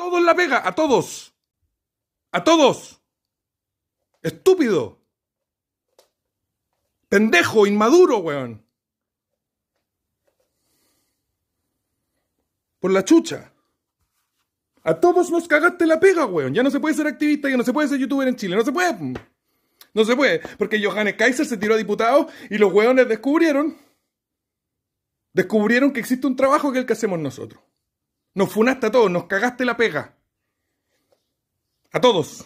todos la pega, a todos. A todos. Estúpido. Pendejo, inmaduro, weón. Por la chucha. A todos nos cagaste la pega, weón. Ya no se puede ser activista, ya no se puede ser youtuber en Chile. No se puede. No se puede. Porque Johannes Kaiser se tiró a diputado y los weones descubrieron que existe un trabajo que es el que hacemos nosotros. Nos funaste a todos, nos cagaste la pega. A todos.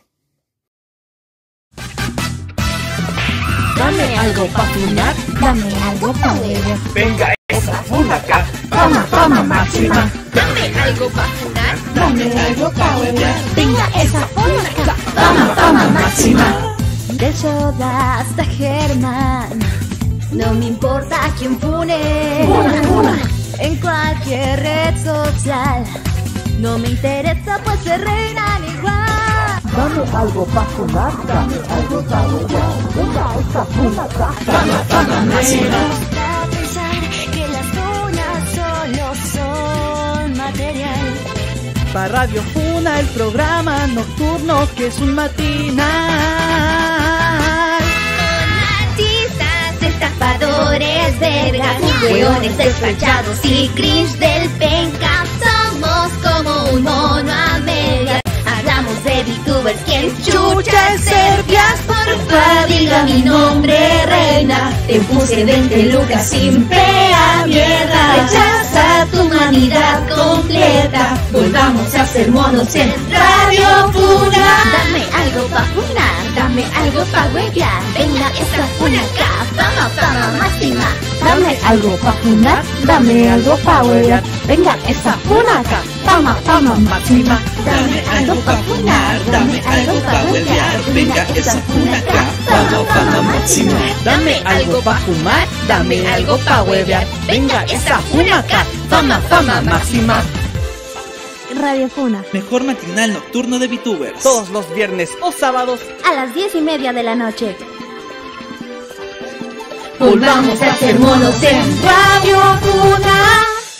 Dame algo pa' funar, dame algo pa' beber. Venga esa funaca, Fama máxima. Dame algo pa' funar, Dame algo pa' beber. Venga esa funaca, fama máxima. del Soda hasta Germán. No me importa quién fune. En cualquier red social. No me interesa pues se reinan igual. Dame algo pa' funar, dame algo pa' beber. Venga esa funaca, fama máxima. Me gusta pensar que las funas solo son material. Pa' Radio Funa, el programa nocturno que es un matinal. Artistas, estafadores, vergas, hueones despachados y cringe del penca. Somos como un mono a medias. Hablamos de VTubers, quien chucha es Serbias. Porfa, diga mi nombre, reina. Te puse 20 lucas sin pea, mierda. Rechaza tu humanidad completa. Volvamos a ser monos en Radio Funa. Dame algo pa' funar, dame algo pa' huevear. Venga esta funaca, fama máxima. Dame algo pa' funar, dame algo pa' beber. Venga esa funaca, fama máxima. Dame algo pa' funar, dame algo pa' huevear. Venga esa funaca, fama máxima. Dame algo pa' fumar, dame algo pa' huevear. Venga esa funaca, fama máxima. Radio Funa. mejor matinal nocturno de VTubers. Todos los viernes o sábados. A las 10:30 de la noche. Volvamos a ser monos en Radio Funa.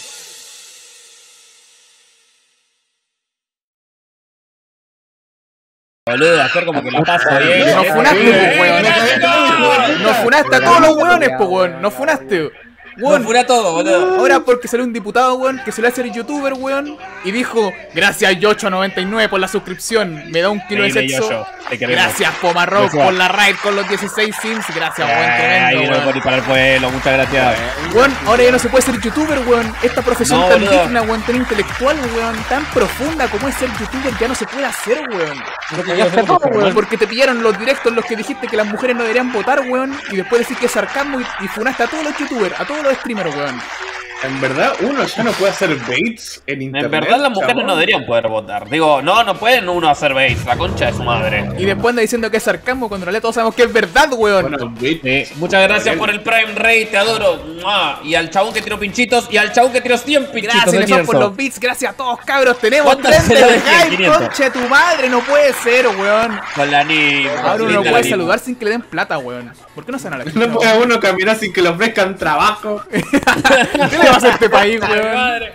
Boludo, hacer como que la paso bien. Nos funaste, weón. Nos funaste a todos los weones, po, weón. Nos funaste. Nos funa todo, boludo. Ahora porque salió un diputado, weón, que se le hace youtuber, weón, y dijo, gracias Yocho99 por la suscripción, me da un kilo de Increíble, sexo. Yocho, te queremos. Gracias Pomarrock por la raid con los 16 sims. Gracias, weón, Ahí tremendo, no weón. por ir para el pueblo, muchas gracias. Weón, ahora ya no se puede ser youtuber, weón. Esta profesión No, tan boludo. digna, weón, tan intelectual, weón, tan profunda como es ser youtuber, ya no se puede hacer, weón. Porque te pillaron los directos en los que dijiste que las mujeres no deberían votar, weón, y después decís que es sarcasmo y funaste a todos los youtubers, a todos los streamers, weón. En verdad, uno ya no puede hacer baits en internet. En verdad las mujeres chabón. no deberían poder votar. Digo, no pueden uno hacer baits, la concha de su madre. Y después anda diciendo que es sarcasmo cuando en realidad todos sabemos que es verdad, weón. Bueno, bait. Sí, muchas gracias por el Prime Rey, te adoro. ¡Mua! Y al chabón que tiró pinchitos y al chabón que tiró 100 pinchitos. Gracias, de Nelson, por Tierzo. los beats, gracias a todos, cabros. Tenemos ¿Cuántas 30 se de lo dije? hype, 500. conche tu madre, no puede ser, weón. Con la Nim. Ahora uno no linda puede la saludar sin que le den plata, weón. ¿Por qué no se van a la No puede uno caminar sin que le ofrezcan trabajo. ¿Qué le va a hacer a este país, Nim? weón? Madre.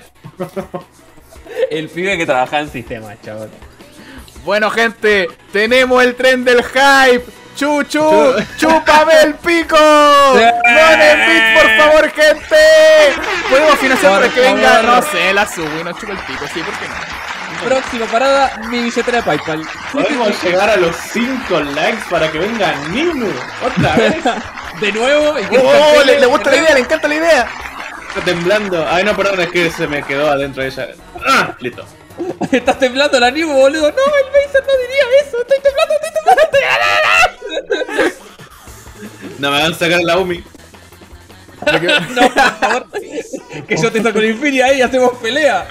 El pibe que trabaja en sistemas, chabón. Bueno, gente, tenemos el tren del hype. Chuchu, chúpame el pico. Donen bits, por favor, gente. Podemos financiar Por para que venga, favor. no sé, la Subi, no chupa el pico, sí, ¿por qué no? Próxima parada, mi billetera de PayPal. Podemos llegar a los 5 likes para que venga Ninu. Otra vez. De nuevo. Y que Oh, le gusta la idea, le encanta la idea. Está temblando. Ay, no, perdón, es que se me quedó adentro de ella. Ah, listo. Estás temblando la Nim, boludo. No, el Baser no diría eso. Estoy temblando. No me van a sacar la UMI. No, por favor. Que yo te saco el Infinity ahí y hacemos pelea.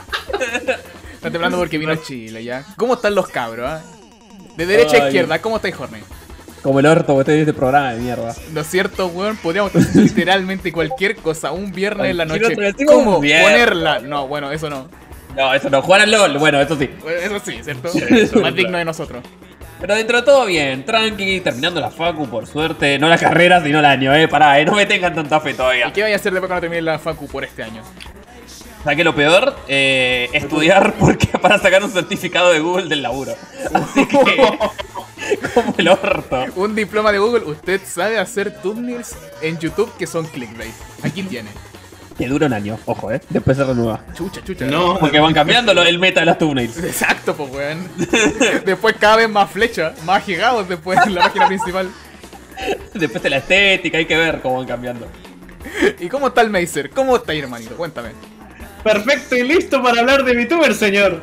Está temblando porque vino a Chile, ya. ¿Cómo están los cabros, De derecha a Ay. izquierda, ¿cómo estáis, Horny? Como el orto, usted este programa de mierda. ¿No es cierto, weón? Podríamos hacer literalmente cualquier cosa, un viernes en la Cualquier noche. otro, decimos ¿Cómo un viernes. ponerla? No, bueno, eso no. No, eso no. Jugar al LOL, bueno, eso sí. Bueno, eso sí, ¿cierto? eso Más es digno de nosotros. Pero dentro de todo bien, tranqui, terminando la facu, por suerte. No la carrera, sino el año, pará, no me tengan tanta fe ¿Y todavía. qué vaya a hacer después cuando termine la facu por este año? ¿Sabes qué lo peor? Estudiar para sacar un certificado de Google del laburo. Así que... como el orto. Un diploma de Google. Usted sabe hacer thumbnails en YouTube que son clickbait. Aquí tiene. Que dura un año, ojo, después se renueva. Chucha. No, Porque van cambiando el meta de las thumbnails. Exacto, pues weón. Después cada vez más flechas, más gigados después en la página principal. Después de la estética, hay que ver cómo van cambiando. ¿Y cómo está el Mazer? ¿Cómo está ahí, hermanito? Cuéntame. perfecto y listo para hablar de VTuber, señor.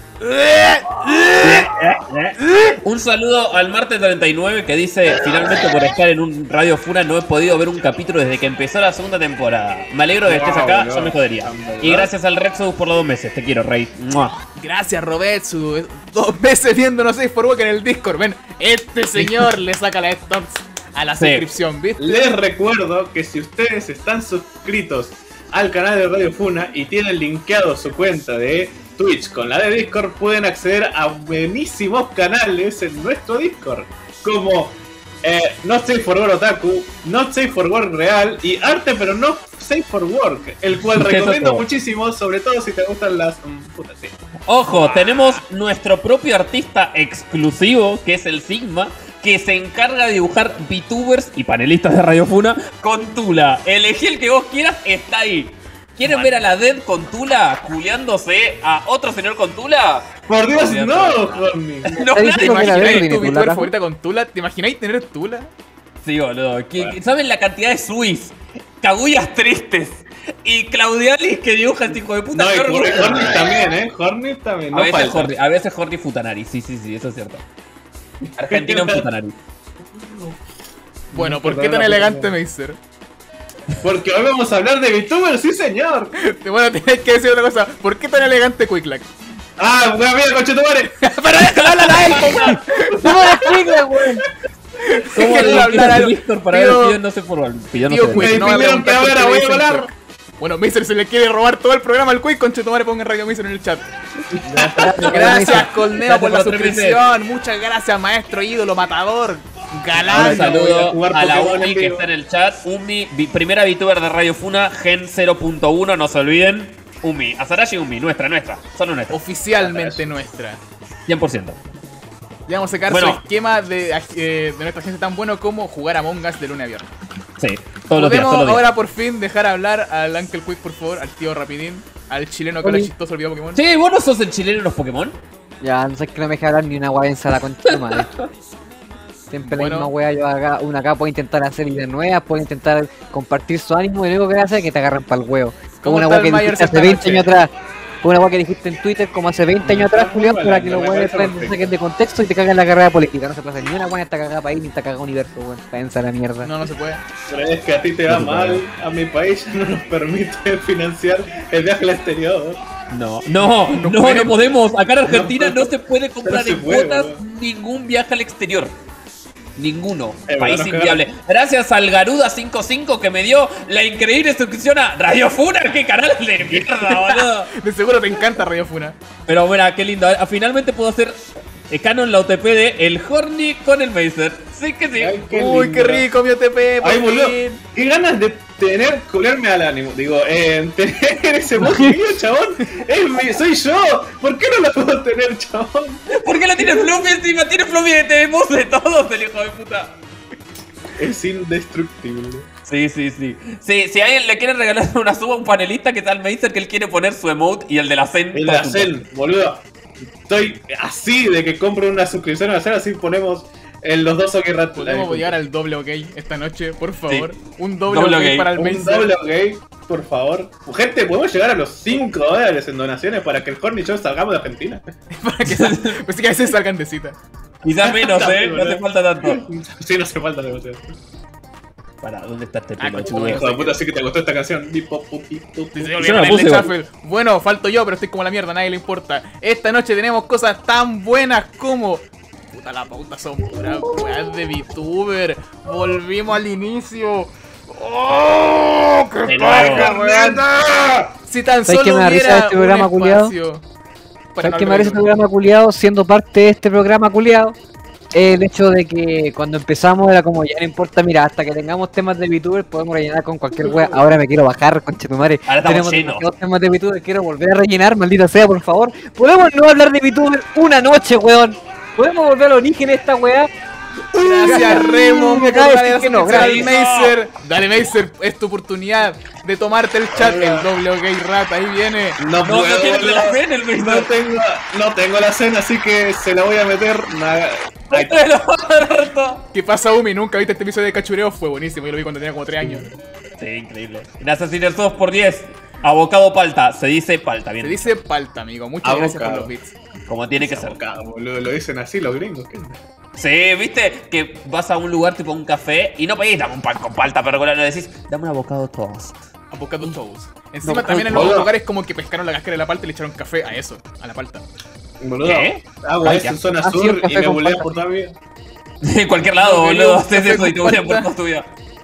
Un saludo al Marte 39 que dice: finalmente por estar en un Radio Funa no he podido ver un capítulo desde que empezó la segunda temporada. Me alegro de que estés acá, yo me jodería. Y gracias al Rexodus por los 2 meses, te quiero, Rey. Gracias, Robetsu. 2 meses viéndonos Safe for Work en el Discord. Ven, este señor le saca la stomps a la suscripción, ¿viste? Les recuerdo que si ustedes están suscritos al canal de Radio Funa y tienen linkeado su cuenta de Twitch con la de Discord, pueden acceder a buenísimos canales en nuestro Discord, como Not Safe for Work Otaku, Not Safe for Work Real y Arte pero No Safe for Work, el cual recomiendo muchísimo, sobre todo si te gustan las putas, sí. Ojo, tenemos nuestro propio artista exclusivo, que es el Sigma, que se encarga de dibujar VTubers y panelistas de Radio Funa con Tula. Elegí el que vos quieras, está ahí. ¿Quieren ver a la Dead con Tula culiándose a otro señor con Tula? Por Dios, no, Horny. No, ¿Te imagináis tu VTuber favorita con Tula? ¿Te imagináis tener Tula? Sí, boludo. ¿Saben la cantidad de Suis, Kaguyas tristes y Claudialis que dibuja este hijo de puta? No, y Horny también, Horny también. No a veces Horny Futanari, sí, eso es cierto. Argentino en Futanari. Bueno, ¿por qué tan elegante, Mazer? Porque hoy vamos a hablar de VTubers, sí señor. Bueno, tienes que decir otra cosa. ¿Por qué tan elegante Quicklack? Ah, mira, conchetumare. Pero déjalo hablar a él, compa. ¿Cómo es Quicklack, weón? ¿Cómo le hablar a Víctor para ver si no se por tío, me pidieron que ahora voy a hablar. Bueno, Mazer se le quiere robar todo el programa al Quick, conchetumare, pongan Radio Mazer en el chat. Gracias, Colneo, por la suscripción. Muchas gracias, maestro, ídolo, matador, galán. Un saludo a la Umi que está en el chat. Umi, primera VTuber de Radio Funa, Gen 0.1, no se olviden. Umi, Asarashi Umi, nuestra, solo nuestra. Oficialmente nuestra. 100%. Ya vamos a sacar su esquema de nuestra gente tan bueno como jugar a Among Us de lunes a viernes. Sí, todos los días. Podemos ahora por fin dejar hablar al Uncle Quick, por favor, al tío Rapidín, al chileno que habla chistoso el video Pokémon. Sí, ¿vos no sos el chileno en los Pokémon? Ya, no sé que no me deja hablar ni una weá en sala con tu madre. Siempre la misma weá, yo acá, puedo intentar hacer ideas nuevas, puedo intentar compartir su ánimo y lo único que hace es que te agarran para el huevo. Como una weá que dijiste hace 20 años atrás. Una weá que dijiste en Twitter como hace 20 años atrás, Julián, para que los weones saquen de contexto y te caguen la carrera política. No se puede hacer ni una weá en esta cagada país ni esta cagada universo, weón. Pensa la mierda. No se puede. Pero es que a ti te va mal, a mi país no nos permite financiar el viaje al exterior. No podemos. Acá en Argentina no se puede comprar en cuotas ningún viaje al exterior. Ninguno. País inviable. Gracias al Garuda55 que me dio la increíble suscripción a Radio Funa. ¡Qué canal de mierda, boludo! De seguro te encanta Radio Funa. Pero mira, qué lindo. Finalmente puedo hacer canon la OTP de el Horny con el Mazer. Sí que sí. Ay, uy, qué rico mi OTP. Ay, boludo. Qué ganas de culerme al ánimo. Digo, tener ese emoji mío, chabón. Soy yo. ¿Por qué no lo puedo tener, chabón? ¿Por qué no tiene Fluffy encima? Tiene Fluffy de tenemos de todos, el hijo de puta. Es indestructible. Sí. Si a alguien le quiere regalar una suba a un panelista que tal Mazer que él quiere poner su emote y el de la Zen. El de la Zen, boludo. Estoy así de que compro una suscripción a la Zen, así ponemos los dos OK Rat. Podemos llegar al doble OK esta noche, por favor. Sí. Un doble OK para el Mazer. Un doble OK, por favor. Gente, podemos llegar a los $5 en donaciones para que el Horny y yo salgamos de Argentina. Para que pues que a veces salgan de cita. Quizás menos, no hace falta tanto. Sí, no hace falta negociar. Para, ¿dónde está este pico? Hijo de puta, sí que te gustó esta canción. Bueno, falto yo, pero estoy como la mierda, a nadie le importa. Esta noche tenemos cosas tan buenas como... Puta, la pauta son puras weas de VTuber. Volvimos al inicio. ¡Oh! ¡Qué paja, weón! Si tan solo que me hubiera este programa culiado. ¿Sabes qué me parece este programa culiado? Siendo parte de este programa culiado, el hecho de que cuando empezamos era como, ya no importa, mira, hasta que tengamos temas de VTuber podemos rellenar con cualquier wea. Ahora me quiero bajar, conchetumare. Ahora estamos llenos. Temas de VTuber, quiero volver a rellenar, maldita sea, por favor. ¿Podemos no hablar de VTuber una noche, weón? ¿Podemos volver al origen de esta wea? Gracias, Remo. Me acaba de decir que no. Dale, Macer. Dale, Macer. Es tu oportunidad de tomarte el chat. El doble OK Rat, ahí viene. No tiene la cena el mismo. No tengo la cena, así que se la voy a meter. ¿Qué pasa, Umi? Nunca viste este episodio de Cachureo. Fue buenísimo. Yo lo vi cuando tenía como 3 años. Sí, increíble. Gracias, Sinner, todos por 10. Abocado palta. Se dice palta, bien. Se dice palta, amigo. Muchas gracias por los bits. Como tiene que ser. Lo dicen así los gringos. Sí, viste que vas a un lugar tipo un café y no pedís dame un pan con palta, pero le decís dame un avocado toast. Avocado toast. Encima también en los lugares como que pescaron la cáscara de la palta y le echaron café a eso, a la palta. ¿Qué? Hago eso en zona sur y me bulean por toda mi vida. En cualquier lado, boludo, haces eso y te bulean por toda tu vida.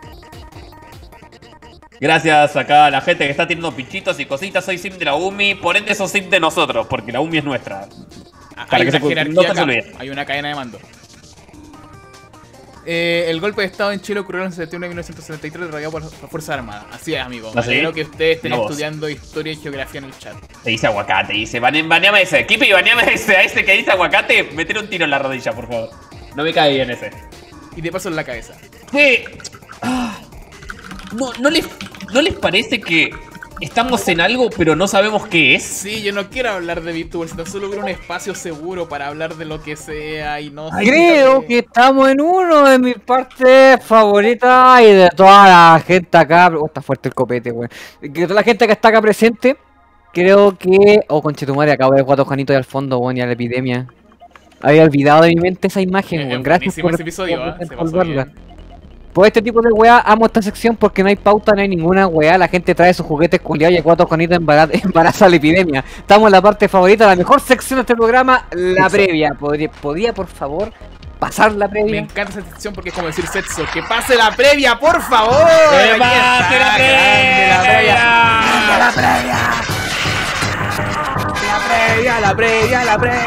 Gracias acá a la gente que está teniendo pinchitos y cositas. Soy sim de la UMI, por ende sos sim de nosotros, porque la UMI es nuestra. Hay una jerarquía acá, hay una cadena de mando. El golpe de estado en Chile ocurrió en septiembre de 1973 desarrollado por las Fuerzas Armadas. Así es, amigo. ¿Ah, sí? Espero que ustedes estén estudiando historia y geografía en el chat. Te dice aguacate, dice, baneame ese. Kipi, baneame a ese que dice aguacate, meter un tiro en la rodilla, por favor. No me cae bien ese. Y te paso en la cabeza. ¿Qué? ¿No les parece que estamos en algo pero no sabemos qué es? Sí, yo no quiero hablar de VTubers, sino solo quiero un espacio seguro para hablar de lo que sea y no... Creo que estamos en uno de mis partes favoritas y de toda la gente acá... está fuerte el copete, weón. De toda la gente que está acá presente, creo que... conchetumare, acabo de ver Guato Janito ahí al fondo, weón, y a la epidemia. Había olvidado de mi mente esa imagen, weón. Gracias por ese episodio, se pasó bien. Por este tipo de weá, amo esta sección porque no hay pauta, no hay ninguna weá. La gente trae sus juguetes culiados y Guato Janito embaraza la epidemia. Estamos en la parte favorita, la mejor sección de este programa, la previa. ¿Podría por favor, pasar la previa? Me encanta esa sección porque es como decir sexo. ¡Que pase la previa, por favor! ¡Que pase la previa! ¡La previa! ¡La previa! ¡La previa!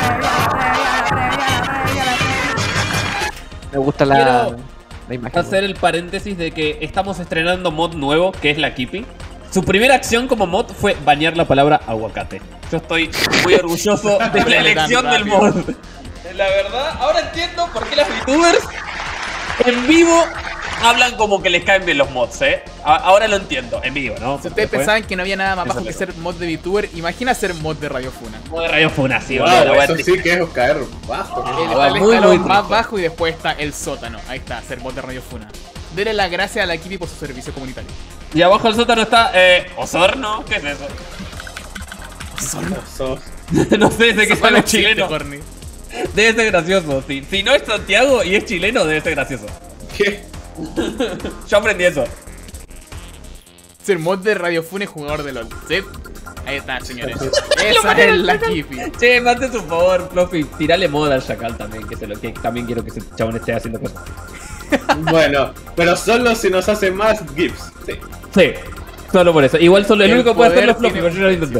Me gusta la imagen. Hacer el paréntesis de que estamos estrenando mod nuevo, que es la Kipi. Su primera acción como mod fue banear la palabra aguacate. Yo estoy muy orgulloso de la elección del mod. La verdad, ahora entiendo por qué las VTubers en vivo hablan como que les caen bien los mods, Ahora lo entiendo, en vivo, ¿no? Si ustedes pensaban que no había nada más bajo que ser mod de VTuber, imagina ser mod de Radio Funa. Mod de Radio Funa, sí, eso sí que es caer bajo. Muy más bajo y después está el sótano. Ahí está, ser mod de Radio Funa. Dele las gracias a la Kipi por su servicio comunitario. Y abajo del sótano está, Osorno, ¿qué es eso? Osorno. No sé, de qué sale chileno. Debe ser gracioso, sí. Si no es Santiago y es chileno, debe ser gracioso. ¿Qué? Yo aprendí eso. Ser mod de Radio Fune, jugador de LOL. ¿Sí? Ahí está, señores. Esa es la Kipi. Che, mate su favor, Fluffy. Tirale mod al Chacal también, que también quiero que ese chabón esté haciendo cosas. Bueno, pero solo si nos hace más GIFs. Sí, solo por eso. Igual solo el único que puede hacerlo es Fluffy, pero yo lo intenté.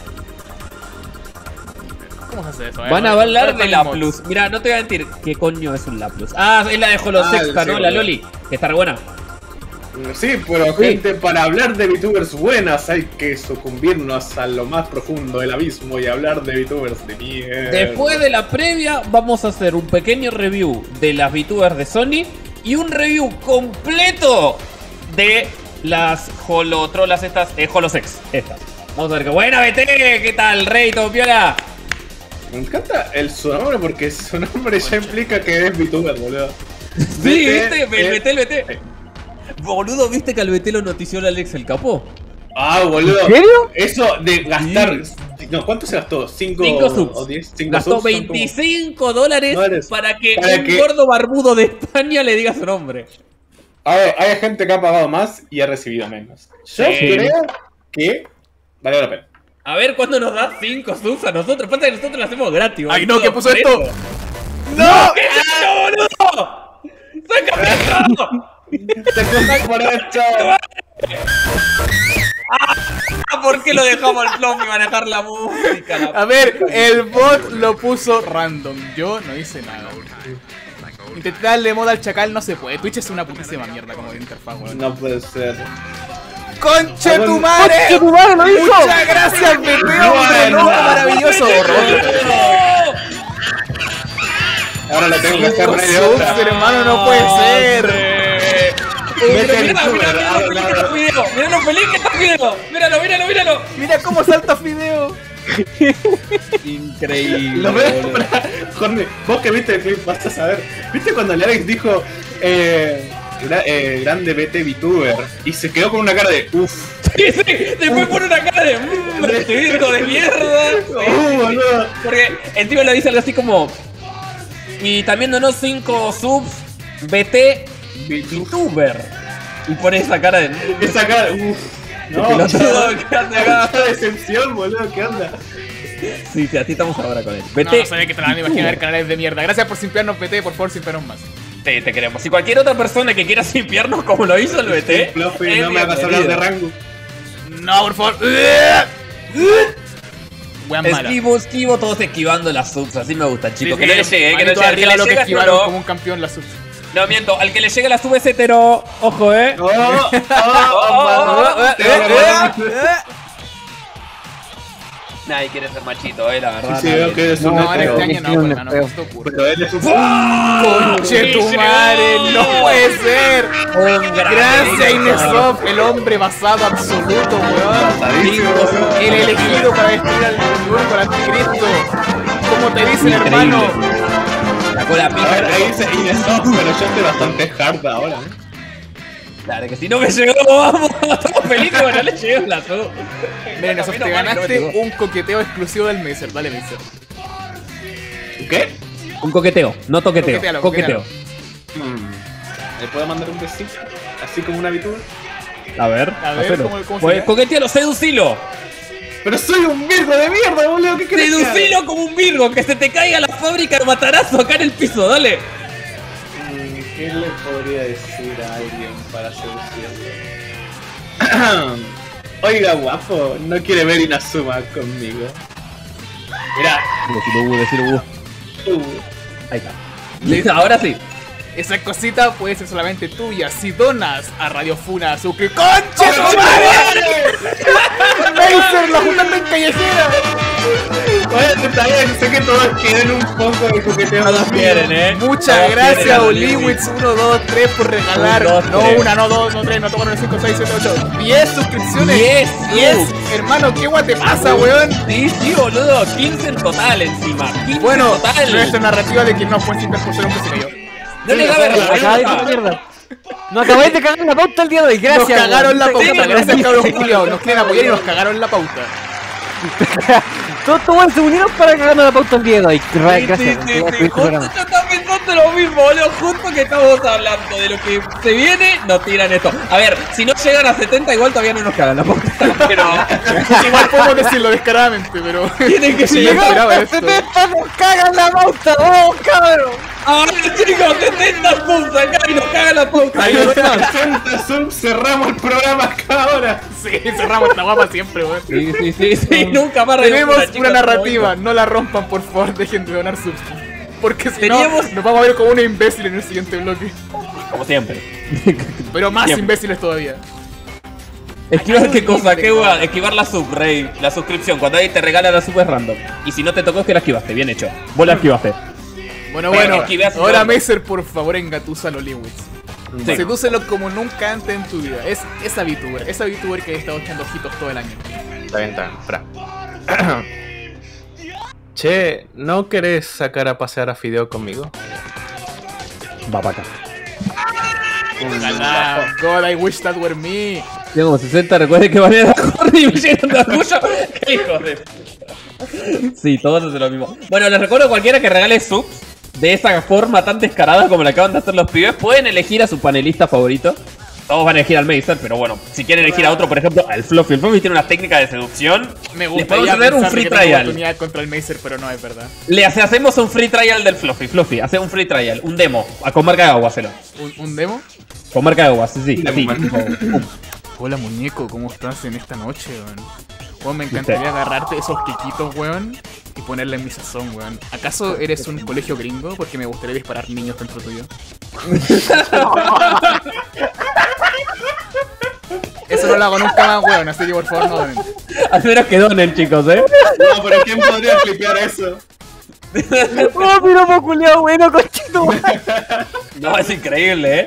¿Cómo se hace eso? Van a hablar de la Plus. Mira, no te voy a mentir. ¿Qué coño es un la Plus? Ah, es la de Holosexta, ¿no? La Loli. Que está re buena. Sí, pero gente, para hablar de VTubers buenas hay que sucumbirnos a lo más profundo del abismo y hablar de VTubers de mierda. Después de la previa vamos a hacer un pequeño review de las VTubers de Sony y un review completo de las holotrolas estas, holosex estas. Vamos a ver qué buena BT, ¿qué tal, Rey, todo piola? Me encanta su nombre porque su nombre ya implica que es VTuber, boludo. Sí, ¿viste? El BT. Boludo, ¿viste que al BT lo notició el Alex el Capo? Ah, boludo. ¿En serio? Eso de gastar... No, ¿cuánto se gastó? 5 subs. O 10. Gastó $25 para que un gordo barbudo de España le diga su nombre. A ver, hay gente que ha pagado más y ha recibido menos. Yo creo que vale la pena. A ver, ¿cuándo nos da 5 subs a nosotros? Pasa que nosotros lo hacemos gratis. ¡Ay, no! ¿Qué puso esto? ¡No! ¿Qué es esto, boludo? ¡Sácame esto! ¡Te cojas por esto! ¿Por qué lo dejamos al Fluffy manejar la música? A ver, el bot lo puso random. Yo no hice nada. Intenté darle moda al chacal, no se puede. Twitch es una putísima mierda como de interfaz, weón. No puede ser. ¡Conche tu madre! ¡Conche tu madre, lo hizo! ¡Muchas gracias, Pepe, hombre! ¡No, maravilloso! Ahora lo tengo que hacer Cinco medio subs, otra. hermano, no puede ser. Mete el Mira youtuber, mira lo feliz que está Fideo. Míralo. Mira cómo salta Fideo. Increíble. Lo veo. Jorge, vos que viste el clip vas a saber. ¿Viste cuando Alex dijo grande BT VTuber? Y se quedó con una cara de uff. Sí, después pone una cara de este hijo de mierda. Boludo. Porque encima le dice algo así como. Y también donó 5 subs BT VTuber. Y pone esa cara de. Esa cara, uff. No, ¿qué hace acá? qué decepción, boludo, ¿qué onda? Sí, así estamos ahora con él. No sabía que te la van a imaginar canales de mierda. Gracias por simpiarnos, BT, por favor, simpiarnos más. Te queremos. Si cualquier otra persona que quiera simpiarnos como lo hizo el BT. Fluffy, no me hagas hablar de Rango. No, por favor. Weón mala. Esquivo, todos esquivando las subs. Así me gusta, chicos. Sí, que no le llegue, que no manito le arriba lo que llegue. esquivaron como un campeón la sub. No, miento. Al que le llegue la sub es hetero. Ojo, Nadie quiere ser machito, la verdad. Sí, veo que eres un No, en hetero. este año no, pues, hermano, no se te ocurre. Pero él es un... ¡Conche tu madre! ¡No puede ser! Gracias, Inesov, el hombre basado absoluto, weón. El elegido para vestir al turco, al anticristo. Como te dicen, hermano. La cola A ver, pica. ahí dice Inesov, pero yo estoy bastante hard ahora. Claro que si no me llegó, vamos. Estamos felices, bueno, le llegó la sub. Mira, Inesov, te ganaste un coqueteo exclusivo del Mazer. Dale, Mazer. ¿Qué? Un coqueteo, no toqueteo. Coquetealo, Coqueteo. ¿Le puedo mandar un besito? Así como una VTuber. A ver, ¿cómo pues, sería? coquetealo, seducilo. Pero soy un virgo de mierda, boludo. ¿Qué crees? Seducilo como un virgo, que se te caiga la fábrica de matarazo acá en el piso, dale. ¿Qué le podría decir a alguien para seducirlo? Oiga, guapo, no quiere ver Inazuma conmigo. Mirá. Decilo. Ahí está. Ahora sí. Esa cosita puede ser solamente tuya si donas a Radio Funa Sucre. ¡Conche tu madre! ¡Mazer, la jugando en callejera! Oye, está bien, sé que todos quieren un poco de coqueteo. Todos quieren, Muchas Todos gracias, quieren a Oliwitz 1, 2, 3 por regalar. 1, 2, No 3. 1, no 2, no 3, no toco, no 5, 6, 7, 8. 10 suscripciones. 10. Hermano, ¿qué guay te pasa, weón? Sí, boludo. 15 en total encima. 15 Bueno, en total. nuestra narrativa de que no fue simple por ser un que se cayó. Dale, a ver, Acabáis de mierda. No acabáis de cagar la pauta el día de hoy, gracias. Nos cagaron la pauta, Sí, gracias cabros culiados. Nos quieren apoyar y nos cagaron la pauta. Todos se unieron para cagarnos la pauta el día de hoy. Gracias. Sí. Justo yo estaba pensando lo mismo, boludo. Justo que estamos hablando de lo que se viene, nos tiran esto. A ver, si no llegan a 70, igual todavía no nos cagan la pauta. Pero Igual podemos decirlo descaradamente, pero. tienen que Sí, yo llegar. esperaba esto. ¡Nos cagan la pauta! ¡Vamos, cabrón! Ahora, chicos, 70 subs acá y nos cagan la pauta. Ahí está. 80 subs, cerramos el programa acá ahora. Sí, cerramos esta guapa siempre, weón. Sí, nunca más Tenemos reímos, chicos, una narrativa, no la rompan, por favor, dejen de donar subs. Porque si Teníamos- no, nos vamos a ver como unos imbéciles en el siguiente bloque. Como siempre. Pero más Siempre. imbéciles todavía. Esquivar qué cosa, qué hueá. Esquivar la sub, Rey. La suscripción. Cuando alguien te regala la sub es random. Y si no te tocó es que la esquivaste. Bien hecho. Vos la esquivaste. Bueno, Pero bueno, esquivé así ahora todo. Mazer, por favor, engatusa a los Liwitz. Sí. Sedúcelo como nunca antes en tu vida. Es esa VTuber que ha estado echando ojitos todo el año. Está bien, fra. Che, ¿no querés sacar a pasear a Fideo conmigo? Va para acá. Ojalá. God, I wish that were me. Tengo 60, recuerden que van a la corte y me llenan de orgullo. ¡Qué hijos de puta! Sí, todos hacen lo mismo. Bueno, les recuerdo a cualquiera que regale subs de esa forma tan descarada como la acaban de hacer los pibes. Pueden elegir a su panelista favorito. Todos van a elegir al Mazer, pero bueno, si quieren elegir a otro, por ejemplo, al Fluffy. El Fluffy tiene una técnica de seducción. Me Les gusta podemos hacer un free trial. oportunidad contra el Mazer, pero no es verdad. Hacemos un free trial del Fluffy. Fluffy, hace un free trial, un demo. Con marca de agua, hacelo. ¿Un demo? Con marca de agua, sí. Así. Hola muñeco, ¿cómo estás en esta noche, weón? Weón, me encantaría agarrarte esos quequitos, weón, y ponerle en mi sazón, weón. ¿Acaso eres un colegio gringo? Porque me gustaría disparar niños dentro tuyo. Eso no lo hago nunca más, weón, así que por favor no donen. Al menos que donen, chicos, No, pero ¿quién podría flipear eso? ¡Oh, piropo culiao bueno, conchito! No, es increíble,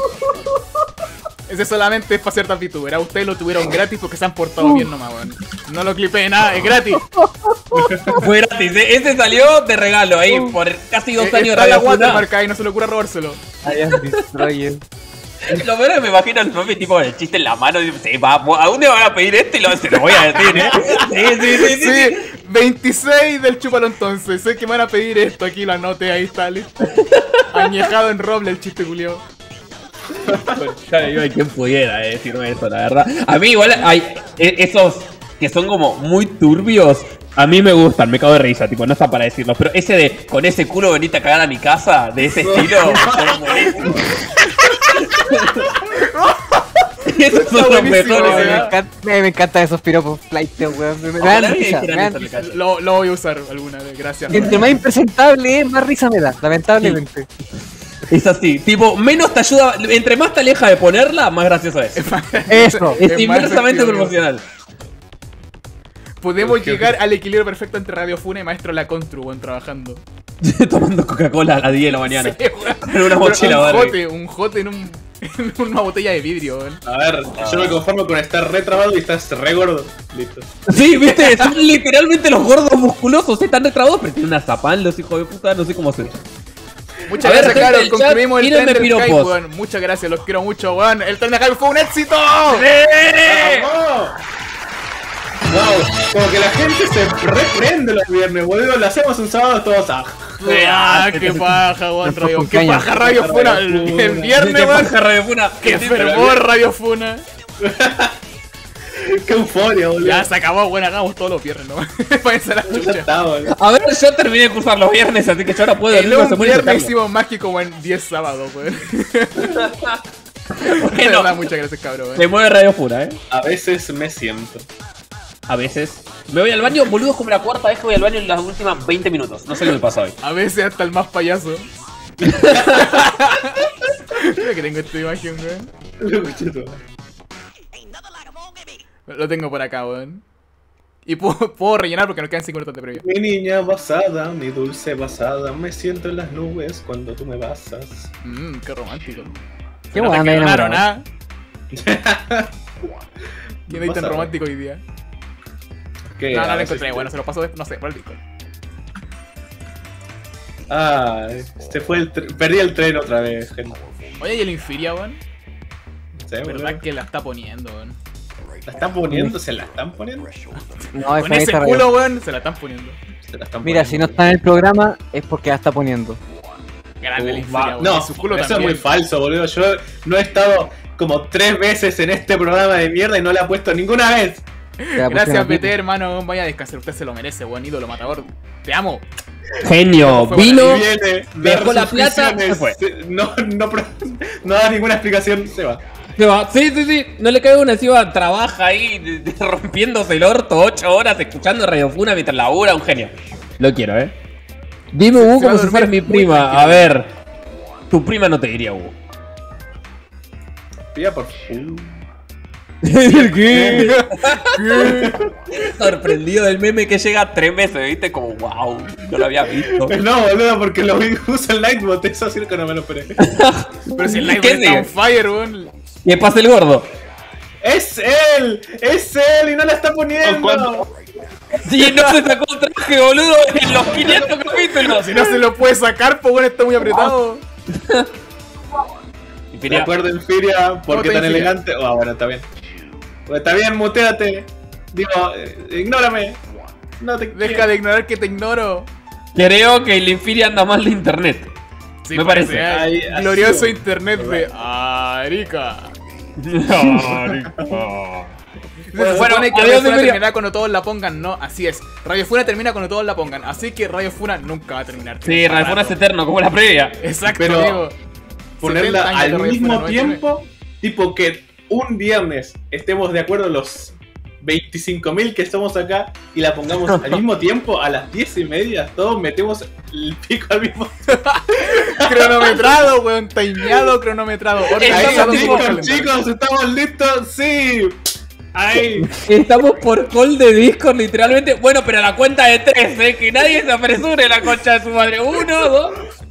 Ese solamente es para ciertas VTubers. Ustedes lo tuvieron gratis porque se han portado bien nomás, weón. No lo clipé nada, es gratis. Fue gratis, ese salió de regalo ahí por casi 2 años de Está la Radio Funa. watermark ahí, no se le ocurra robárselo. I am Destroyer. Lo peor es que me imagino al mami tipo con el chiste en la mano y dice, ¿a dónde van a pedir esto? Y se lo voy a decir, Sí, 26 del chúpalo entonces. Sé que me van a pedir esto, aquí lo anoté, ahí está, listo. Añejado en roble el chiste culiao. Hay quien pudiera decirme eso, la verdad. A mí igual hay esos que son como muy turbios. A mí me gustan, me cago de risa, tipo, no está para decirlo. Pero ese de, con ese culo venite a cagar a mi casa, de ese estilo, son buenísimos. Esos son los mejores, Me encantan esos piropos flight, weón. Me dan risa, me dan risa. Lo voy a usar alguna vez, gracias. Entre más impresentable es, más risa me da, lamentablemente. Es así, tipo, menos te ayuda, entre más te aleja de ponerla, más gracioso es. Eso. Es inversamente proporcional. Podemos llegar al equilibrio perfecto entre Radio Funa y Maestro La Contru, weón, trabajando. Tomando Coca-Cola a las 10 de la mañana. Sí, weón. En una mochila, Un jote en una botella de vidrio, weón. A ver, yo me conformo con estar re trabado y estás re gordo. Listo. Sí, viste, son literalmente los gordos musculosos, están retrabados, pero tienen una zapán los hijos de puta, no sé cómo hacer. Muchas A ver, gracias, gente Caro. del chat, Concluimos el tírenme tren del Skype, piropos. weón. Muchas gracias, los quiero mucho, weón. El tren de Skype fue un éxito. ¡Vamos! Wow, como que la gente se reprende los viernes, boludo. Lo hacemos un sábado todos. Qué paja, weón, Radio. Qué paja Radio Funa el viernes, ¿Qué weón. paja, Radio Funa? Qué fervor Radio Funa. Qué euforia, boludo. Ya se acabó, weón, hagamos todos los viernes, ¿no? Váyanse a la Ya chucha. está, boludo. A ver, yo terminé de cursar los viernes, así que yo ahora puedo En dormir, se un muere viernes ese hicimos más que como en 10 sábados, weón. Bueno, De verdad, muchas gracias, cabrón, se mueve Radio Funa, A veces me siento. A veces. Me voy al baño, boludo, es como la cuarta vez que voy al baño en las últimas 20 minutos. No sé qué me pasa hoy. A veces hasta el más payaso. Mira que tengo esta imagen, weón. Lo tengo por acá, weón. Y puedo rellenar porque nos quedan 5 minutos de previa. Mi niña basada, mi dulce basada, me siento en las nubes cuando tú me basas. Qué romántico. Qué No te buena clonaron, enamorado. ¿Quién hay tan Basada. romántico hoy día? ¿Qué? No, A no lo veces encontré. te- Bueno, se lo paso, no sé, por el Discord. Ah, se fue perdí el tren otra vez, gente. Oye, ¿y el Infiria, weón? Sí, Verdad boludo. que la está poniendo, weón. ¿La están poniendo? ¿Se la están poniendo? No, es Con ese bonita culo, radio. weón, se la están poniendo. Se la están Mira, poniendo. si no está en el programa es porque la está poniendo. Grande el Va, Infiria, weón. no, Y su culo eso también. es muy falso, boludo. Yo no he estado como 3 veces en este programa de mierda y no la he puesto ninguna vez. Te la pusieron Gracias, aquí. BT, hermano. Vaya a descansar. Usted se lo merece, weón. Ídolo matador. Te amo. Genio, Fue vino. Y viene, dejó dar la sus plata, visiones, se fue. No da ninguna explicación, se va. Se va. Sí, no le cae una, encima trabaja ahí rompiéndose el orto 8 horas escuchando Radio Funa mientras labura, un genio. Lo quiero, Dime Hugo Se va como a si fuera dormir mi muy prima. tranquilo. A ver. Tu prima no te diría Hugo. Pilla por ¿Qué? Sorprendido del meme que llega 3 meses, ¿viste? Como wow, no lo había visto. No, boludo, porque lo vi usa el Lightbot, eso sí que no me lo esperé. Pero si el live ¿Qué está sigue? on fire, weón. ¿Qué pasa el gordo? ¡Es él! y no la está poniendo. Si no se sacó el traje, boludo, en los 500 capítulos. Si no se lo puede sacar, pues, weón, está muy apretado. De acuerdo, Infiria, ¿por qué ¿Cómo tan te Infiria? elegante? Bueno, está bien. Pues está bien, muteate. Digo, ignórame. No te Deja de ignorar que te ignoro. Creo que el Infiria anda mal de internet. Sí, Me parece. Ahí, así glorioso va. internet de Arica. Se Bueno, supone que adiós, Radio Funa Infiria. terminará cuando todos la pongan, no, así es. Radio Funa termina cuando todos la pongan, así que Radio Funa nunca va a terminar. Sí, Radio Funa es eterno, como la previa. Exacto, Pero digo. 70 Ponerla años de al Radio mismo Funa, 99. tiempo, tipo que un viernes estemos de acuerdo los 25.000 que estamos acá y la pongamos al mismo tiempo, a las 10:30, todos metemos el pico al mismo tiempo. Cronometrado, weón, timeado, cronometrado. Chicos, ¿estamos listos? ¡Sí! ¡Ay! Estamos por call de Discord, literalmente. Bueno, pero a la cuenta de 3, que nadie se apresure, la concha de su madre. 1, 2,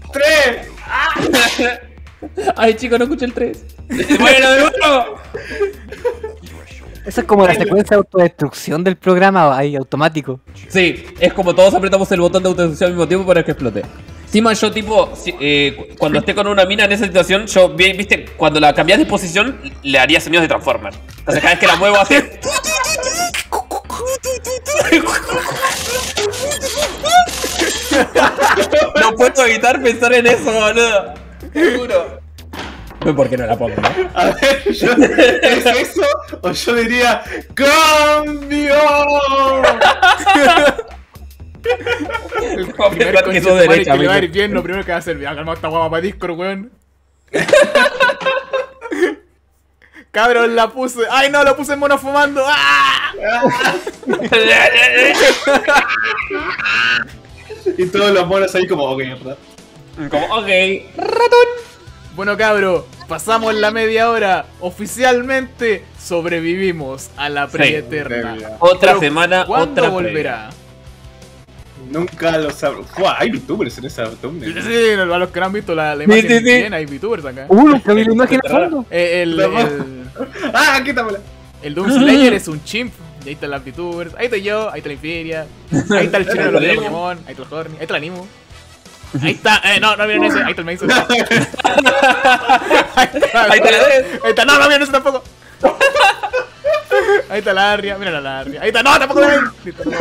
3. Ay, chicos, no escuché el 3. Bueno, de nuevo. Esa es como la secuencia de autodestrucción del programa, ahí, automático. Sí, es como todos apretamos el botón de autodestrucción al mismo tiempo para que explote. Encima yo tipo, cuando esté con una mina en esa situación, yo, viste, cuando la cambias de posición, le haría sonidos de Transformer. Entonces cada vez que la muevo así... No puedo evitar pensar en eso, boludo. Seguro. ¿Por qué no la pongo, no? A ver, ¿es eso? O yo diría ¡Cambio! El primer conche de madre que le va a ir bien, lo primero que va a hacer, calma esta guapa para Discord, weón. Cabrón, la puse. ¡Ay no! Lo puse en mono fumando. ¡Ah! Y todos los monos ahí como, ok, ¿verdad? Como, ok. ¡Ratón! Bueno, cabro, pasamos la media hora. Oficialmente sobrevivimos a la pre-eterna. Otra Pero, semana, ¿cuándo otra volverá? Nunca lo sabré. Hay VTubers en esa tumba. Sí, a los que no han visto la imagen bien, hay VTubers acá. Nunca vi la imagen a fondo. ¡Ah, quítamela! El Doom Slayer es un chimp. Y ahí están las VTubers. Ahí estoy yo, ahí está la Infiria. Ahí está el chino de los Pokémon. Ahí está el Horny. Ahí está el Animo. Ahí está, no miren ese. Ahí está el Mason. Ahí está, no miren ese tampoco. Ahí está la Arria, mira la Arria. Ahí está, no, tampoco la ven.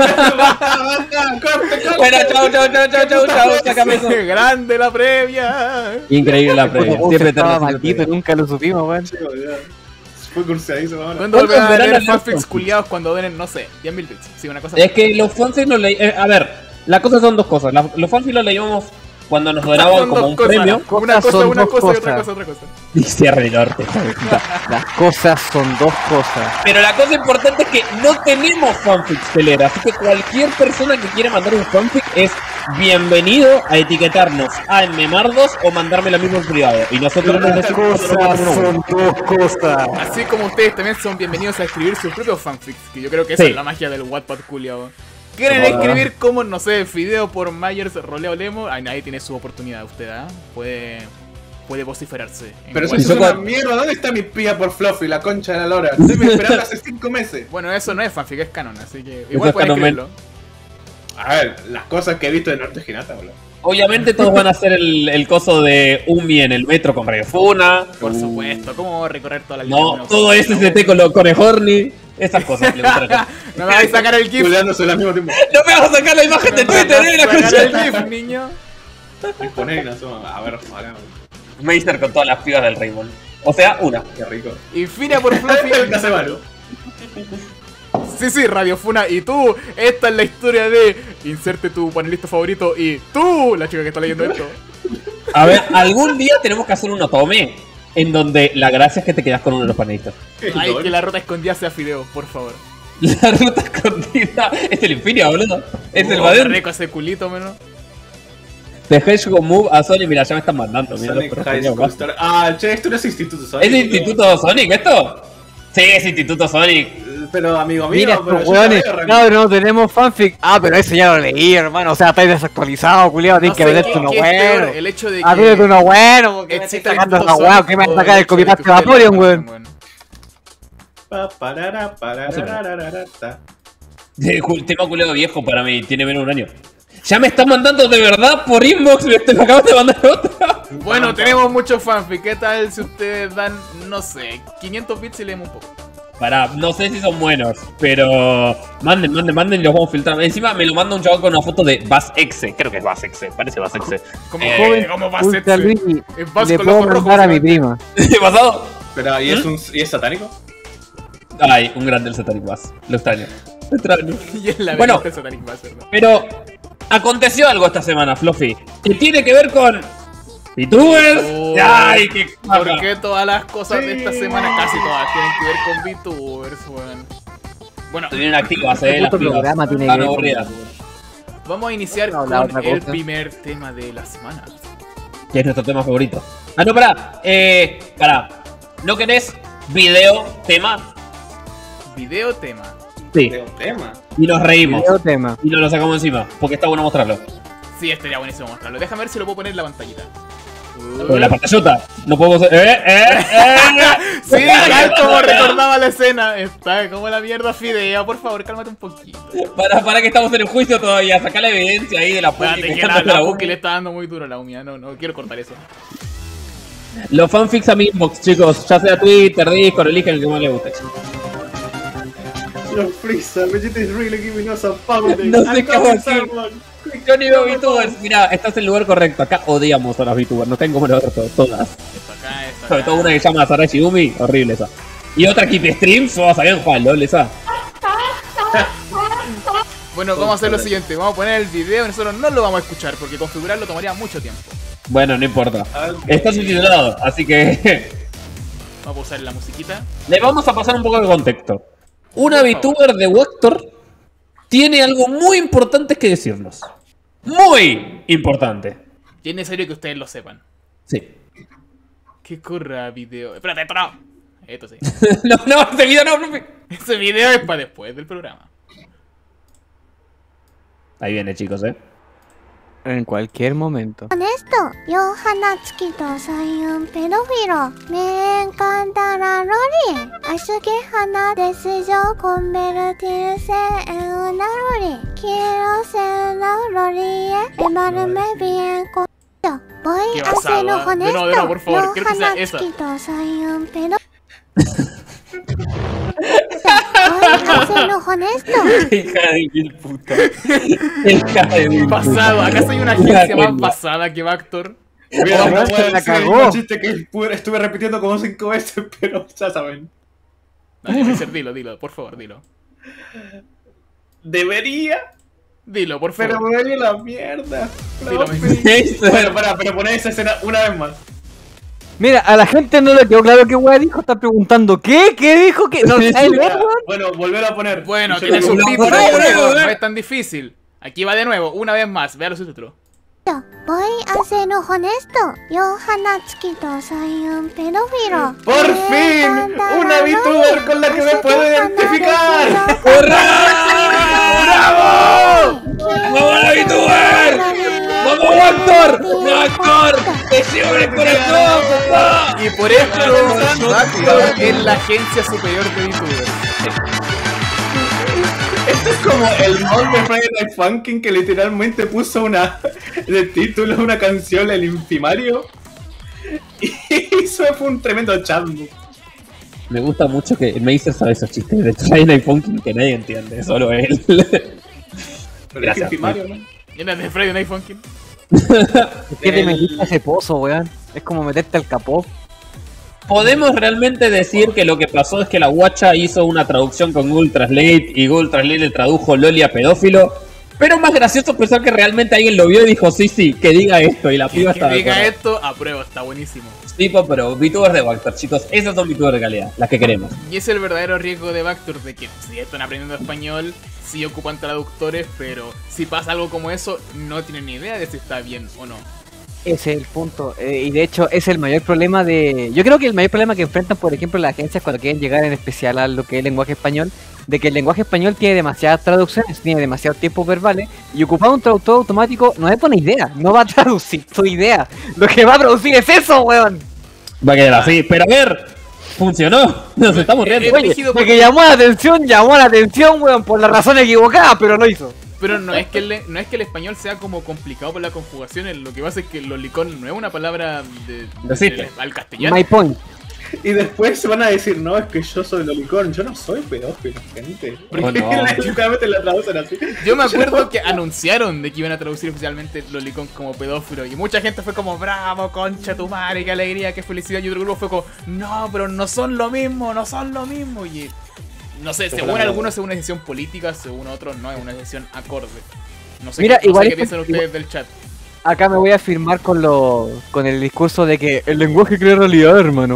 Bueno, chau, sácame eso. Grande la previa. Increíble la previa. Siempre estaba maldito, nunca lo supimos, weón. Fue cursadísimo ahora. ¿Cuándo volverán a leer fanfics culiados cuando donen, no sé, 10.000 bits? Sí, una cosa. Es que los fanfics los leí. A ver, la cosa son dos cosas. Los fanfics los leímos cuando nos donaban como un premio. Una cosa y otra cosa. Y cierre el norte. Las cosas son dos cosas. Pero la cosa importante es que no tenemos fanfics que leer. Así que cualquier persona que quiera mandar un fanfic es bienvenido a etiquetarnos a Memardos o mandármelo mismo en privado. Y nosotros nos decimos Son dos cosas. Así como ustedes también son bienvenidos a escribir sus propios fanfics, que yo creo que esa es la magia del Wattpad culiao. ¿Quieren escribir como, no sé, Fideo por Myers, Roleo Lemo? Ay, nadie tiene su oportunidad, usted, ¿ah? Puede vociferarse. Pero eso es una mierda. ¿Dónde está mi pía por Fluffy, la concha de la lora? Estoy esperando hace 5 meses. Bueno, eso no es fanfic, es canon, así que igual pueden escribirlo. A ver, las cosas que he visto de Norte Ginata, boludo. Obviamente todos van a hacer el coso de Umi en el metro con Rayofuna. Por supuesto, ¿cómo recorrer toda la línea? No, todo SST con el Horny. Esas cosas le gustan acá. No me vais a sacar el GIF. Al mismo tiempo. No me vas a sacar la imagen de Twitter, la concha del GIF, niño. Poner y no somos. A ver, ahora. Meister con todas las pibas del Rainbow. O sea, una. Qué rico. Infinia por Fluffy. Sí, Radio Funa. Y tú, esta es la historia de inserte tu panelista favorito y tú, la chica que está leyendo esto. A ver, algún día tenemos que hacer un otome en donde la gracia es que te quedas con uno de los panelistas. Ay, que la ruta escondida sea Fideo, por favor. La ruta escondida es el Infinia, boludo. Es el Baden. Rico ese culito, menos. De Hedgehog Move a Sonic, mira, ya me están mandando. Mira, che, esto no es Instituto Sonic. ¿Es de Instituto Sonic esto? Sí, es Instituto Sonic. Pero amigo mío, mira, pero no tenemos fanfic. Ah, pero eso ya lo leí, hermano. O sea, estáis desactualizado, culiado. Tienes que venderte uno bueno. El hecho de que vete uno bueno, porque me estás sacando esa weá. ¿Qué me vas a sacar el copypaste de Vaporeon, weón? Tema culiado viejo para mí, tiene menos de un año. Ya me estás mandando de verdad por inbox, me acabas de mandar otra. Bueno, tenemos muchos fanfic. ¿Qué tal si ustedes dan, no sé, 500 bits y leemos un poco? Pará, no sé si son buenos, pero manden y los vamos a filtrar. Encima me lo manda un chaval con una foto de Bass Exe, creo que es Bass Exe, parece Bass Exe. Como joven, como Bass Exe. Le puedo mandar a mi prima. ¿Qué pasado? Pero, ¿y es satánico? Ay, un grande el Satanic Bass, lo extraño. Y es la bueno, Satanic Bass, ¿verdad? Pero aconteció algo esta semana, Fluffy, que tiene que ver con VTubers. Ay, qué ¿por qué todas las cosas de esta semana, casi todas, tienen que ver con VTubers, weón? Bueno, Estuvieron activas, las Justo el pibas. programa tiene Estaban que- aburridas. vamos a iniciar No, la con otra el cosa. primer tema de la semana. Que es nuestro tema favorito. Ah, no, pará. Pará. ¿No querés video tema? Video tema. Sí. De un tema. Y nos reímos. Video tema. Y nos lo sacamos encima. Porque está bueno mostrarlo. Sí, estaría buenísimo mostrarlo. Déjame ver si lo puedo poner en la pantallita. Con la pantallota. No podemos. Sí, tal como recordaba la escena. Está como la mierda Fideo. Por favor, cálmate un poquito. Para que estamos en el juicio todavía. Saca la evidencia ahí de la Espérate, Puki. que la Puki le está dando muy duro a la Umia. No quiero cortar eso. Los fanfics a mi inbox, chicos. Ya sea Twitter, Discord, eligen el que más les guste. Los Freeza, Vegeta is really giving us a power. No sé qué decir. Yo ni veo VTubers. Mirá, estás en el lugar correcto. Acá odiamos a las VTubers. No tengo menos todas. Esto acá, esto Sobre acá. todo una que se llama Sarashi Umi. Horrible esa. Y otra Keep Streams. Oh, sabían jugar LOL esa. Bueno, vamos a hacer lo siguiente. Vamos a poner el video y nosotros no lo vamos a escuchar porque configurarlo tomaría mucho tiempo. Bueno, no importa. Está subtitulado, así que Vamos a usar la musiquita. le vamos a pasar un poco de contexto. Una Por VTuber de Vector tiene algo muy importante que decirnos. Muy importante. Y es necesario que ustedes lo sepan. Sí. ¿Qué corra video? Espérate, esto no. Esto sí. No, ese video no, profe. Ese video es para después del programa. Ahí viene, chicos, En cualquier momento. Honesto, yo Hanatsuki to soy un pedófilo. Me encanta la loli. Así que Hana decidió convertirse en una loli. Quiero ser una loli, llevarme bien con yo. Voy Qué a ser basado, ¿eh? honesto. De nuevo, por favor, yo quiero que sea esa. Hanatsuki to soy un pedófilo. Voy a ser honesto. Hija de mil puta. Hija de mil puta. Pasado. ¿Acaso hay una agencia más pasada que Vector? Mira, no se puedo la decir el cagó. mismo chiste que estuve repitiendo como 5 veces, pero ya saben. Dale, Meiser, dilo, por favor, dilo. Debería, Dilo, por pero favor. me duele la mierda. Dilo, Bueno, pero poné esa escena una vez más. Mira, a la gente no le quedó claro qué weá dijo. Está preguntando, ¿qué? ¿Qué dijo? ¿Qué? No sabe leer, weón. Bueno, volver a poner. Bueno, Yo tiene lo- subtítulos, no, pero no, no es tan difícil. Aquí va de nuevo, una vez más. Vea los subtítulos. Voy a ser honesto. Yo Hanatsuki to soy un pedófilo. ¡Por Me fin! encanta ¡Una la VTuber loli. con la que me Así puedo Hana identificar! decidió ¡Bravo! ¡Vamos a VTuber! ¡Vamos, Vector! ¡Vector! ¡Te llevo el corazón, papá! Y por esto Vector es la agencia superior de VTubers. Esto es como el mod de Friday Night Funkin' que literalmente puso de título una canción el Infimario. Y eso fue un tremendo chambo. Me gusta mucho que Meiser sabe esos chistes de Friday Night Funkin' que nadie entiende, solo él. Pero Gracias, es Infimario, ¿no? ¿Y no es de Friday Night Funkin'? ¿Qué te metiste a ese pozo, weón? Es como meterte al capó. Podemos realmente decir que lo que pasó es que la guacha hizo una traducción con Google Translate y Google Translate le tradujo Loli a pedófilo. Pero más gracioso pensar que realmente alguien lo vio y dijo, sí, que diga esto. Y la piba Que estaba de diga acuerdo. esto, apruebo, está buenísimo. Tipo, pero VTubers de Vector, chicos. Esas son VTubers de calidad, las que queremos. Y es el verdadero riesgo de Vector de que si están aprendiendo español, sí ocupan traductores, pero si pasa algo como eso, no tienen ni idea de si está bien o no. Ese es el punto. Y de hecho, es el mayor problema de. Yo creo que el mayor problema que enfrentan, por ejemplo, las agencias cuando quieren llegar en especial a lo que es el lenguaje español, de que el lenguaje español tiene demasiadas traducciones, tiene demasiados tiempos verbales, y ocupar un traductor automático no es buena idea. No va a traducir tu idea. Lo que va a producir es eso, weón. Va a quedar así. Pero a ver, funcionó. Nos estamos riendo. Oye, rígido De que llamó la atención, weón, por la razón equivocada, pero lo hizo. Pero no es que el español sea como complicado por la conjugación, lo que pasa es que el lolicón no es una palabra al castellano. My point. Y después se van a decir, no, es que yo soy lolicón. Yo no soy pedófilo, gente. Porque no. literalmente la traducen así. Yo me acuerdo que anunciaron de que iban a traducir oficialmente lolicón como pedófilo y mucha gente fue como, bravo, concha tu madre, qué alegría, qué felicidad, y otro grupo fue como, no, pero no son lo mismo, y no sé, según algunos es una decisión política, según otros no, es una decisión acorde. No sé, Mira, no sé igual qué es piensan porque- ustedes del chat. Acá me voy a firmar con el discurso de que el lenguaje crea realidad, hermano.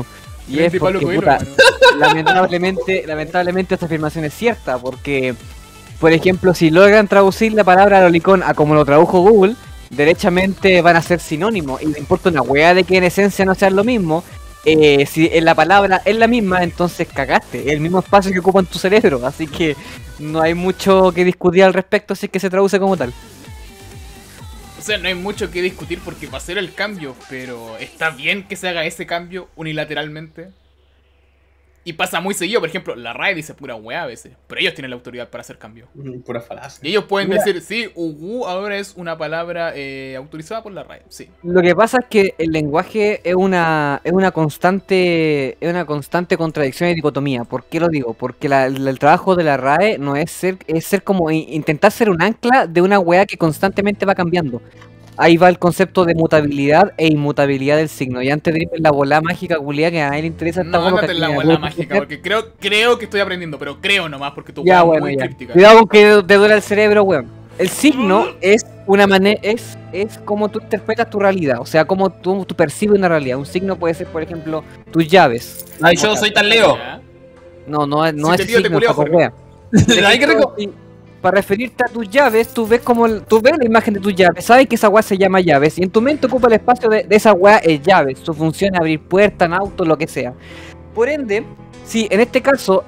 Y es porque, puta, lamentablemente esta afirmación es cierta, porque, por ejemplo, si logran traducir la palabra lolicón a como lo tradujo Google, derechamente van a ser sinónimos, y no importa una wea de que en esencia no sean lo mismo. Si en la palabra es la misma, entonces cagaste, es el mismo espacio que ocupa en tu cerebro, así que no hay mucho que discutir al respecto si es que se traduce como tal. O sea, no hay mucho que discutir porque va a ser el cambio, pero ¿está bien que se haga ese cambio unilateralmente? Y pasa muy seguido, por ejemplo, la RAE dice pura weá a veces, pero ellos tienen la autoridad para hacer cambios. Pura falacia. Y ellos pueden decir, sí, Ugu ahora es una palabra autorizada por la RAE, sí. Lo que pasa es que el lenguaje es una constante contradicción y dicotomía. ¿Por qué lo digo? Porque el trabajo de la RAE no es ser como intentar ser un ancla de una weá que constantemente va cambiando. Ahí va el concepto de mutabilidad e inmutabilidad del signo. Y antes de irme en la bola mágica culia que a nadie le interesa esta no, bola. ándate en la bola mágica, porque creo que estoy aprendiendo, pero creo nomás, porque tu ya, weá es bueno, muy ya. críptica. Cuidado con que te duele el cerebro, weón. El signo es una manera, es como tú interpretas tu realidad, o sea, como tú percibes una realidad. Un signo puede ser, por ejemplo, tus llaves. Ay, yo soy tan Leo. No Si es te pido, te signo, culeo, Paco, Jorge. wea. Ay, qué rico. Para referirte a tus llaves, tú ves la imagen de tus llaves, sabes que esa weá se llama llaves, y en tu mente ocupa el espacio de esa weá es llaves, su función es abrir puertas en autos, lo que sea. Por ende, si en este caso,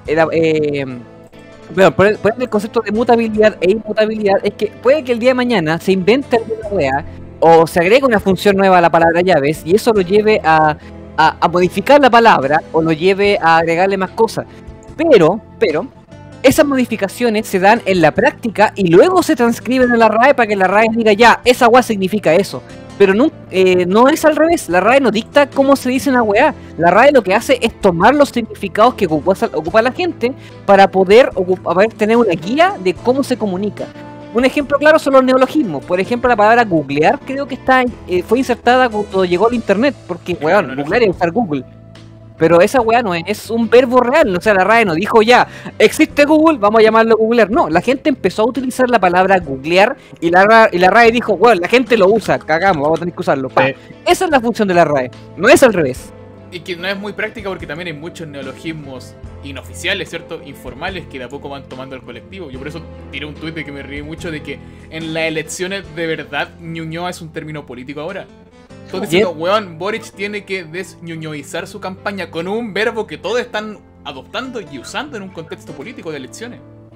por ende el concepto de mutabilidad e inmutabilidad es que puede que el día de mañana se invente alguna weá, o se agregue una función nueva a la palabra llaves, y eso lo lleve a modificar la palabra, o lo lleve a agregarle más cosas. Pero esas modificaciones se dan en la práctica y luego se transcriben en la RAE para que la RAE diga ya, esa weá significa eso. Pero no es al revés, la RAE no dicta cómo se dice una weá. La RAE lo que hace es tomar los significados que ocupa la gente para poder tener una guía de cómo se comunica. Un ejemplo claro son los neologismos. Por ejemplo, la palabra googlear creo que fue insertada cuando llegó al internet, porque weón, googlear es usar Google. Pero esa weá no es un verbo real, o sea, la RAE no dijo ya, existe Google, vamos a llamarlo googlear. No, la gente empezó a utilizar la palabra googlear y la RAE dijo, bueno, la gente lo usa, cagamos, vamos a tener que usarlo. Sí. Esa es la función de la RAE, no es al revés. Y que no es muy práctica porque también hay muchos neologismos inoficiales, ¿cierto? Informales que de a poco van tomando el colectivo. Yo por eso tiré un tuit de que me reí mucho de que en las elecciones de verdad Ñuñoa es un término político ahora. Estoy diciendo, weón, Boric tiene que desñuñoizar su campaña con un verbo que todos están adoptando y usando en un contexto político de elecciones.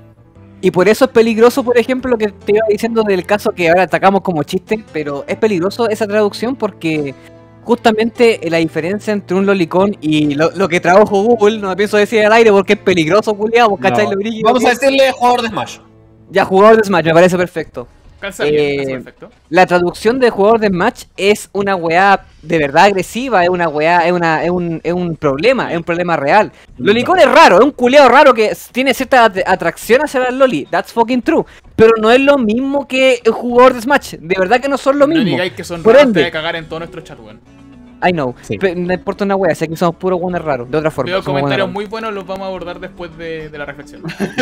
Y por eso es peligroso, por ejemplo, lo que te iba diciendo del caso que ahora atacamos como chiste, pero es peligroso esa traducción porque justamente la diferencia entre un lolicón y lo que tradujo Google, no me pienso decir al aire porque es peligroso, culiado, ¿cachai? No. Vamos a decirle jugador de Smash. Ya, jugador de Smash, me parece perfecto. Calza perfecto. La traducción de jugador de Smash es una weá de verdad agresiva, es una weá, es un problema real. Lolicón es raro, es un culiado raro que tiene cierta atracción hacia la loli, that's fucking true. Pero no es lo mismo que el jugador de Smash, de verdad que no son lo mismo. No digáis que son raros, te voy a cagar en todo nuestro chat, weón. I know, sí. Pero no importa una wea, sé que somos puros buenos raros, de otra forma. Veo comentarios muy buenos, los vamos a abordar después de la reflexión.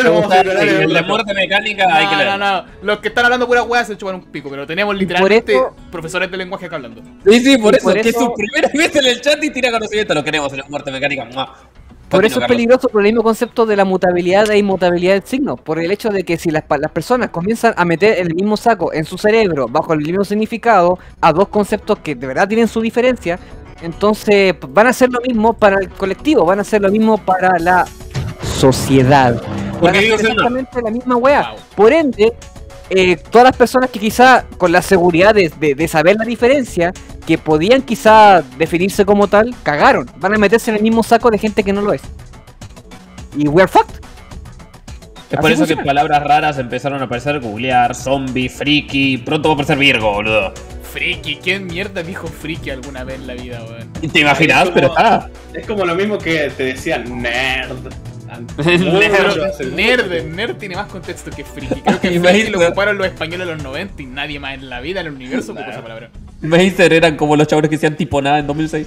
El de muerte mecánica hay que leer. No, los que están hablando pura wea se chupan un pico, pero tenemos literalmente profesores de lenguaje acá hablando. Sí, por eso, que es su primera vez en el chat y tira conocimiento, lo queremos en la muerte mecánica. Por eso es peligroso por el mismo concepto de la mutabilidad e inmutabilidad del signo, por el hecho de que si las personas comienzan a meter en el mismo saco, en su cerebro, bajo el mismo significado, a dos conceptos que de verdad tienen su diferencia, entonces van a hacer lo mismo para el colectivo, van a hacer lo mismo para la sociedad. Van a hacer exactamente la misma wea. Por ende, todas las personas que quizá con la seguridad de saber la diferencia, que podían quizá definirse como tal, cagaron. Van a meterse en el mismo saco de gente que no lo es. Y we're fucked. Es por eso que palabras raras empezaron a aparecer: googlear, zombie, friki. Pronto va a aparecer Virgo, boludo. Friki, ¿quién mierda dijo friki alguna vez en la vida, weón? ¿Te imaginas? Pero está. Es como lo mismo que te decían nerd. Nerd tiene más contexto que friki. Creo que friki lo ocuparon los españoles en los 90 y nadie más en la vida, en el universo, ocupó esa palabra. Meister eran como los chavos que decían tipo nada en 2006.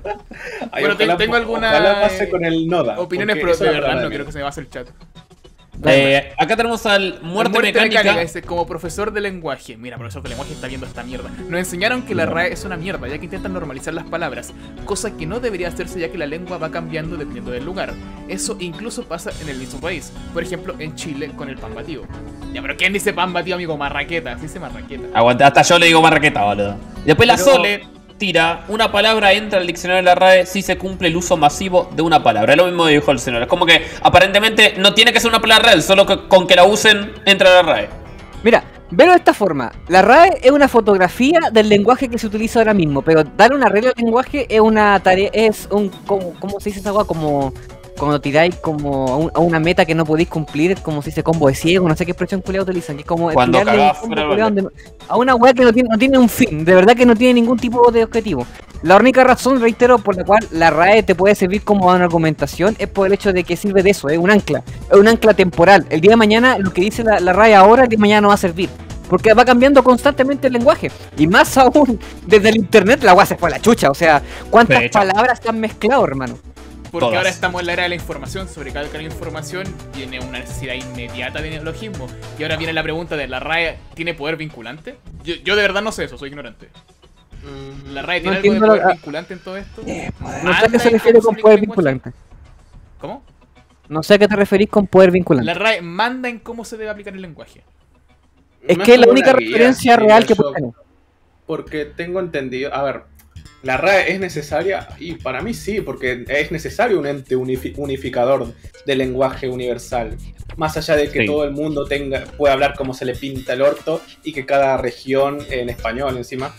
Bueno, tengo algunas con el Noda, opiniones, pero de verdad no quiero que se me base el chat. Acá tenemos al Muerte Muerte Mecánica. Dice, como profesor de lenguaje. Mira, profesor de lenguaje está viendo esta mierda. Nos enseñaron que la RAE es una mierda, ya que intentan normalizar las palabras, cosa que no debería hacerse ya que la lengua va cambiando dependiendo del lugar. Eso incluso pasa en el mismo país. Por ejemplo, en Chile con el pan batido. Ya, pero ¿quién dice pan batido, amigo? Marraqueta. Sí dice marraqueta. Aguanta, hasta yo le digo marraqueta, boludo. Después la Sole tira, una palabra entra al diccionario de la RAE si se cumple el uso masivo de una palabra. Es lo mismo que dijo el señor. Es como que aparentemente no tiene que ser una palabra real, solo que con que la usen entra a la RAE. Mira, verlo de esta forma. La RAE es una fotografía del lenguaje que se utiliza ahora mismo, pero dar una regla al lenguaje es una tarea, es un, ¿cómo se dice esa cosa? Como cuando tiráis como a una meta que no podéis cumplir, como se dice combo de ciego, no sé qué expresión culiada utilizan, que es como cuando cagás a una weá que no tiene un fin, de verdad que no tiene ningún tipo de objetivo. La única razón, reitero, por la cual la RAE te puede servir como una argumentación es por el hecho de que sirve de eso, es un ancla temporal. El día de mañana, lo que dice la RAE ahora, el día de mañana no va a servir. Porque va cambiando constantemente el lenguaje. Y más aún, desde el internet la weá se fue a la chucha. O sea, ¿cuántas palabras se han mezclado, hermano? Porque Todas. ahora estamos en la era de la información. Sobre cada canal de información tiene una necesidad inmediata de neologismo. Y ahora viene la pregunta de ¿la RAE tiene poder vinculante? Yo de verdad no sé eso, soy ignorante. ¿La RAE tiene algo de poder vinculante en todo esto? No sé a qué se refiere con poder vinculante. ¿Cómo? No sé a qué te referís con poder vinculante. La RAE manda en cómo se debe aplicar el lenguaje. Es que es la única referencia real que puede tener. Porque tengo entendido, a ver, la RAE es necesaria, y para mí sí, porque es necesario un ente unificador del lenguaje universal. Más allá de que todo el mundo pueda hablar como se le pinta el orto, y que cada región, en español encima,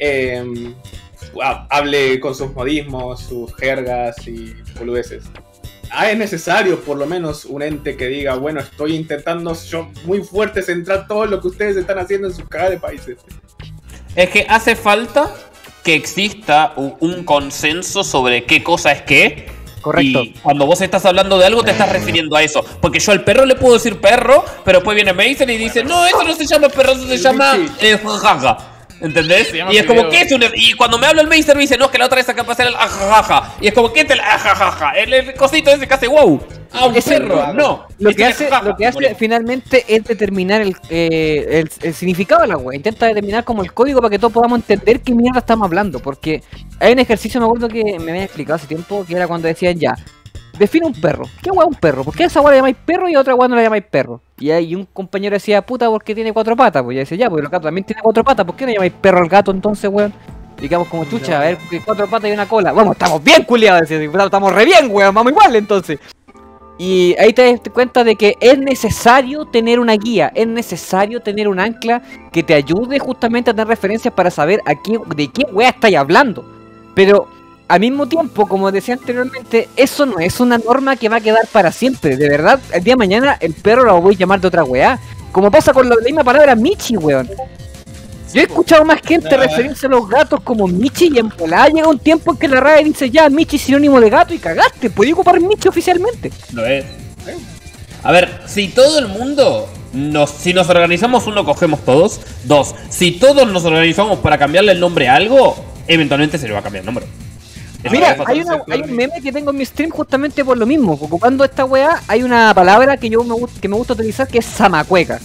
hable con sus modismos, sus jergas y boludeces. Es necesario por lo menos un ente que diga, bueno, estoy intentando yo muy fuerte centrar todo lo que ustedes están haciendo en sus cagadas de países. Es que hace falta que exista un consenso sobre qué cosa es qué. Correcto. Y cuando vos estás hablando de algo te estás refiriendo a eso. Porque yo al perro le puedo decir perro, pero después viene Mason y dice, no, eso no se llama perro, eso se llama jaja. ¿Entendés? Y es como que es un... Y cuando me habla el Meister me dice, no, es que la otra vez acá pasé el ajajaja. Y es como que es el ajajaja. El cosito ese que hace wow. Ah, un perro, no. Lo que hace finalmente es determinar el significado de la web. Intenta determinar como el código para que todos podamos entender qué mierda estamos hablando. Porque hay un ejercicio, me acuerdo que me habían explicado hace tiempo, que era cuando decían ya, define un perro. ¿Qué hueá es un perro? ¿Por qué a esa hueá le llamáis perro y a otra hueá no le llamáis perro? Y ahí un compañero decía, puta, porque tiene 4 patas. Pues ya decía, ya, porque el gato también tiene 4 patas. ¿Por qué no llamáis perro al gato entonces, weón? Y quedamos como chucha, a ver, 4 patas y una cola. Vamos, estamos bien culiados, decía, estamos re bien, weón, vamos igual entonces. Y ahí te das cuenta de que es necesario tener una guía, es necesario tener un ancla que te ayude justamente a tener referencias para saber de qué weá estáis hablando. Pero al mismo tiempo, como decía anteriormente, eso no es una norma que va a quedar para siempre. De verdad, el día de mañana el perro lo voy a llamar de otra weá. Como pasa con la misma palabra Michi, weón. Yo he escuchado más gente referirse a los gatos como Michi y en volada llega un tiempo en que la RAE dice ya, Michi es sinónimo de gato y cagaste, podía ocupar Michi oficialmente. Lo es. A ver, si todo el mundo, si nos organizamos, uno, cogemos todos. 2, si todos nos organizamos para cambiarle el nombre a algo, eventualmente se le va a cambiar el nombre. Mira, hay un meme que tengo en mi stream justamente por lo mismo. Ocupando esta weá, hay una palabra que me gusta utilizar que es zamacueca.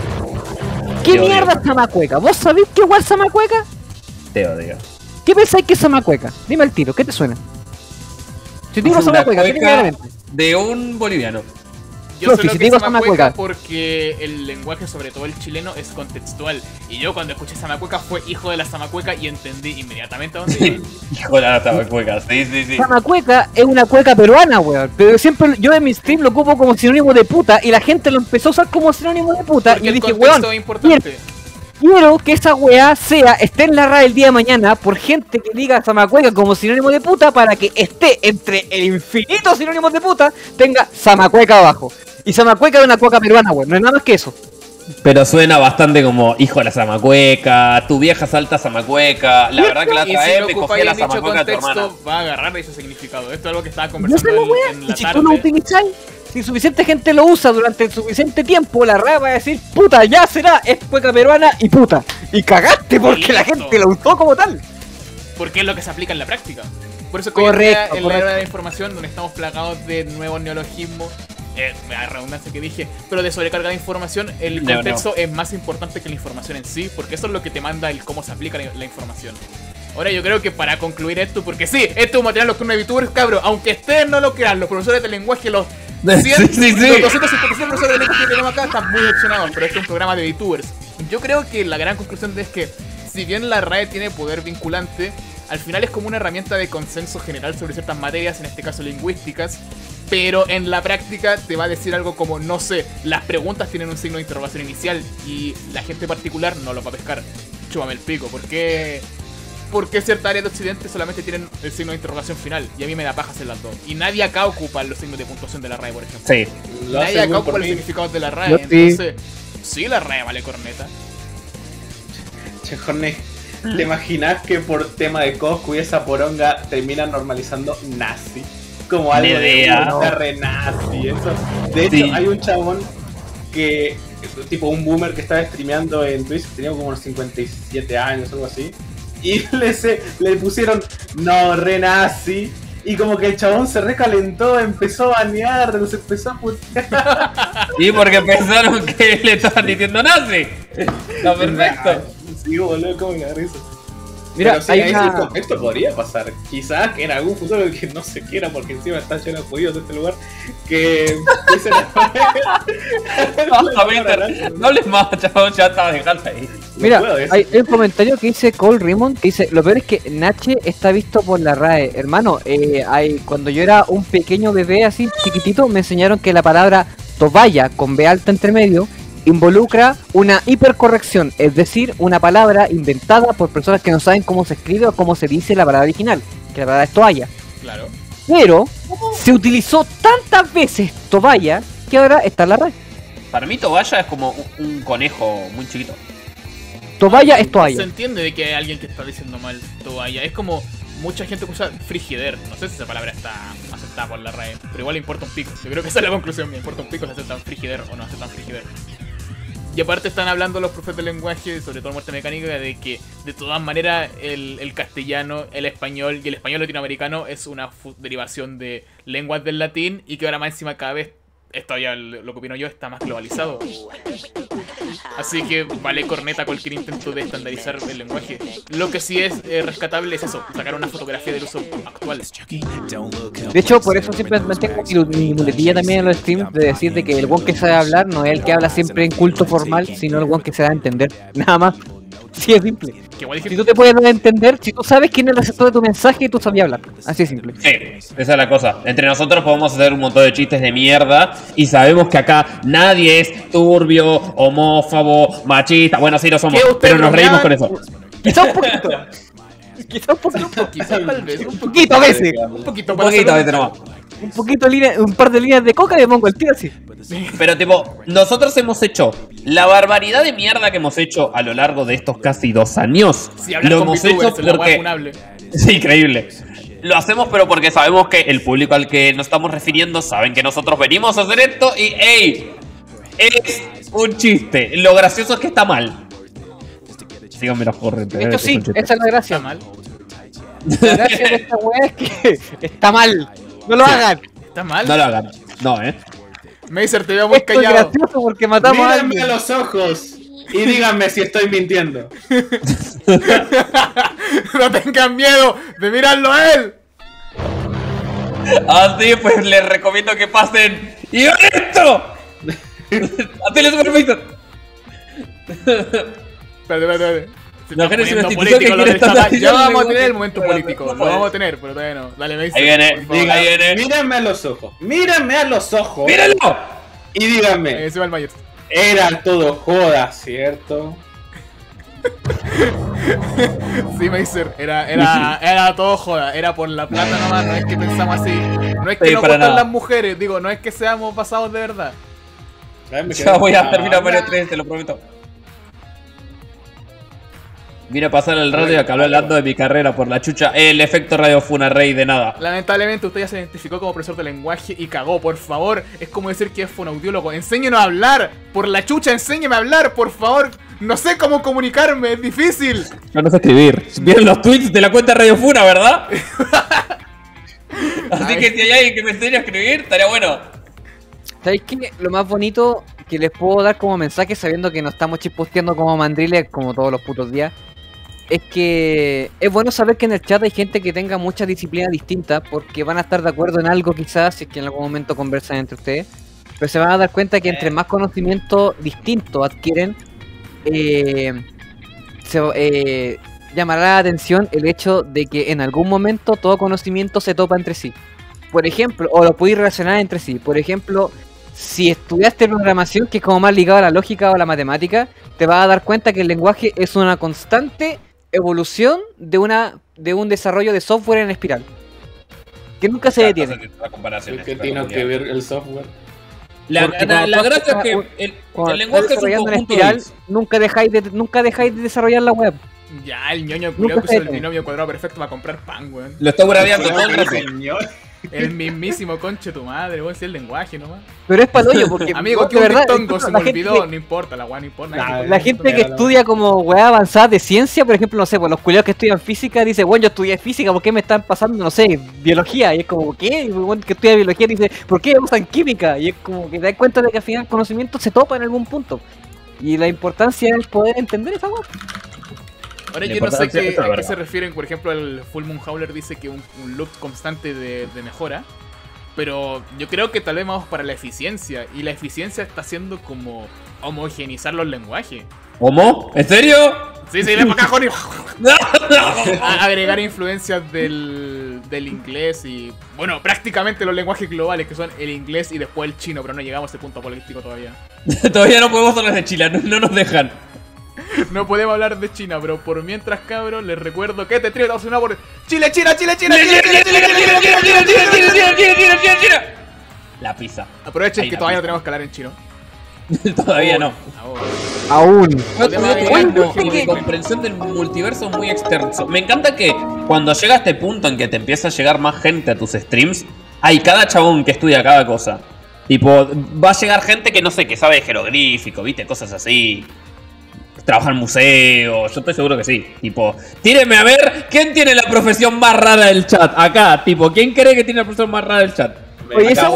¿Qué mierda es zamacueca? ¿Vos sabés qué igual zamacueca? Te odio. ¿Qué pensáis que es zamacueca? Dime el tiro, ¿qué te suena? Si te digo zamacueca, ¿qué te viene a la mente? De un boliviano. Yo solo que Zamacueca porque el lenguaje, sobre todo el chileno, es contextual. Y yo cuando escuché Zamacueca fue hijo de la Zamacueca y entendí inmediatamente a dónde iba. Hijo de la Zamacueca, sí. Zamacueca es una cueca peruana, weón. Pero siempre yo en mi stream lo ocupo como sinónimo de puta y la gente lo empezó a usar como sinónimo de puta. Porque y yo dije, weón, es importante. Quiero que esa weá esté en la RAE el día de mañana por gente que diga Zamacueca como sinónimo de puta para que esté entre el infinito sinónimos de puta, tenga Zamacueca abajo. Y Zamacueca es una cueca peruana, weón, no es nada más que eso. Pero suena bastante como hijo de la Zamacueca, tu vieja salta Zamacueca. La verdad que la otra vez me cogí la Zamacueca de tu hermana. Va a agarrar ese significado. Esto es algo que estaba conversando en la y si tarde. tú lo utilizáis, si suficiente gente lo usa durante el suficiente tiempo, la RAE va a decir, puta, ya será, es cueca peruana y puta. Y cagaste porque la gente lo usó como tal. Porque es lo que se aplica en la práctica. Por eso que hoy en la era de la información, donde estamos plagados de nuevos neologismos, la redundancia que dije, pero de sobrecarga de información, el contexto es más importante que la información en sí, porque eso es lo que te manda el cómo se aplica la información. Ahora yo creo que para concluir esto, porque sí, este es un material nocturno de VTubers, cabros, aunque ustedes no lo crean, los profesores de lenguaje, los 257 profesores de lenguaje que tenemos acá están muy decepcionados, pero este es un programa de VTubers. Yo creo que la gran conclusión es que, si bien la RAE tiene poder vinculante, al final es como una herramienta de consenso general sobre ciertas materias, en este caso lingüísticas, pero en la práctica te va a decir algo como, no sé, las preguntas tienen un signo de interrogación inicial y la gente particular no lo va a pescar. Chúpame el pico, ¿por qué ciertas áreas de Occidente solamente tienen el signo de interrogación final? Y a mí me da paja hacer las dos. Y nadie acá ocupa los signos de puntuación de la RAE, por ejemplo. Sí. Nadie acá ocupa los significados de la RAE. Entonces, sí, la RAE vale corneta. Che, Jorge, ¿te imaginas que por tema de Coscu y esa poronga terminan normalizando nazi? Como algo de una renazi, eso. De hecho, hay un chabón que, tipo un boomer que estaba streameando en Twitch, tenía como unos 57 años o algo así, y le pusieron no renazi, y como que el chabón se recalentó, empezó a banear, se empezó a putear. Y porque pensaron que le estaban diciendo nazi. Está perfecto. Sí, boludo, como me risa. Mira, pero sí, hay una... esto podría pasar. Quizás que en algún futuro que no se quiera, porque encima está lleno de judíos de este lugar, que no hables más, chabón, ya estaba dejando ahí. Mira, hay un comentario que dice Cole Raymond, que dice: lo peor es que Nache está visto por la RAE. Hermano, cuando yo era un pequeño bebé así chiquitito, me enseñaron que la palabra toballa con B alta entre medio involucra una hipercorrección, es decir, una palabra inventada por personas que no saben cómo se escribe o cómo se dice la palabra original, que la palabra es toalla. Claro. Pero se utilizó tantas veces toballa que ahora está en la RAE. Para mí toballa es como un conejo muy chiquito. Toballa es toalla. Se entiende de que hay alguien que está diciendo mal toalla. Es como mucha gente usa frigider. No sé si esa palabra está aceptada por la RAE, pero igual le importa un pico. Yo creo que esa es la conclusión. Me importa un pico si aceptan frigider o no aceptan frigider. Y aparte están hablando los profes de lenguaje, sobre todo muerte mecánica, de que de todas maneras el castellano, el español y el español latinoamericano es una derivación de lenguas del latín, y que ahora más encima cada vez, esto ya lo que opino yo, está más globalizado. Así que vale corneta cualquier intento de estandarizar el lenguaje. Lo que sí es rescatable es eso, sacar una fotografía del uso actual. De hecho, por eso siempre mantengo mi muletilla también en los streams de decir de que el one que sabe hablar no es el que habla siempre en culto formal, sino el one que se da a entender. Nada más. Sí, es simple. Si tú te puedes dar a entender, si tú sabes quién es el receptor de tu mensaje, tú sabías hablar. Así es simple. Sí, esa es la cosa. Entre nosotros podemos hacer un montón de chistes de mierda y sabemos que acá nadie es turbio, homófobo, machista. Bueno, sí lo somos, pero nos reímos con eso. Quizá un poquito. Quizá un poquito. Tal vez. Un poquito a veces. Un poquito a veces nomás. Un poquito un par de líneas de coca y me pongo el tiro así. Pero tipo, nosotros hemos hecho la barbaridad de mierda que hemos hecho a lo largo de estos casi 2 años. Sí, lo hemos hecho porque... Es increíble. Lo hacemos pero porque sabemos que el público al que nos estamos refiriendo saben que nosotros venimos a hacer esto y ¡ey! Es un chiste. Lo gracioso es que está mal. Síganme los corrientes. Esto sí, esa es la gracia. Está mal. La gracia de esta weá es que está mal. No lo hagan. ¿Está mal? No lo hagan. No, Mazer, te veo muy Esto callado. es gracioso porque matamos a Mírenme a los ojos y díganme si estoy mintiendo. No tengan miedo de mirarlo a él. Así pues les recomiendo que pasen. ¡Y vean esto! ¡Hazle supervisor! Espérate. No, que es una institución que quiere estar. Ya vamos a tener el momento político. Lo vamos a tener, pero todavía no. Dale, Mazer. Ahí viene. Mírenme a los ojos. Mírenme a los ojos. ¡Míralo! Y díganme. Se va el Mayer. Era todo joda, ¿cierto? Sí, Mazer, era todo joda, era por la plata nomás, no es que pensamos así, no es que nos gustan las mujeres, digo, no es que seamos pasados de verdad. Ya voy a terminar Mario 3, te lo prometo. Vine a pasar el radio y acabé hablando de mi carrera por la chucha. El efecto Radio Funa, rey de nada. Lamentablemente usted ya se identificó como profesor de lenguaje y cagó, por favor. Es como decir que es fonaudiólogo. Enséñenos a hablar. Por la chucha, enséñeme a hablar, por favor. No sé cómo comunicarme, es difícil. Yo no sé escribir. Vieron los tweets de la cuenta Radio Funa, ¿verdad? Así que si hay alguien que me enseñe a escribir, estaría bueno. ¿Sabéis qué? Lo más bonito que les puedo dar como mensaje, sabiendo que no estamos chisposteando como mandriles como todos los putos días, es que es bueno saber que en el chat hay gente que tenga muchas disciplinas distintas, porque van a estar de acuerdo en algo quizás, si es que en algún momento conversan entre ustedes, pero se van a dar cuenta que entre más conocimiento distinto adquieren, llamará la atención el hecho de que en algún momento todo conocimiento se topa entre sí. Por ejemplo, o lo podéis relacionar entre sí. Por ejemplo, si estudiaste programación, que es como más ligado a la lógica o a la matemática, te vas a dar cuenta que el lenguaje es una constante evolución de un desarrollo de software en espiral. Que nunca se detiene. ¿Qué tiene que ver el software? La gracia es que el lenguaje es un conjunto espiral, de... nunca dejáis de desarrollar la web. Ya, el ñoño culiao que usa el binomio cuadrado perfecto para comprar pan, weón. Lo está braviando todo el rato. El mismísimo conche tu madre, weón, si el lenguaje nomás. Pero es palollo, porque amigo, que de un verdad, dictongo se me olvidó, gente, no importa, la weá no importa. la gente que estudia como weá avanzada de ciencia, por ejemplo, no sé, pues los culiados que estudian física dicen, bueno, yo estudié física, ¿por qué me están pasando, no sé, biología? Y es como, ¿qué? Y bueno, que estudia biología dice, ¿por qué usan química? Y es como que te das cuenta de que al final el conocimiento se topa en algún punto. Y la importancia es poder entender esa weá. Ahora yo no sé a qué se refieren, por ejemplo, el Full Moon Howler dice que un loop constante de mejora. Pero yo creo que tal vez vamos para la eficiencia. Y la eficiencia está haciendo como homogeneizar los lenguajes. ¿Cómo? ¿En serio? Sí, le para acá, Joni. Agregar influencias del inglés y... Bueno, prácticamente los lenguajes globales, que son el inglés y después el chino. Pero no llegamos a ese punto político todavía. Todavía no podemos hablar de Chile, no nos dejan. No podemos hablar de China, pero por mientras, cabros, les recuerdo que este trío está funcionado por Chile, China, Chile, China, Chile, Chile, Chile, Chile, Chile. La pizza. Aprovechen que todavía no tenemos que hablar en chino. Todavía no. Aún. Mi comprensión del multiverso es muy extenso. Me encanta que cuando llega a este punto en que te empieza a llegar más gente a tus streams, hay cada chabón que estudia cada cosa. Tipo, va a llegar gente que no sé, que sabe de jeroglífico, viste, cosas así. Trabaja en museos, yo estoy seguro que sí. Tipo, tírenme a ver quién tiene la profesión más rara del chat. Acá, tipo, ¿quién cree que tiene la profesión más rara del chat? Oye, esa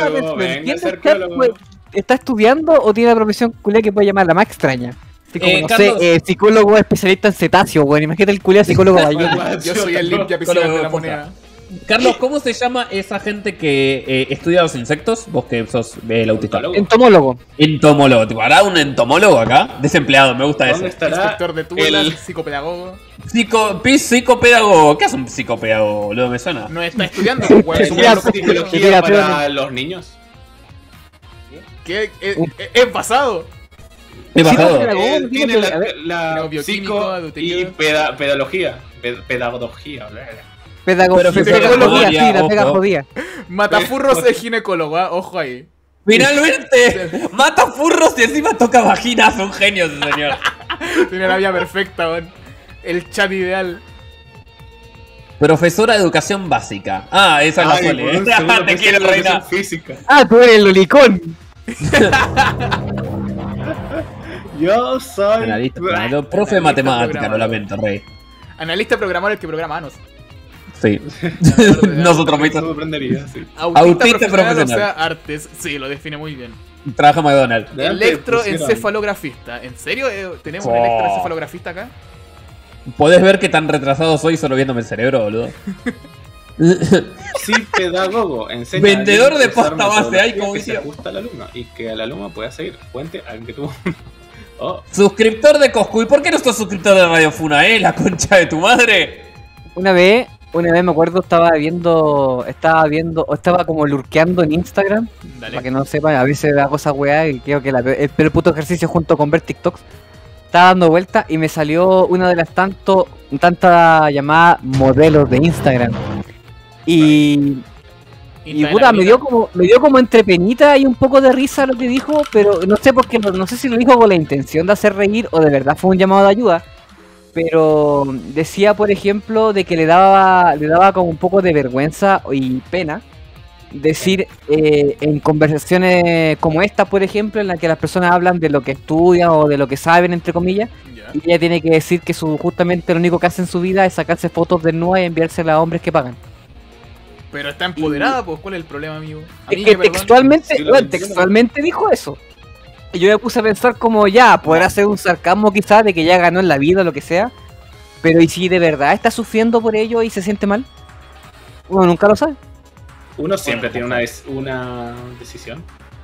¿está estudiando o tiene la profesión culia que puede llamar la más extraña? Así como, no Carlos, sé, psicólogo especialista en cetáceos, weón. Imagínate el culia psicólogo gallego. Yo soy el limpia piscina de la moneda. Carlos, ¿cómo se llama esa gente que estudia los insectos? Vos que sos el autista. Entomólogo. Entomólogo. Tipo, ¿hará un entomólogo acá? Desempleado, me gusta ¿Dónde eso. estará Inspector de tubelas, psicopedagogo. Psicopedagogo. ¿Qué hace un psicopedagogo, boludo? Me suena. No está estudiando, weón. ¿Es una psicología para los niños? ¿Qué? ¿Es pasado? ¿Qué pasado? Tiene la bioquímico, psico y pedagogía. Pedagogía, Pedagogía, pedagogía, sí, la ojo. pedagogía. Matafurros es ginecólogo, ojo ahí. Finalmente, mata furros y encima toca vaginas. Un genio ese señor. Tiene la vida perfecta, weón. El chat ideal. Profesora de educación básica. Ah, esa es la Sole, Te quiero, reina. Física. Ah, tú eres el lolicón. Yo soy Analista, profe de matemática, lo lamento, rey. Analista programador, el que programa Anos. Sí. Nosotros mismos. Me sorprendería, sí. Autista profesional, o sea, artes. Sí, lo define muy bien. Trabaja McDonald's. Electroencefalografista. ¿En serio? ¿Tenemos un electroencefalografista acá? ¿Podés ver qué tan retrasado soy solo viéndome el cerebro, boludo? Sí, pedagogo. Enseña Vendedor de usar pasta base, hay como que se dice. ajusta al alumno y que el alumno pueda seguir. Fuente al que tuvo. Oh. Suscriptor de Coscu. ¿Y por qué no sos suscriptor de Radio Funa, la concha de tu madre? Una vez me acuerdo, estaba como lurkeando en Instagram. Dale. Para que no sepan, a veces da cosas weá y creo que el puto ejercicio junto con ver TikToks. Estaba dando vuelta y me salió una de las tantas llamadas modelos de Instagram. Y puta, me dio como entre penita y un poco de risa lo que dijo, pero no sé por qué, no sé si lo dijo con la intención de hacer reír o de verdad fue un llamado de ayuda. Pero decía, por ejemplo, de que le daba como un poco de vergüenza y pena decir en conversaciones como esta, por ejemplo, en la que las personas hablan de lo que estudian o de lo que saben, entre comillas, y ella tiene que decir que justamente lo único que hace en su vida es sacarse fotos desnudas y enviárselas a hombres que pagan. Pero está empoderada, pues ¿cuál es el problema, amigo? Es que textualmente dijo eso. Y yo me puse a pensar como ya, podrá ser un sarcasmo quizás de que ya ganó en la vida o lo que sea. Pero ¿y si de verdad está sufriendo por ello y se siente mal? Uno nunca lo sabe. Uno siempre tiene una decisión.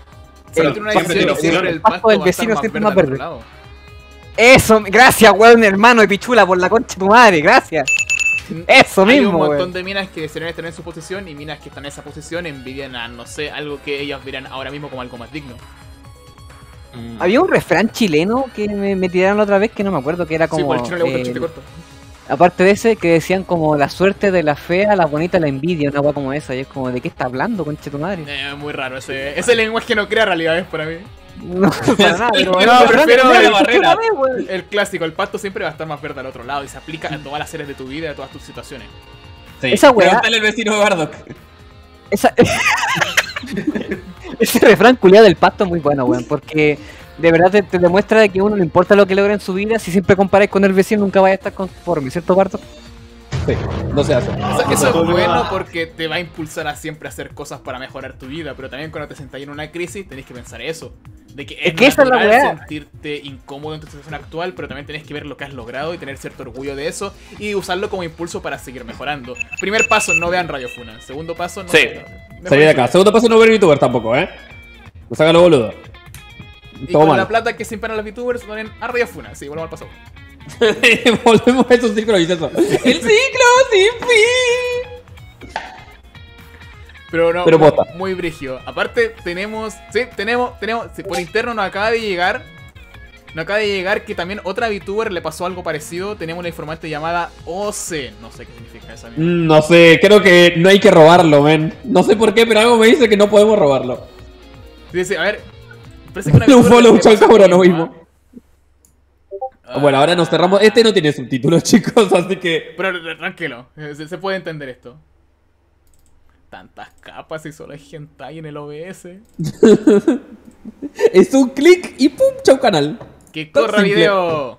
El pasto del vecino siempre más verde. Eso, gracias, weón, hermano de pichula, por la concha de tu madre, gracias. Eso mismo, hay un montón weón. de minas que desearían estar en su posición y minas que están en esa posición envidian a, no sé, algo que ellas verán ahora mismo como algo más digno. Había un refrán chileno que me tiraron la otra vez que no me acuerdo, que era como... Sí, por el chino le gusta el chiste corto. Aparte de ese, que decían como la suerte de la fea, la bonita la envidia, una weá como esa, y es como, ¿de qué está hablando, concha de tu madre? Muy raro, ese lenguaje no crea realidades para mí. No, para nada, pero prefiero la barrera. barrera. El clásico, el pasto siempre va a estar más verde al otro lado y se aplica a todas las áreas de tu vida y a todas tus situaciones. Sí. Esa weá... Pregúntale al vecino de Bardock. Ese refrán culiado del pasto es muy bueno, weón, porque de verdad te demuestra de que a uno no importa lo que logra en su vida, si siempre comparáis con el vecino nunca vaya a estar conforme, ¿cierto, Bardock? Sí, no se hace. Eso es bueno porque te va a impulsar a siempre hacer cosas para mejorar tu vida, pero también cuando te sentás en una crisis tenés que pensar eso. De que es esa es la natural weá. sentirte incómodo en tu situación actual, pero también tenés que ver lo que has logrado y tener cierto orgullo de eso y usarlo como impulso para seguir mejorando. Primer paso, no vean Radio Funa. Segundo paso, no Sí, salí de acá. Segundo paso, no ver VTubers tampoco, No sacan lo boludo. Y Todo con mal. la plata que siempre a los VTubers donen a Radio Funa. Sí, volvemos al paso. Volvemos a esos círculos viciosos. ¡El ciclo sin fin! Pero no, Pero muy, posta. muy brígido. Aparte, tenemos, sí, por interno nos acaba de llegar que también otra VTuber le pasó algo parecido. Tenemos una informante llamada OC. No sé qué significa esa mierda. No sé, creo que no hay que robarlo, men. No sé por qué, pero algo me dice que no podemos robarlo. Dice, a ver, parece que una Un follow, le chao, pasó cabrón, lo no mismo, mismo. Bueno, ahora nos cerramos. Este no tiene subtítulos, chicos, así que... Pero tranquilo, se puede entender esto. Tantas capas y solo hay hentai en el OBS. Es un clic y pum, chau canal. ¡Que Tan corra simple. video!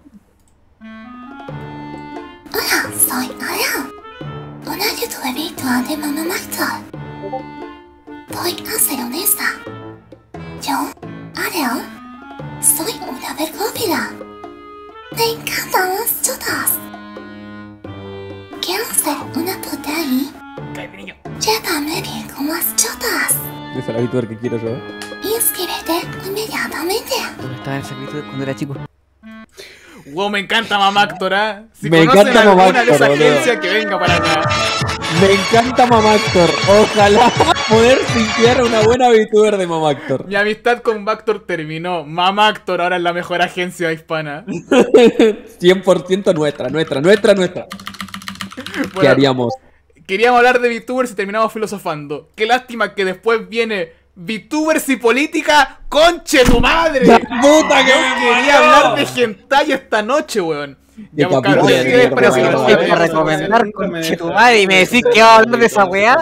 Hola, soy Ara. Una youtuber virtual de Mama Master. Voy a ser honesta. Yo, Ara, soy una vergófila. Me encantan las chotas. Quiero ser una puta y llévame bien con las chotas. Esa es la VTuber que quiero yo. Inscríbete inmediatamente. ¿Dónde estaba en el secreto cuando era chico? Wow, me encanta Mamá Actora. Si Me conocen encanta Mamá alguna de esa Actor, boludo. agencia que venga para acá. Me encanta Mamactor. Ojalá poder sincear una buena VTuber de Mamactor. Mi amistad con Bactor terminó. Mamá Actor ahora es la mejor agencia hispana. 100% nuestra. ¿Qué Bueno, haríamos? queríamos hablar de VTubers y terminamos filosofando. Qué lástima que después viene VTubers y política. ¡Conche tu madre! ¡La puta que me Quería parió! hablar de hentai esta noche, weón. De Ya, pues, capítulo cabrón, de ¿qué les parece? mierda, Nos weón. vemos. Para recomendar, conchetumare, y me decís que va a hablar de esa weá.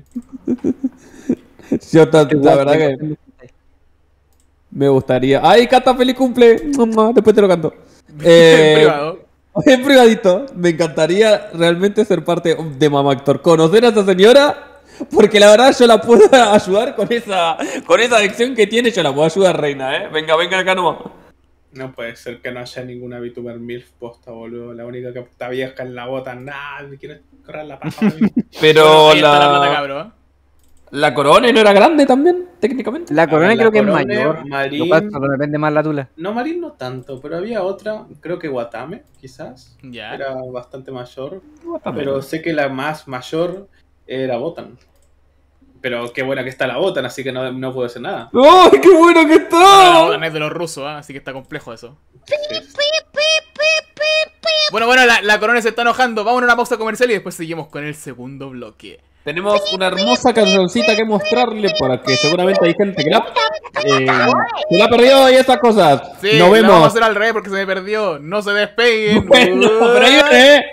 Yo, la verdad que me gustaría. ¡Ay, Cata, feliz cumple! Mamá, después te lo canto. En privado. En privadito. Me encantaría realmente ser parte de Mamactor. Conocer a esa señora. Porque la verdad yo la puedo ayudar con esa adicción que tiene. Yo la puedo ayudar, reina, Venga acá nomás. No puede ser que no haya ninguna VTuber MILF posta, boludo. La única que está vieja en la bota. Nada, me quiero correr la paja. Pero Ahí está la plata, cabrón. la Corone no era grande también, técnicamente. La corona A ver, creo que es Corone, mayor. Marín. Lo cual solo depende más la tula. No, Marín no tanto, pero había otra, creo que Watame, quizás. Ya. Era bastante mayor. Pero sé que la más mayor era Botan. Pero qué buena que está la Botan, así que no puedo hacer nada. ¡Ay, qué bueno que No, está! la es de los rusos, así que está complejo eso. Bueno, la corona se está enojando. Vamos a una pausa comercial y después seguimos con el segundo bloque. Tenemos una hermosa cancioncita que mostrarle para que seguramente hay gente que se la perdió y esas cosas. Sí, Nos la vemos. vamos a hacer al revés porque se me perdió. No se despeguen. Bueno, pero ahí viene,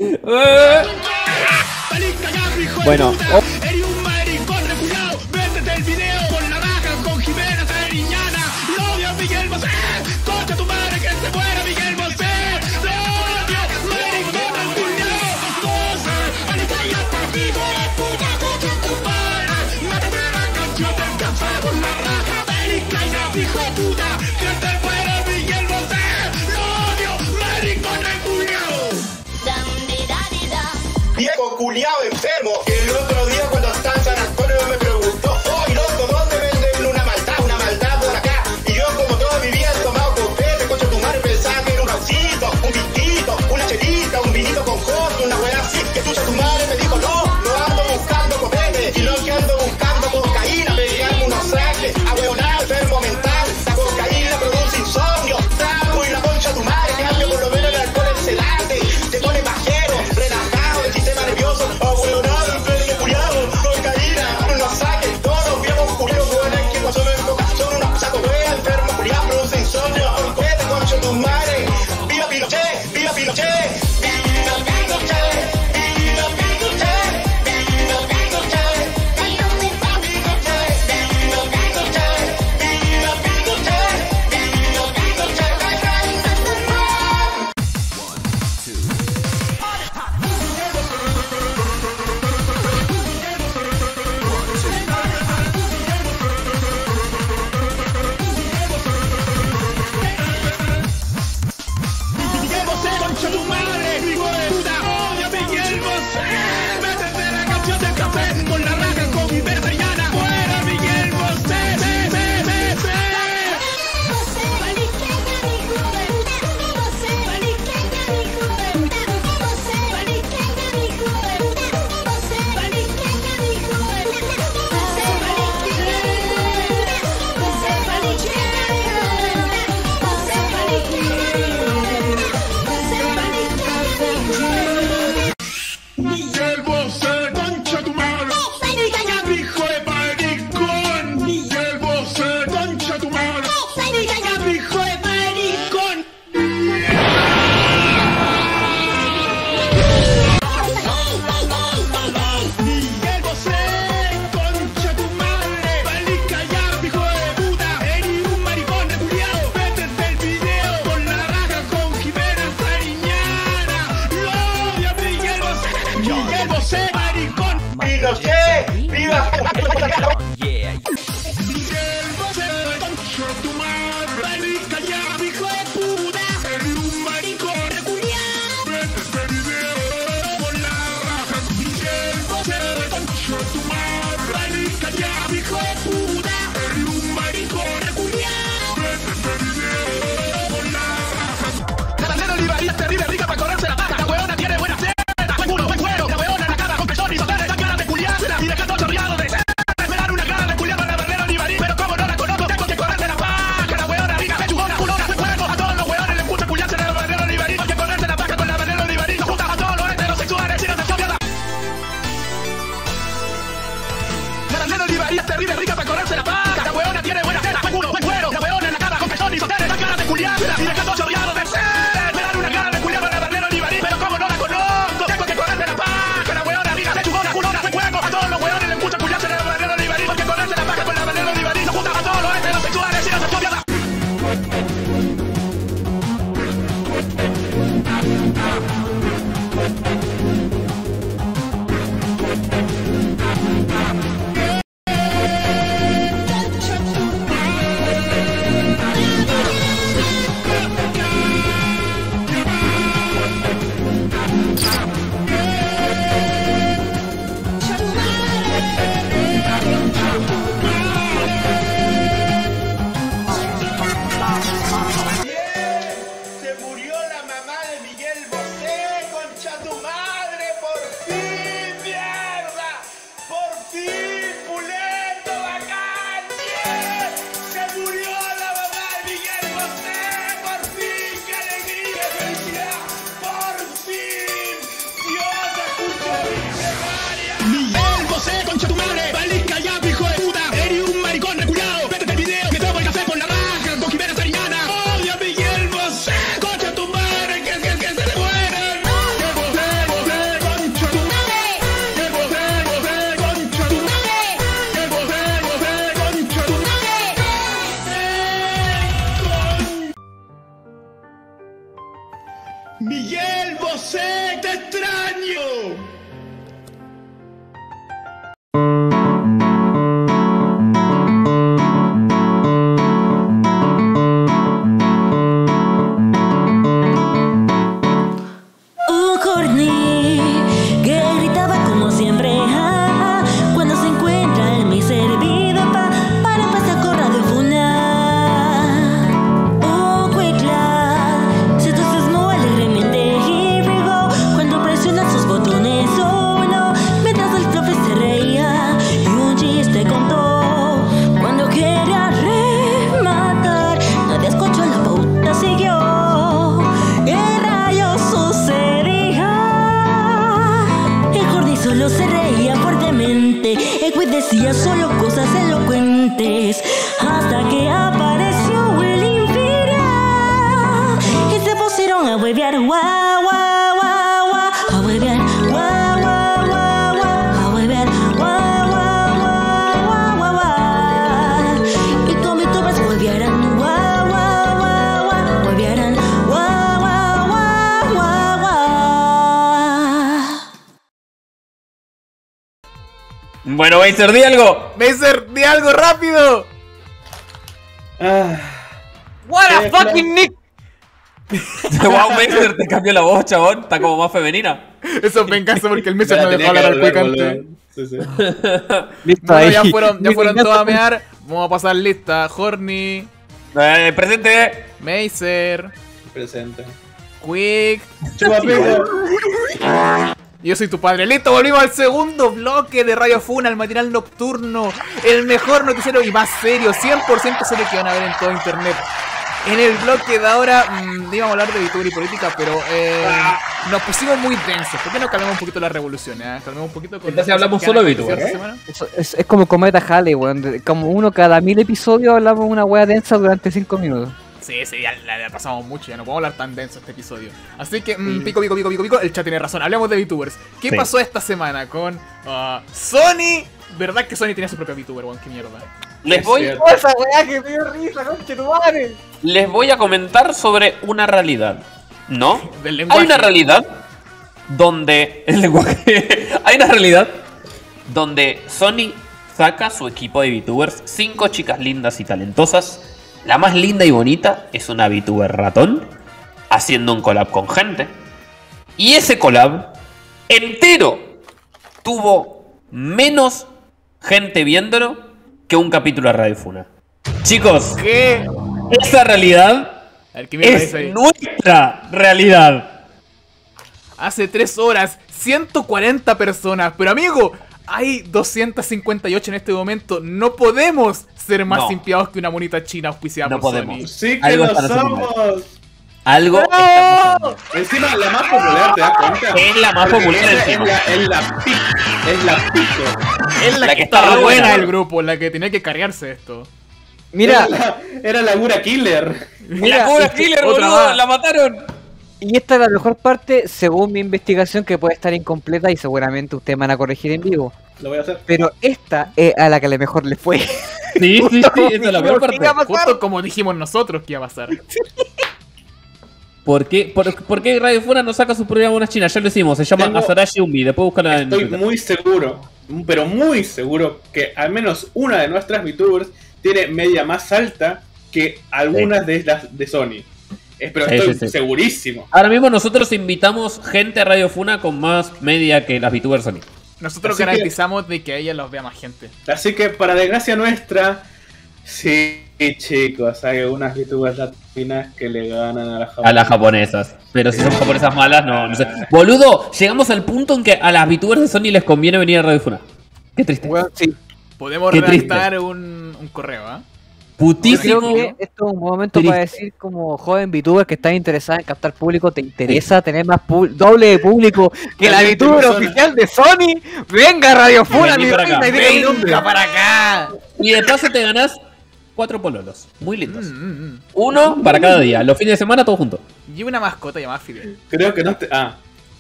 Bueno, Eres un maricón refugiado, véndete el video con la raja, con Jimena Sariñana, lo odio a Miguel Bosé, concha tu madre que se muera Miguel Bosé, lo odio, maricón al culiao, Bosé, ahorita ya está vivo, puta concha tu hijo de puta, que se fuera Miguel Bosé. Lo odio, maricón reculiao. Viejo culiao enfermo, que el otro día cuando estaba en San Antonio me preguntó, oh, loco, ¿dónde venden una maldad por acá? Y yo como toda mi vida he tomado copete, concha tu madre, pensaba que era un pancito, un pintito, una chelita, un vinito con costo, una weá así, que tuya tu madre me dijo, no ando buscando copete, sino que ando buscando cocaína, pegarme unos saques, ahueonado, enfermo mental, la cocaína produce insomnio, trapo y la concha tu madre, cambio por lo menos el alcohol es sedante, te pone pajero, relajado, el sistema nervioso, ahueonado, enfermo culiado, cocaína, unos saques, todos viejos culiados, weones que no solo en boca, son unos sacos wea, enfermo culiado, produce insomnio, copete, concha tu madre, viva Pinochet, viva Pinochet. Miguel Bosé, concha tu madre, hijo de puta, odio a Miguel Bosé. Métete la canción del café con la raja con mi veterana. Fuera Miguel Bosé, Miguel Bosé, concha tu madre, hijo de maricón. Miguel Bosé, concha tu madre, hijo de maricón. Miguel Bosé, concha tu madre, valí callar, hijo de puta, eres un maricón repudiado. Métete el video con la raja con Jimena Sariñana. Lo odio a Miguel Bosé, Miguel Bosé, maricón. Pinochet, viva. Miguel Bosé, concha tu madre, valí callar, hijo de puta, eres un maricón reculiao. Métete el video con la raja. Miguel Bosé, concha tu madre, valí callar, hijo de puta, eres un maricón reculiao. Métete el video con la raja. La bandera olivaría es terrible, rica para correrse la paja. La hueona tiene buena cena, buen culo, buen cuero. La hueona en la cara con pezón y sostenes, dan ganas de culiar. Y deja todo chorreado de ser. Me dan una cara de culiar para la bandera olivaría. Pero como no la conozco, tengo que correrse la paja. La hueona rica, pechugona, culona, buen cuero. A todos los hueones les gusta culiarse en la bandera olivaría. Hay que correrse la paja con la bandera olivaría. Se juntan a todos los heterosexuales y no se cambia la... La bandera olivaría es terrible, rica para correrse la paja. La hueona tiene buena cena, buen culo, buen cuero. La hueona en la cara con pezón y sostenes, dan ganas de culiar. Y deja todo chorreado de ser. Me dan una cara de culiar para la bandera olivaría. Pero como no la conozco, tengo que correrse la paja. La hueona rica, pechugona, culona, buen cuero. A todos los hueones les gusta culiarse en la bandera olivaría. Hay que correrse la paja con la bandera olivaría. Se juntan a todos los heterosexuales y no se cambia la... Se murió la mamá de Miguel Bosé, concha tu madre, por fin, mierda, por fin, pulento, bacán, bien. Se murió la mamá de Miguel Bosé, por fin, qué alegría, qué felicidad, por fin, Dios escuchó mi plegaria. Miguel Bosé, concha tu madre, valí callar, hijo de puta, eres un maricón reculiao. Métete el video, que tomo el café por la raja con Jimena Sariñana. Odio a Miguel Bosé, concha tu madre, que se le mueren. Miguel Bosé, concha tu madre. Miguel Bosé, concha tu madre. Miguel Bosé, concha tu madre. Miguel Bosé, te extraño. Bueno, Weiser, di algo. Weiser, di algo rápido. What a fucking Nick. Wow, Weiser te cambió la voz, chabón. Está como más femenina. Eso es venganza porque el Weiser no dejó hablar al Quick antes. Sí. Listo, Bueno, ahí. ya fueron todos a mear. Vamos a pasar lista. Horny, Presente. Weiser, Presente. Quick. Chupapico. Yo soy tu padre. Listo, volvimos al segundo bloque de Radio Funa, el matinal nocturno. El mejor noticiero y más serio, 100% serio que van a ver en todo internet. En el bloque de ahora íbamos a hablar de VTuber y política, pero nos pusimos muy densos. ¿Por qué no calmamos un poquito la revolución? Calmemos un poquito con Entonces las hablamos cosas que solo han de acontecido VTuber, esta semana. Es como Cometa Halley, weón. Como uno cada 1000 episodios hablamos una wea densa durante 5 minutos. Sí, ya la pasamos mucho, ya no podemos hablar tan denso este episodio. Así que, pico, el chat tiene razón. Hablemos de VTubers. ¿Qué Sí. pasó esta semana con Sony? ¿Verdad que Sony tenía su propio VTuber, weón? ¿Qué mierda? Les voy Esa weá que me dio risa, conche tu madre. Les voy a comentar sobre una realidad, ¿no? Del lenguaje. Hay una realidad donde... El lenguaje... Hay una realidad donde Sony saca su equipo de VTubers, 5 chicas lindas y talentosas. La más linda y bonita es una VTuber ratón, haciendo un collab con gente. Y ese collab entero tuvo menos gente viéndolo que un capítulo de Radio Funa. Chicos, ¿Qué? esa realidad A ver, ¿qué mierda es dice ahí? nuestra realidad. Hace 3 horas, 140 personas. Pero amigo, hay 258 en este momento. No podemos ser más No. simpiados que una monita china auspiciada No por podemos. Sony. Sí que Algo lo están haciendo mal. somos. Algo está pasando. Encima, la más popular, ¿te das cuenta? Es la más Porque popular esa encima. Es la pico. Es la, La que que estaba estaba buena buena. del grupo, la que tenía que cargarse esto. Mira, Era la Gura Killer. mira, La Cobra Killer, otra boludo, más. la mataron. y esta es la mejor parte, según mi investigación, que puede estar incompleta y seguramente ustedes van a corregir en vivo. Lo voy a hacer. Pero esta es a la que le mejor le fue. Sí, sí, sí, esa es la peor parte. Justo como dijimos nosotros que iba a pasar. ¿Por qué Radio Funa no saca su programa unas chinas? Ya lo hicimos, se llama Tengo- Azarashi Umbi, después búscala en Estoy Twitter. muy seguro, pero muy seguro que al menos una de nuestras VTubers tiene media más alta que algunas de las de Sony. Pero Sí, estoy sí, sí. segurísimo. Ahora mismo nosotros invitamos gente a Radio Funa con más media que las VTubers Sony. Nosotros Así que- garantizamos de que a ella los vea más gente. Así que para desgracia nuestra, sí chicos, hay unas VTubers latinas que le ganan a las japonesas. A las japonesas. Pero si son japonesas malas, no sé. Boludo, llegamos al punto en que a las VTubers de Sony les conviene venir a Radio Funa. Qué triste. Weón, sí. Podemos Qué triste. redactar un correo, ¿ah? Yo Putísimo. creo que esto es un momento Triste. para decir, como joven VTuber que estás interesada en captar público, te interesa tener más doble de público que la Caliente VTuber persona. oficial de Sony. Venga, Radio Funa, Vení mi para acá. reina, y diga mi nombre. ¡Venga para acá! Y de paso te ganás 4 pololos. Muy lindos. Mm. Uno para cada día. Los fines de semana todos juntos. Y una mascota llamada Fidel. Creo que no te... Ah,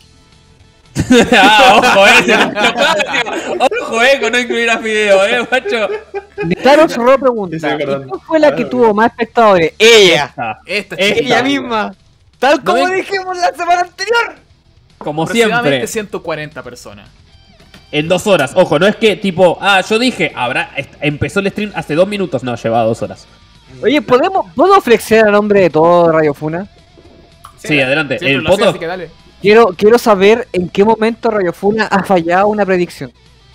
Ojo, ojo, con no incluir a Fideo, macho. Nitaro Zorro pregunta, Sí, perdón. ¿y ¿cuál fue la que tuvo más espectadores? Ella. Esta Esta. chiquita. Ella misma. Tal como ven? dijimos la semana anterior. Como Aproximadamente siempre. 140 personas. En 2 horas. Ojo, no es que tipo, yo dije, empezó el stream hace 2 minutos. No, lleva 2 horas. Oye, ¿puedo flexear a nombre de todo Radio Funa? Sí, adelante. Siempre El lo hacía, foto. así que dale. Quiero saber en qué momento Radio Funa ha fallado una predicción.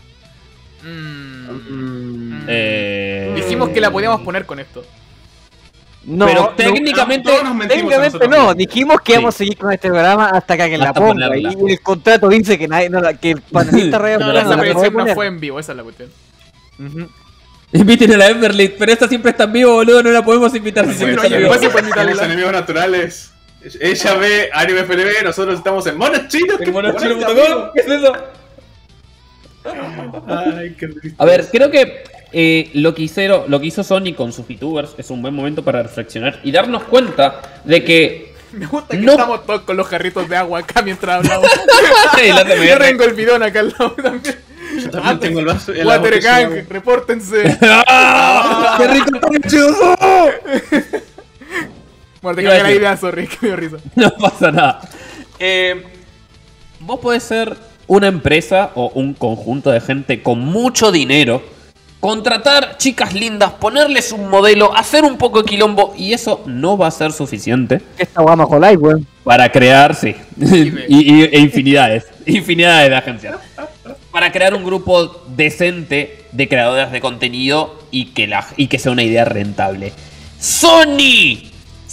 Dijimos que la podíamos poner con esto. No, Pero técnicamente. todos nos mentimos a técnicamente nosotros no. mismos. Dijimos que Sí. íbamos a seguir con este programa hasta que alguien la Hasta ponga. ponerla. Y el contrato dice que nadie, que el panelista Radio No, Funa esa no la puede predicción no poner. fue en vivo, esa es la cuestión. Ujú. Inviten a la Everlead, pero esta siempre está en vivo, boludo. No la podemos invitar si siempre no, está en y vivo. después se puede Somos invitar enemigos naturales. Ella ve anime FLB, nosotros estamos en monos chinos. En monochino.com. ¿Qué es eso? Ay, qué triste. A ver, creo que lo que hizo Sony con sus VTubers es un buen momento para reflexionar y darnos cuenta de que. Me gusta que No. estamos todos con los jarritos de agua acá mientras hablamos. Sí, la TMR. Yo tengo el bidón acá al lado también. Yo también tengo el vaso. el Water agua que Gang, se repórtense. ¡Qué rico está el chido! Bueno, te Iba a cambié la decir. idea, sorry, que me dio risa. No pasa nada. Vos podés ser una empresa o un conjunto de gente con mucho dinero contratar chicas lindas, ponerles un modelo, hacer un poco de quilombo, y eso no va a ser suficiente. Esta guama Holai, weón. Para crear, sí, e infinidades de agencias. Para crear un grupo decente de creadores de contenido y que sea una idea rentable. ¡Sony!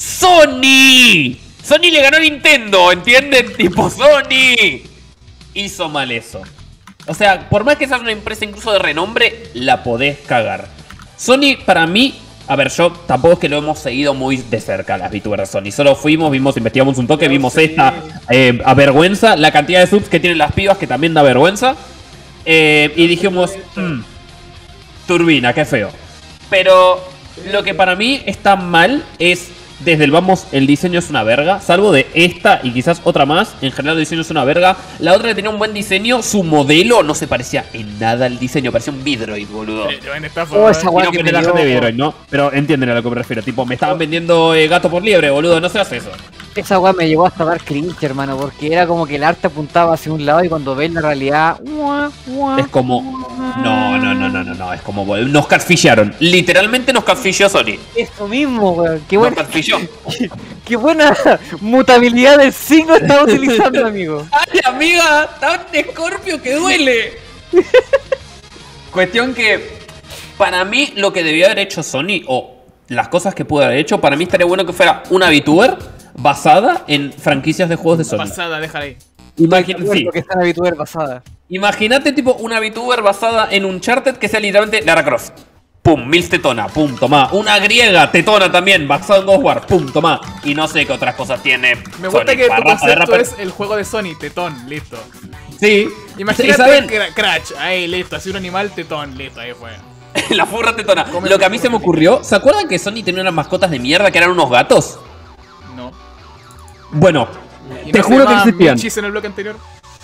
Sony le ganó a Nintendo, ¿entienden? Tipo, Sony hizo mal eso. O sea, por más que seas una empresa incluso de renombre, la podés cagar. Sony, para mí, a ver, yo tampoco es que lo hemos seguido muy de cerca, las VTubers de Sony. Solo investigamos un toque, vimos esta avergüenza, la cantidad de subs que tienen las pibas, que también da vergüenza. Y dijimos, turbina, qué feo. Pero lo que para mí está mal es, desde el vamos, el diseño es una verga. Salvo de esta y quizás otra más, en general el diseño es una verga. La otra que tenía un buen diseño, su modelo no se parecía en nada al diseño, parecía un Vidroid, boludo. Esa guay que me la dio, gente de Vidroid, ¿no? Pero entienden a lo que me refiero, tipo, me estaban vendiendo gato por liebre, boludo, no se hace eso. Esa weá me llevó hasta dar cringe, hermano, porque era como que el arte apuntaba hacia un lado y cuando ves la realidad... Es como... No, es como... Nos catfillaron, literalmente nos catfilló Sony. Eso mismo, weón. Nos catfilló. Qué buena mutabilidad del signo estaba utilizando, amigo. ¡Ay, amiga! ¡Tan Scorpio que duele! Cuestión que... Para mí, lo que debió haber hecho Sony, o las cosas que pudo haber hecho, para mí estaría bueno que fuera una VTuber basada en franquicias de juegos de Sony. Basada, déjala ahí. Sí. Que está una VTuber basada. Imagínate tipo una VTuber basada en Uncharted que sea literalmente Lara Croft. Pum, Mills tetona, pum, tomá. Una griega tetona también, basada en God of War, pum, tomá. Y no sé qué otras cosas tiene. Me gusta Sony, que tu concepto es el juego de Sony, tetón, listo. Sí. Imagínate Crash, ahí, listo, así un animal, tetón, listo, ahí fue. La furra tetona. Lo que a mí se me ocurrió, ¿se acuerdan que Sony tenía unas mascotas de mierda que eran unos gatos? No. Bueno, ¿Y te no se juro que llama existían. Michis en el bloque anterior?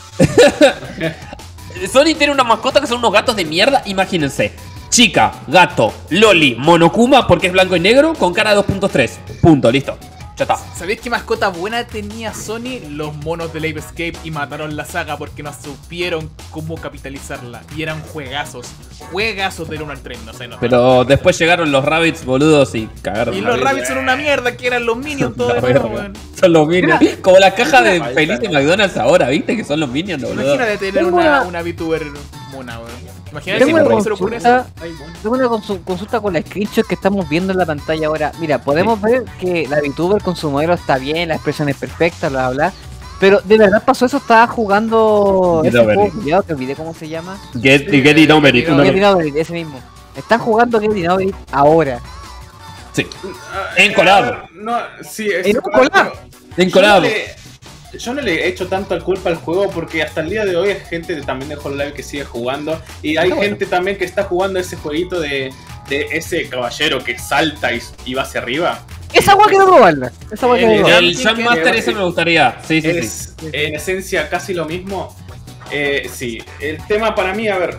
Sony tiene una mascota que son unos gatos de mierda, imagínense. Chica, gato, loli, monokuma, porque es blanco y negro, con cara de 2.3. Punto, listo. Ya está. ¿Sabéis qué mascota buena tenía Sony? Los monos de Live Escape, y mataron la saga porque no supieron cómo capitalizarla. Y eran juegazos. Juegazos del 1 al 3, no sé. No. Pero después llegaron los rabbits boludos y cagaron. Y los rabbits son una mierda, que eran los minions todo de nuevo, weón. Son los minions. Como la caja de feliz de McDonald's ahora, ¿viste? Que son los minions, boludo. Imagínate tener una VTuber mona, weón. Imagínate si no se le ocurre eso. Tengo una consulta con la screenshot que estamos viendo en la pantalla ahora. Mira, podemos ver que la VTuber con su modelo está bien, la expresión es perfecta, bla, bla. Pero de verdad pasó eso, estaba jugando ese juego, cuidado, que olvidé cómo se llama. Get It Over It. Get It Over It, ese mismo. Están jugando Get It Over It ahora. Sí. En collab. No, sí, En un collab. En collab. Yo no le he hecho tanto la culpa al juego porque hasta el día de hoy hay gente también de Hololive que sigue jugando. Y hay gente también que está jugando ese jueguito de ese caballero que salta y va hacia arriba. Esa agua quiero probarla. Esa agua quiero probarla. El Jam Master ese me gustaría. Sí. En esencia casi lo mismo. Sí, el tema para mí, a ver.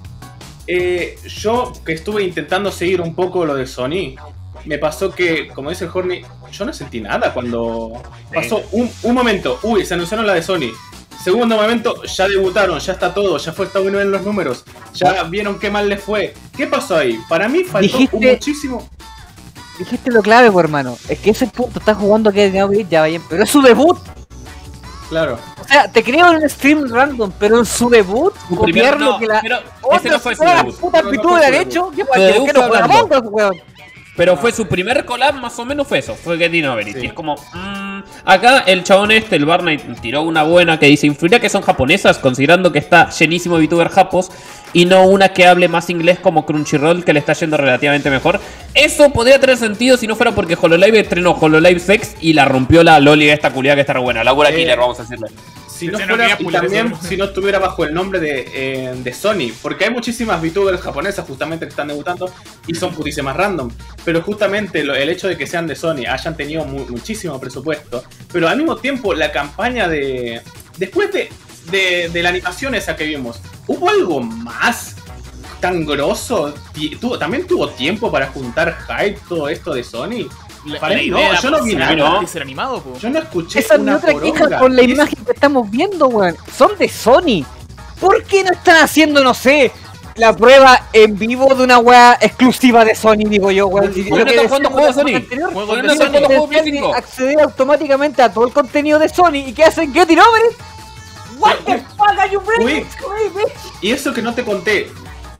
Yo que estuve intentando seguir un poco lo de Sony, me pasó que, como dice el Horny, yo no sentí nada cuando pasó un momento. Uy, se anunciaron la de Sony. Segundo momento, ya debutaron, ya está todo, ya está bueno en los números. Ya vieron qué mal les fue. ¿Qué pasó ahí? Para mí faltó muchísimo. Dijiste lo clave, pues, hermano. Es que ese punto está jugando que ya vayan, pero es su debut. Claro. O sea, te creo en un stream random, pero en su debut, copiar lo que la. Pero ese no fue su debut. Puta VTuber han hecho. ¿Qué no juega Among Us, weón? Pero fue su primer collab, más o menos fue eso. Fue Get It Over It. Y es como... Acá el chabón el Barney, tiró una buena que dice: influiría que son japonesas, considerando que está llenísimo de VTuber japos, y no una que hable más inglés como Crunchyroll, que le está yendo relativamente mejor. Eso podría tener sentido si no fuera porque Hololive estrenó Hololive Sex y la rompió la loli esta culiada que está re buena. Laura Killer, vamos a decirle. Si no fuera, y también si no estuviera bajo el nombre de Sony, porque hay muchísimas VTubers japonesas justamente que están debutando y son putísimas random, pero justamente el hecho de que sean de Sony, hayan tenido muchísimo presupuesto, pero al mismo tiempo la campaña después de la animación esa que vimos, ¿hubo algo más tan grosso? ¿También tuvo tiempo para juntar hype todo esto de Sony? Yo no vi nada. Animado, po. Yo no escuché esa una otra queja con la imagen que estamos viendo, weón. Son de Sony. ¿Por qué no están haciendo, no sé, la prueba en vivo de una weá exclusiva de Sony, digo yo, weón? ¿Por qué no están jugando juegos de Sony? ¿Por qué no están jugando juegos de Play 5? Acceder automáticamente a todo el contenido de Sony y que hacen Get It Over It. What the fuck are you bringing to me, bitch? Y eso que no te conté,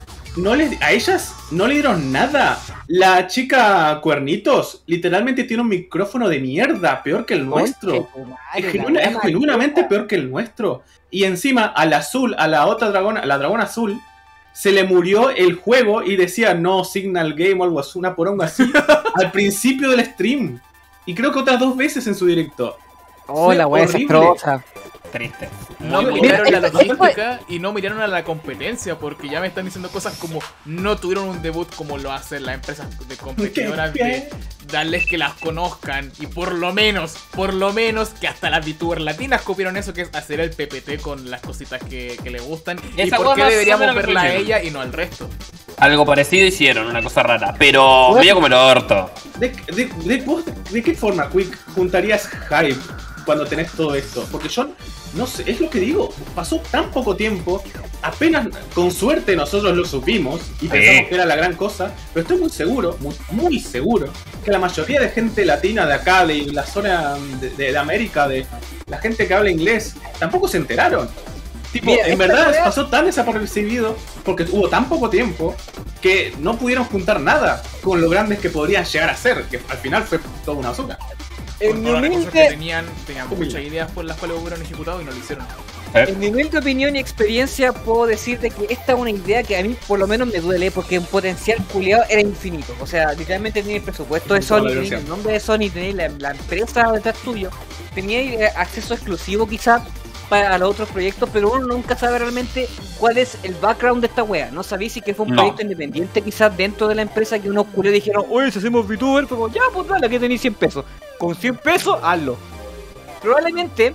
a ellas no le dieron nada. La chica Cuernitos literalmente tiene un micrófono de mierda, peor que el nuestro. Es genuinamente peor que el nuestro. Y encima al azul, a la otra dragona, la dragona azul, se le murió el juego y decía no Signal Game o algo así, una poronga así, al principio del stream. Y creo que otras 2 veces en su directo. Oh, la wea desastrosa. Triste. No miraron la logística y no miraron a la competencia, porque ya me están diciendo cosas como no tuvieron un debut como lo hacen las empresas de competidoras, de darles que las conozcan y por lo menos que hasta las VTubers latinas copiaron eso, que es hacer el PPT con las cositas que le gustan. ¿Y por qué deberíamos verla a ella y no al resto? Algo parecido hicieron, una cosa rara, pero medio como el orto. ¿De qué forma, Quick, juntarías hype cuando tenés todo esto? Porque yo no sé, es lo que digo, pasó tan poco tiempo, apenas con suerte nosotros lo supimos y pensamos que era la gran cosa, pero estoy muy seguro, muy seguro, que la mayoría de gente latina de acá, de la zona de América, de la gente que habla inglés, tampoco se enteraron. Tipo, mira, en verdad pasó tan desapercibido porque hubo tan poco tiempo que no pudieron juntar nada con lo grandes que podrían llegar a ser, que al final fue toda una azúcar. En mi humilde... tenían muchas ideas por las cuales hubieran ejecutado y no lo hicieron. En mi humilde opinión y experiencia puedo decirte que esta es una idea que a mí por lo menos me duele porque un potencial culiado era infinito. O sea, literalmente tenía el presupuesto de Sony, tenía el nombre de Sony, tenía la empresa detrás tuyo, tenía acceso exclusivo quizás para los otros proyectos, pero uno nunca sabe realmente cuál es el background de esta wea. No sabía si que fue un proyecto independiente quizás dentro de la empresa que unos culiados dijeron, oye, si hacemos VTuber, fue como, ya, pues dale, aquí tenéis 100 pesos. Con 100 pesos, hazlo. Probablemente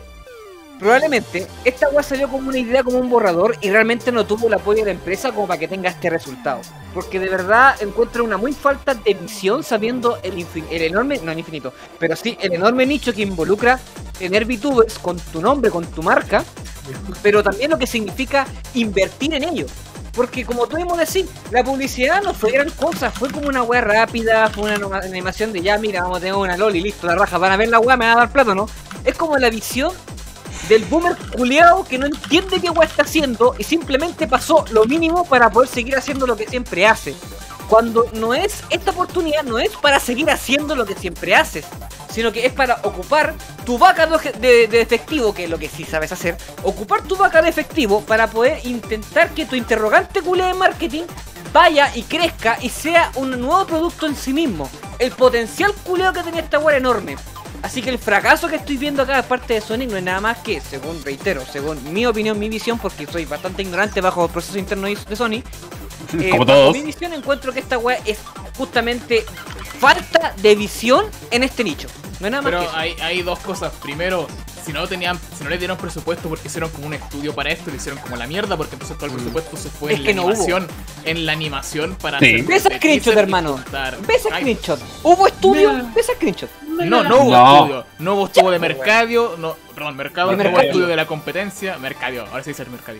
esta wea salió como una idea, como un borrador, y realmente no tuvo el apoyo de la empresa como para que tenga este resultado. Porque de verdad encuentro una muy falta de visión sabiendo el enorme, no el infinito, pero sí el enorme nicho que involucra tener VTubers con tu nombre, con tu marca, pero también lo que significa invertir en ello. Porque como tú mismo decís, la publicidad no fue gran cosa, fue como una wea rápida, fue una animación de ya, mira, vamos a tener una loli, listo, la raja, van a ver la wea, me van a dar plata, ¿no? Es como la visión del boomer culeado que no entiende qué wea está haciendo y simplemente pasó lo mínimo para poder seguir haciendo lo que siempre hace. Cuando no es, esta oportunidad no es para seguir haciendo lo que siempre haces, sino que es para ocupar tu vaca de efectivo, que es lo que sí sabes hacer, ocupar tu vaca de efectivo para poder intentar que tu interrogante culé de marketing vaya y crezca y sea un nuevo producto en sí mismo. El potencial culeo que tenía esta wea era enorme. Así que el fracaso que estoy viendo acá de parte de Sony no es nada más que, según mi opinión, mi visión, porque soy bastante ignorante bajo el proceso interno de Sony, como todos. mi visión encuentro que esta wea es justamente falta de visión en este nicho. No es nada más pero que eso. Hay dos cosas. Primero, si no le dieron presupuesto porque hicieron como un estudio para esto, lo hicieron como la mierda, porque entonces todo el presupuesto se fue en la animación para hacer. Ves ese screenshot, hermano. Ves ese screenshot. ¿Hubo estudio? Ves ese screenshot. No hubo estudio. No hubo estudio de mercado, no hubo estudio de la competencia. Mercadio, ahora sí dice el mercadio.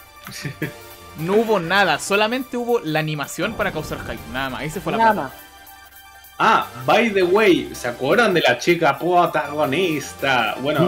No hubo nada, solamente hubo la animación para causar hype, nada más. Ahí se fue la plata. Ah, by the way, ¿se acuerdan de la chica protagonista? Bueno,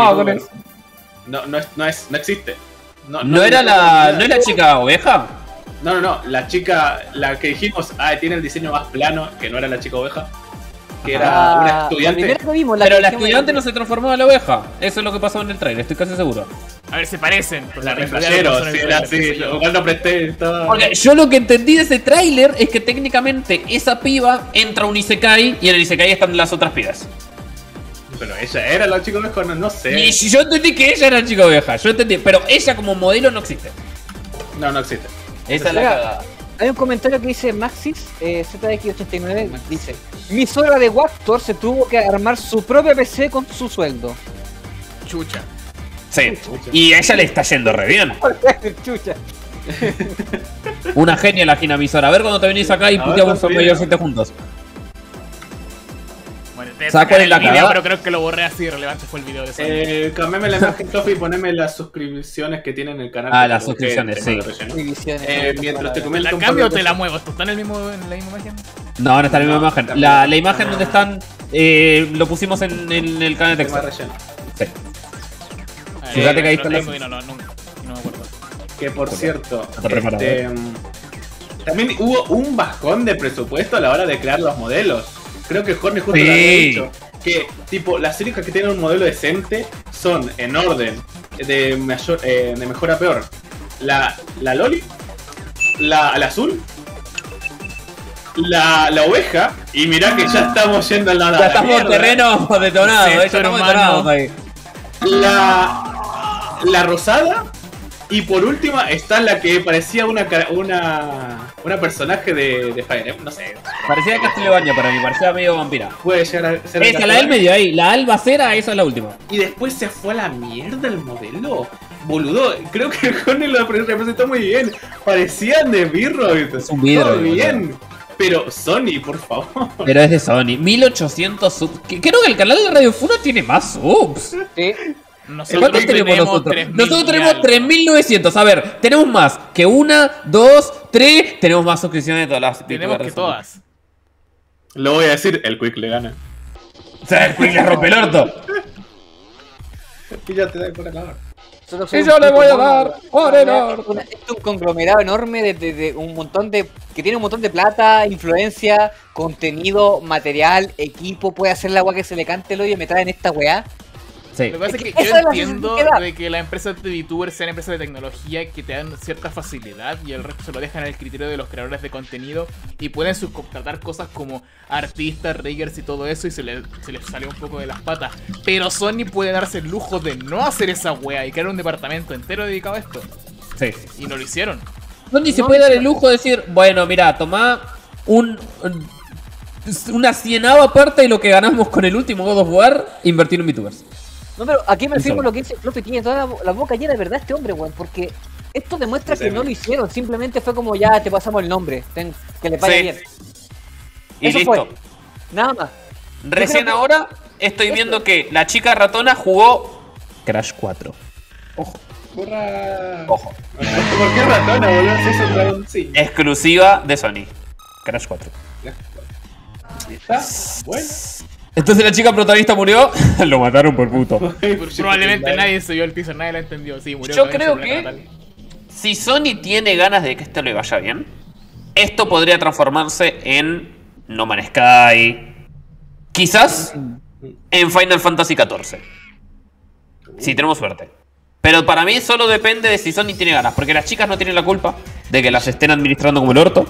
no existe. ¿No era la chica oveja? No, la chica, la que dijimos, tiene el diseño más plano, que no era la chica oveja, que era una estudiante. Pero la estudiante no se transformó en la oveja, eso es lo que pasó en el trailer, estoy casi seguro. A ver, se parecen. La reflejero, sí, era así, igual no presté. Porque yo lo que entendí de ese tráiler es que técnicamente esa piba entra a un Isekai y en el Isekai están las otras pibas. Pero ella era la chica oveja, no sé. Y yo entendí que ella era la chica oveja, yo entendí, pero ella como modelo no existe. No existe. Esa es la cagada. Hay un comentario que dice Maxis, ZX89, dice: mi suegra de Wactor se tuvo que armar su propia PC con su sueldo. Chucha. Sí, y a ella le está yendo re bien. Chucha. Una genia la Ginamisora. A ver cuando te venís acá y puteamos a Mayor 7 juntos. Bueno, ¿Sabes cuál es la video, cagada? pero creo que lo borré así, relevante fue el video de Sony. Cambiame la imagen, Tofi, y poneme las suscripciones que tiene en el canal. Ah, que las lo busqué, suscripciones, tengo sí. el relleno. Divisiones. Mientras te ¿La comento un par cambio de o te la cosas. muevo? ¿Esto está en la misma imagen? No, no está en la misma imagen. también. La imagen donde están, lo pusimos en el canal de Tengo texto. más relleno. Sí. A ver, Fíjate que ahí lo están tengo las- y no me acuerdo. Que por cierto, está preparado, también hubo un bajón de presupuesto a la hora de crear los modelos. Creo que Jorge justo Sí. lo había dicho. Que tipo, las únicas que tienen un modelo decente son en orden de mejor a peor. La Loli, la azul, la oveja, y mirá que ya estamos yendo a la Ya estamos en mierda. terreno detonado, Sí, ya estamos hermano. detonados ahí. La rosada. Y por última está la que parecía una personaje de Fire Emblem, no sé. Parecía Castlevania para mí, parecía medio vampira. Puede llegar a ser. Esa, la del medio ahí, la albacera, esa es la última. Y después se fue a la mierda el modelo. Boludo, creo que Johnny lo representó muy bien. Parecían de Birroid. Es un Birroid, Todo boludo. bien. Pero Sony, por favor. Pero es de Sony, 1800 subs. Creo que el canal de Radio Funa tiene más subs. Sí. ¿Cuántos tenemos nosotros? 3000 Nosotros y tenemos algo. 3900. A ver, tenemos más que 1, 2, 3. Tenemos más suscripciones de todas las. Tenemos que todas. Lo voy a decir, el Quick le gana. O sea, el Quick le rompe el orto. Y ya te da por acabar. Y yo le voy a dar por el orto. Es un conglomerado enorme de un montón de. Que tiene un montón de plata, influencia, contenido, material, equipo. Puede hacer la weá que se le cante el hoyo y me traen esta weá. Sí. Lo que pasa es que Esa yo es la entiendo sensación que da. de que las empresas de VTubers sean empresas de tecnología que te dan cierta facilidad y el resto se lo dejan al criterio de los creadores de contenido y pueden subcontratar cosas como artistas, riggers y todo eso y se les salió un poco de las patas. Pero Sony puede darse el lujo de no hacer esa wea y crear un departamento entero dedicado a esto. Sí. Y no lo hicieron. Sony se puede dar el lujo de decir, bueno, mira, tomá una cienava parte de lo que ganamos con el último God of War, invertir en VTubers. No, pero aquí me Eso. firmo lo que dice Fluffy. Tiene toda la boca llena de verdad este hombre, weón. Porque esto demuestra que no lo hicieron. Simplemente fue como ya te pasamos el nombre. Que le pague Sí. bien. Y Eso listo. fue. Nada más. Recién Yo creo que- ahora estoy viendo que la chica ratona jugó Crash 4. Ojo. Ojo. ¿Por qué ratona, boludo? Si es un dragón, sí. Exclusiva de Sony. Crash 4. Está bueno. Entonces la chica protagonista murió. Lo mataron por puto. Probablemente nadie se vio el teaser, nadie lo entendió. Sí, murió Yo con el creo celular que natal. si Sony tiene ganas de que esto le vaya bien, esto podría transformarse en No Man's Sky. Quizás en Final Fantasy XIV. Si tenemos suerte. Pero para mí solo depende de si Sony tiene ganas. Porque las chicas no tienen la culpa de que las estén administrando como el orto.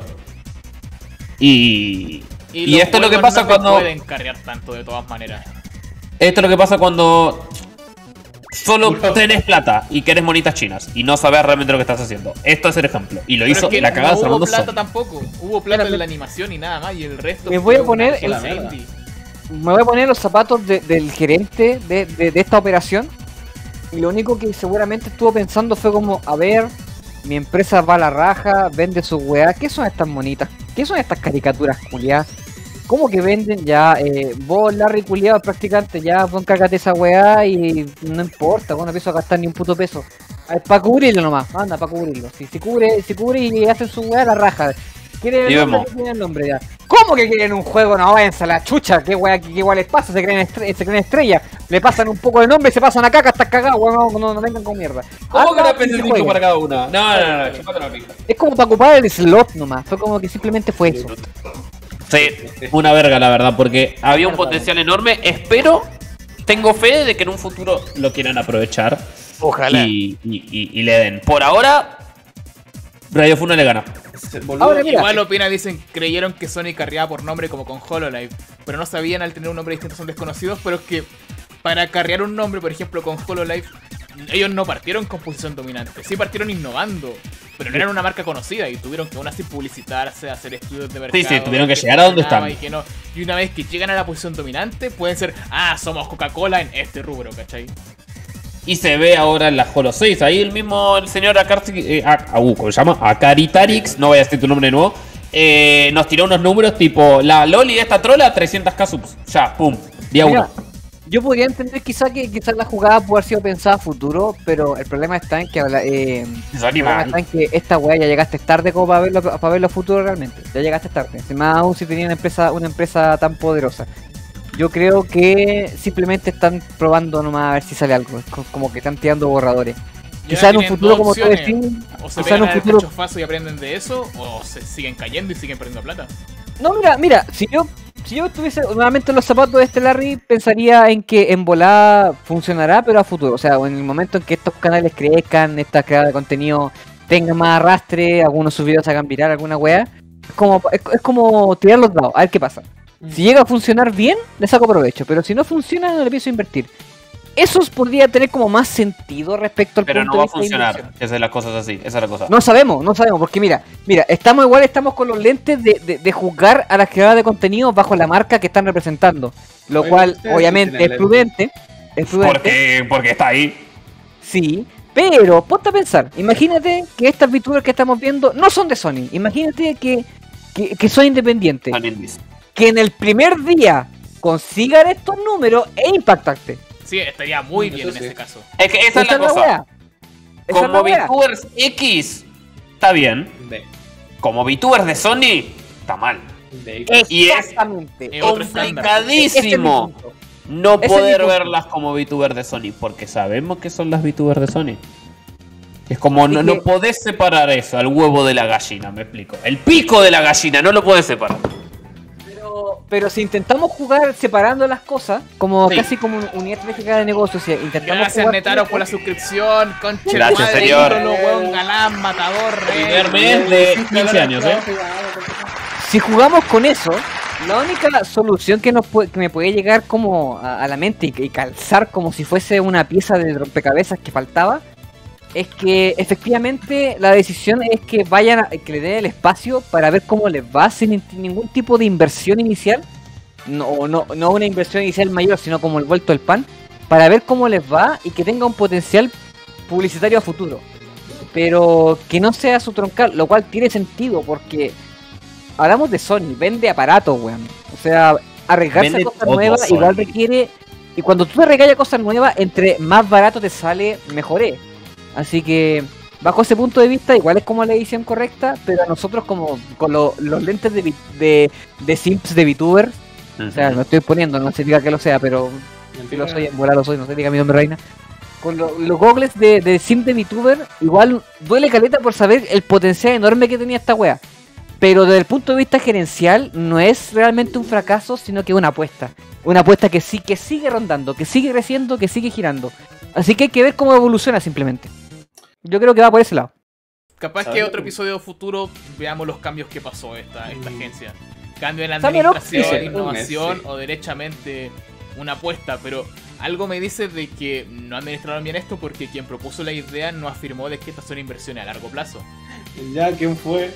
Y los esto es lo que juegos pasa no te cuando. pueden carrear tanto de todas maneras. Esto es lo que pasa cuando solo tenés plata y querés monitas chinas y no sabes realmente lo que estás haciendo. Esto es el ejemplo. Y lo Pero hizo es que la cagada no hubo Fernando plata Sony. tampoco. Hubo plata en la animación y nada más. Y el resto. Me voy a fue poner una el- cosa indie. Me voy a poner los zapatos del gerente de esta operación. Y lo único que seguramente estuvo pensando fue como, a ver, mi empresa va a la raja, vende sus weá. ¿Qué son estas monitas? ¿Qué son estas caricaturas culiadas? ¿Cómo que venden ya? Vos, Larry culiado, practicante, ya pon cágate esa weá y no importa, vos no empiezo a gastar ni un puto peso. Para cubrirlo nomás, anda, para cubrirlo. Si cubre y hacen su weá, la raja. ¿Quieren Y el nombre? vemos. ¿Quieren el nombre ya? ¿Cómo que quieren un juego? No, váyanse a la chucha, qué weá les pasa, se creen estrellas, le pasan un poco de nombre y se pasan a caca, estás cagado, weón, no vengan con mierda. ¿Cómo que Anda, no pensé y mucho jueguen. para cada una? No, chupate la pica. Es como para ocupar el slot nomás, fue como que simplemente fue eso. Sí, una verga la verdad, porque había un potencial enorme. Espero, tengo fe de que en un futuro lo quieran aprovechar. Ojalá. Y le den. Por ahora, Radio Funa le gana. Ahora mira, Igual opina, dicen, creyeron que Sony carreaba por nombre como con HoloLive, pero no sabían al tener un nombre distinto son desconocidos, pero es que para carrear un nombre, por ejemplo, con HoloLive, ellos no partieron con posición dominante, sí partieron innovando, pero no eran una marca conocida y tuvieron que aún así publicitarse, hacer estudios de mercado. Sí, tuvieron que llegar a donde funcionaba están. Y, que no. Y una vez que llegan a la posición dominante, pueden ser, somos Coca-Cola en este rubro, ¿cachai? Y se ve ahora en la Holo 6. Ahí el mismo el señor ¿cómo se llama? Acaritarix, no voy a decir tu nombre de nuevo. Nos tiró unos números tipo la Loli de esta trola, 300k subs. Ya, pum. Día Mira, 1. yo podría entender quizás la jugada puede haber sido pensada a futuro, pero el problema está en que esta weá ya llegaste tarde como para verlo a futuro realmente. Ya llegaste tarde. Más aún si tenía una empresa tan poderosa. Yo creo que simplemente están probando nomás a ver si sale algo. Como que están tirando borradores. Quizás en un futuro, como tú decís, o se quizás en pegan un al futuro. cachofazo y aprenden de eso, o se siguen cayendo y siguen perdiendo plata. No, mira, si yo estuviese nuevamente en los zapatos de este Larry, pensaría en que en volada funcionará, pero a futuro. O sea, en el momento en que estos canales crezcan, estas creadoras de contenido tengan más arrastre, algunos sus videos se hagan viral, alguna wea, es como tirar los dados, a ver qué pasa. Si llega a funcionar bien, le saco provecho, pero si no funciona, no le pienso invertir. Eso podría tener como más sentido respecto al Pero punto no va a de vista de funcionar. inversión. Esa es la cosa así. Esa es la cosa. No sabemos, porque mira, estamos con los lentes de juzgar a las creadoras de contenido bajo la marca que están representando. Lo Oye, cual, ustedes obviamente, sí es tienen prudente. Porque está ahí. Sí, pero ponte a pensar, imagínate que estas VTubers que estamos viendo no son de Sony. Imagínate que son independientes. Son indies. Que en el primer día consigan estos números e impactarte. Sí, estaría muy bien Eso en sí. ese caso. Es que esa es la cosa. wea. Esa es la Como wea. VTubers X, está bien. Como VTubers de Sony, está mal. Y es Exactamente. Es otro estándar. complicadísimo Ese es mi punto. no Ese es poder mi punto. verlas como VTubers de Sony, porque sabemos que son las VTubers de Sony. Es como Y no, que- no podés separar eso, al huevo de la gallina, me explico. El pico de la gallina, no lo podés separar. Pero si intentamos jugar separando las cosas, como Sí. casi como unidad estratégica de negocios, si intentamos Gracias, jugar Netaro, con por la eso, suscripción. Conche tu Gracias, madre, señor. ídolo, weón, galán, matador, rey. Primer mes de 15 años, si jugamos con eso, la única solución que me puede llegar como a la mente y calzar como si fuese una pieza de rompecabezas que faltaba, es que efectivamente la decisión es que que le den el espacio para ver cómo les va sin ningún tipo de inversión inicial, no una inversión inicial mayor, sino como el vuelto del pan, para ver cómo les va y que tenga un potencial publicitario a futuro, pero que no sea su troncal, lo cual tiene sentido porque hablamos de Sony, vende aparatos, weón, o sea, arriesgarse Vende a cosas todo, nuevas Sony. igual requiere, y cuando tú arriesgas a cosas nuevas, entre más barato te sale, mejor es. Así que, bajo ese punto de vista, igual es como la edición correcta, pero a nosotros como con los lentes de simps de VTuber, o sea, lo estoy poniendo, no significa que lo sea, pero si lo soy, en volar lo soy, no sé, diga mi nombre reina. Con los goggles de simp de VTuber, igual duele caleta por saber el potencial enorme que tenía esta wea. Pero desde el punto de vista gerencial, no es realmente un fracaso, sino que una apuesta. Una apuesta que sí, que sigue rondando, que sigue creciendo, que sigue girando. Así que hay que ver cómo evoluciona simplemente. Yo creo que va por ese lado. Capaz ¿Sabes? que otro episodio futuro veamos los cambios que pasó esta agencia. Cambio en la Sámelo. administración, Sí, innovación sí. o derechamente una apuesta, pero algo me dice de que no administraron bien esto porque quien propuso la idea no afirmó de que estas son inversiones a largo plazo. Ya, ¿quién fue?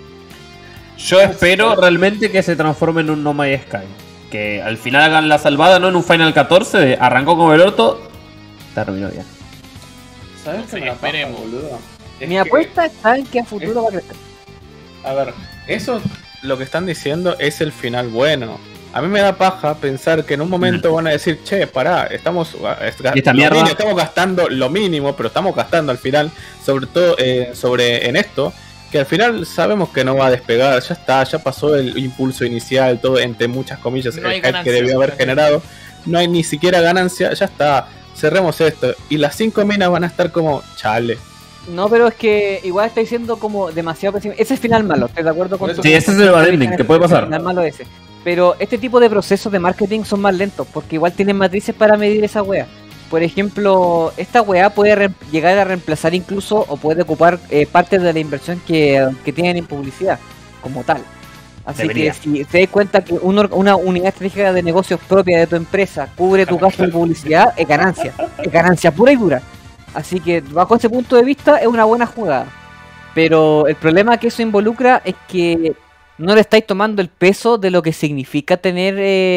Yo espero realmente que se transforme en un No Man's Sky. Que al final hagan la salvada, no en un Final 14, de arrancó como el orto, terminó bien. ¿Sabes No qué sé, me la paja, esperemos. boludo? Es Mi que- apuesta está en que a futuro va a crecer. A ver, eso lo que están diciendo es el final bueno. A mí me da paja pensar que en un momento van a decir, che, pará, estamos, ¿Y esta mierda? estamos gastando lo mínimo, pero estamos gastando al final, sobre todo en esto, que al final sabemos que no va a despegar, ya está, ya pasó el impulso inicial, todo entre muchas comillas, No hay el hype que ganancia, debió haber gracias. generado, no hay ni siquiera ganancia, ya está, cerremos esto. Y las 5 minas van a estar como, chale. No, pero es que igual está diciendo como demasiado pesimista. Ese es el final malo, estoy de acuerdo con tu- Sí, ese es el bad ending, que puede pasar. El final malo ese. Pero este tipo de procesos de marketing son más lentos, porque igual tienen matrices para medir esa wea. Por ejemplo, esta wea puede llegar a reemplazar incluso o puede ocupar parte de la inversión que tienen en publicidad, como tal. Así Debería. que si te das cuenta que una unidad estratégica de negocios propia de tu empresa cubre tu gasto de publicidad, es ganancia pura y dura. Así que bajo ese punto de vista es una buena jugada. Pero el problema que eso involucra es que no le estáis tomando el peso de lo que significa tener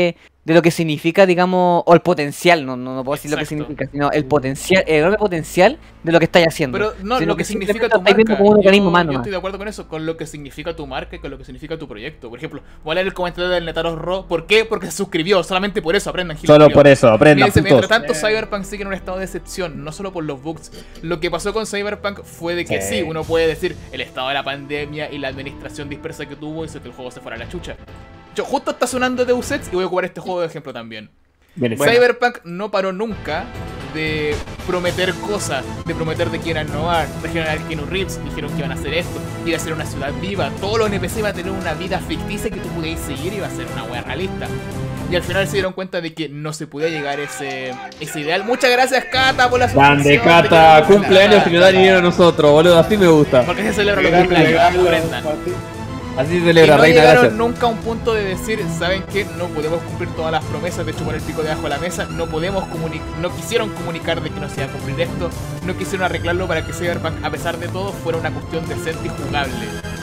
de lo que significa, digamos, o el potencial, no puedo decir lo que Exacto. significa, sino el potencial, el enorme potencial de lo que estáis haciendo. Pero no, Sino lo que significa tu estáis viendo marca. como un organismo más Yo nomás. estoy de acuerdo con eso, con lo que significa tu marca y con lo que significa tu proyecto. Por ejemplo, voy a leer el comentario del Netaros Ro. ¿Por qué? Porque se suscribió. Solamente por eso aprendan, Gil. Solo por eso, aprendan, Dice, putos. mientras tanto, Cyberpunk sigue en un estado de excepción, no solo por los bugs. Lo que pasó con Cyberpunk fue de que sí, uno puede decir el estado de la pandemia y la administración dispersa que tuvo hizo que el juego se fuera a la chucha. Yo justo está sonando Deus Ex y voy a ocupar este juego de ejemplo también. Bien, Cyberpunk no paró nunca de prometer cosas, de prometer de que iban a innovar. Trajeron a Keanu Reeves, dijeron que iban a hacer esto, iba a ser una ciudad viva, todos los NPC iban a tener una vida ficticia que tú pudieras seguir y iba a ser una wea realista. Y al final se dieron cuenta de que no se podía llegar a ese ideal. Muchas gracias, Cata, por la Grande, suscripción. Cata, cumpleaños que nos da dinero a nosotros, boludo, así me gusta. Porque se celebra los Regalo, cumpleaños, regalo, aprendan. Pati. Así se Y celebra, no reina, llegaron gracias. nunca a un punto de decir, ¿saben qué? No podemos cumplir todas las promesas de chupar el pico debajo de la mesa, no podemos no quisieron comunicar de que no se iba a cumplir esto, no quisieron arreglarlo para que Cyberpunk, a pesar de todo, fuera una cuestión decente y jugable.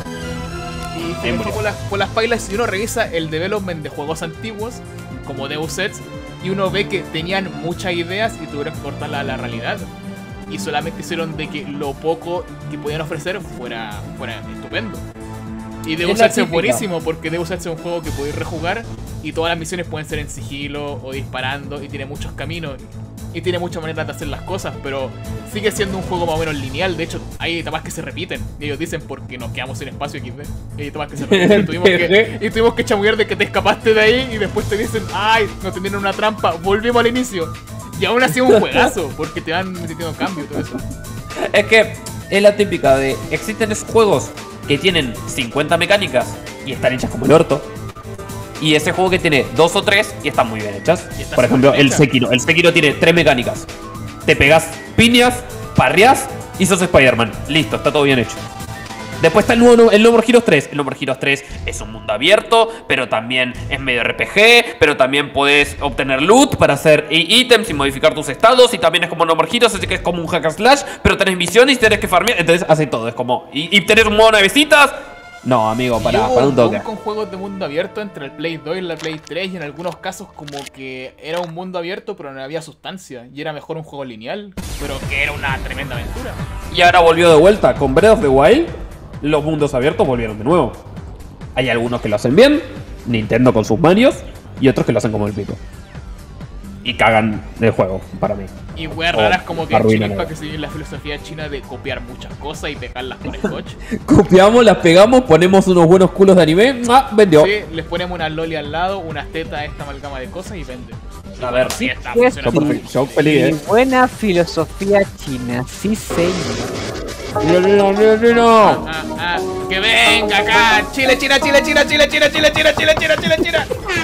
Y se me fue por las pailas, si uno revisa el development de juegos antiguos, como Deus Ex, y uno ve que tenían muchas ideas y tuvieron que cortarla a la realidad. Y solamente hicieron de que lo poco que podían ofrecer fuera estupendo. Y Deus Ex es buenísimo porque Deus Ex es un juego que podéis rejugar y todas las misiones pueden ser en sigilo o disparando y tiene muchos caminos y tiene muchas maneras de hacer las cosas, pero sigue siendo un juego más o menos lineal. De hecho, hay etapas que se repiten y ellos dicen porque nos quedamos sin espacio XD. Y hay etapas que se repiten y tuvimos que chamullar de que te escapaste de ahí y después te dicen, ay, nos tendieron una trampa, volvimos al inicio. Y aún así es un juegazo porque te van metiendo cambio y todo eso. Es que es la típica de, existen esos juegos que tienen 50 mecánicas y están hechas como el orto. Y ese juego que tiene 2 o 3 y están muy bien hechas. Por ejemplo, el Sekiro. El Sekiro tiene 3 mecánicas. Te pegas piñas, parreas y sos Spider-Man. Listo, está todo bien hecho. Después está el No More Heroes 3. El No More Heroes 3 es un mundo abierto, pero también es medio RPG, pero también podés obtener loot para hacer ítems y modificar tus estados. Y también es como No More Heroes, así que es como un hack and slash, pero tenés misiones y tenés que farmear. Entonces hace todo, es como... Y tenés un modo de visitas. No, amigo, para un toque. Con juegos de mundo abierto entre el Play 2 y la Play 3 y en algunos casos como que era un mundo abierto pero no había sustancia y era mejor un juego lineal, pero que era una tremenda aventura. Y ahora volvió de vuelta con Breath of the Wild. Los mundos abiertos volvieron de nuevo. Hay algunos que lo hacen bien, Nintendo con sus manios, y otros que lo hacen como el pico. Y cagan el juego, para mí. Y weas raras como que arruinan Chilipa algo. que siguen la filosofía china de copiar muchas cosas y pegarlas con scotch. Copiamos, las pegamos, ponemos unos buenos culos de anime, vendió. Sí, les ponemos una loli al lado, unas tetas, esta amalgama de cosas y vende. A ver, sí está sí, funcionando. Yo feliz, Y buena filosofía china, sí señor. Que venga acá, Chile, China, Chile, China, Chile, Chile, Chile, Chile, Chile, Chile, Chile, Chile.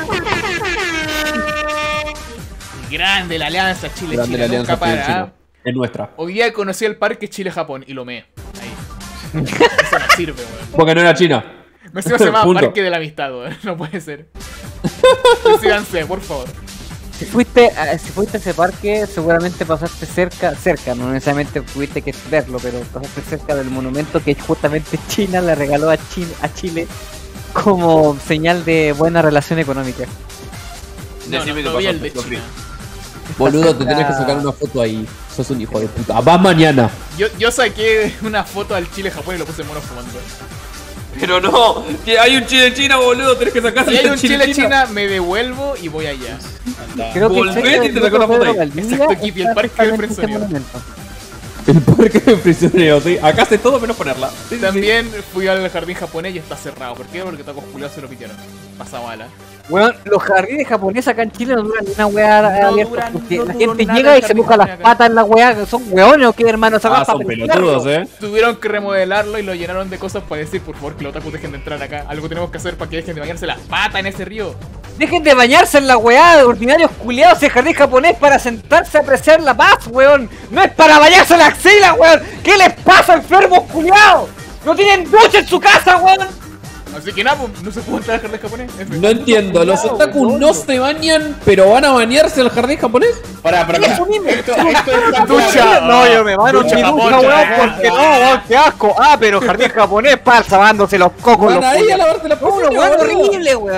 Grande la alianza Chile, Grande Chile, la alianza nunca para. Chile-China. Es nuestra. Hoy día conocí el parque Chile-Japón y lo meé. Ahí. Eso no sirve, weón. Porque no era China. Me se llama Punto. Parque de la Amistad, weón. No puede ser. Decídanse, por favor. Si fuiste a ese parque, seguramente pasaste cerca, no necesariamente tuviste que verlo, pero pasaste cerca del monumento que justamente China le regaló a Chile como señal de buena relación económica. No vi el de China. Boludo, te tenés que sacar una foto ahí. Sos un hijo de puta. Vas mañana. Yo saqué una foto al Chile-Japón y lo puse en mono fumando. Pero no, que hay un Chile-China, boludo. Tenés que sacar Si hay un Chile-China, me devuelvo y voy allá. Creo que Volvé y te sacó una foto ahí. Exacto, Kipi, el parque del Frenzoneado. El parque de prisioneros, sí. Acá hace todo menos ponerla. Sí, sí, También fui al jardín japonés y está cerrado. ¿Por qué? Porque tacos culiados se lo pidieron. Pasa bala. Bueno, los jardines japoneses acá en Chile no duran ni una weá abierta porque no la duró gente nada llega el y se jardín moja las japonés acá. patas en la weá. ¿Son weones o qué, hermano? Ah, son pelotudos, Tuvieron que remodelarlo y lo llenaron de cosas para decir, por favor, que los otakus dejen de entrar acá. Algo tenemos que hacer para que dejen de bañarse las patas en ese río. Dejen de bañarse en la weá de ordinarios culiados. El jardín japonés para sentarse a apreciar la paz, weón. No es para bañarse la axila, weón. ¿Qué les pasa, enfermos culiados? No tienen ducha en su casa, weón. Así que nada, pues, no se pudo entrar al jardín japonés. F. No entiendo, los otakus no se bañan, pero van a bañarse al jardín japonés. Pará. Eso mismo. Esto está Ducha. claro. No, yo me baño Ducha en mi Japón, ducha, weón, ya. porque no, weón, qué asco. Ah, pero jardín japonés, pasa, lavándose los cocos, Van los ahí a culiados. lavarte la No, weón, horrible, weón.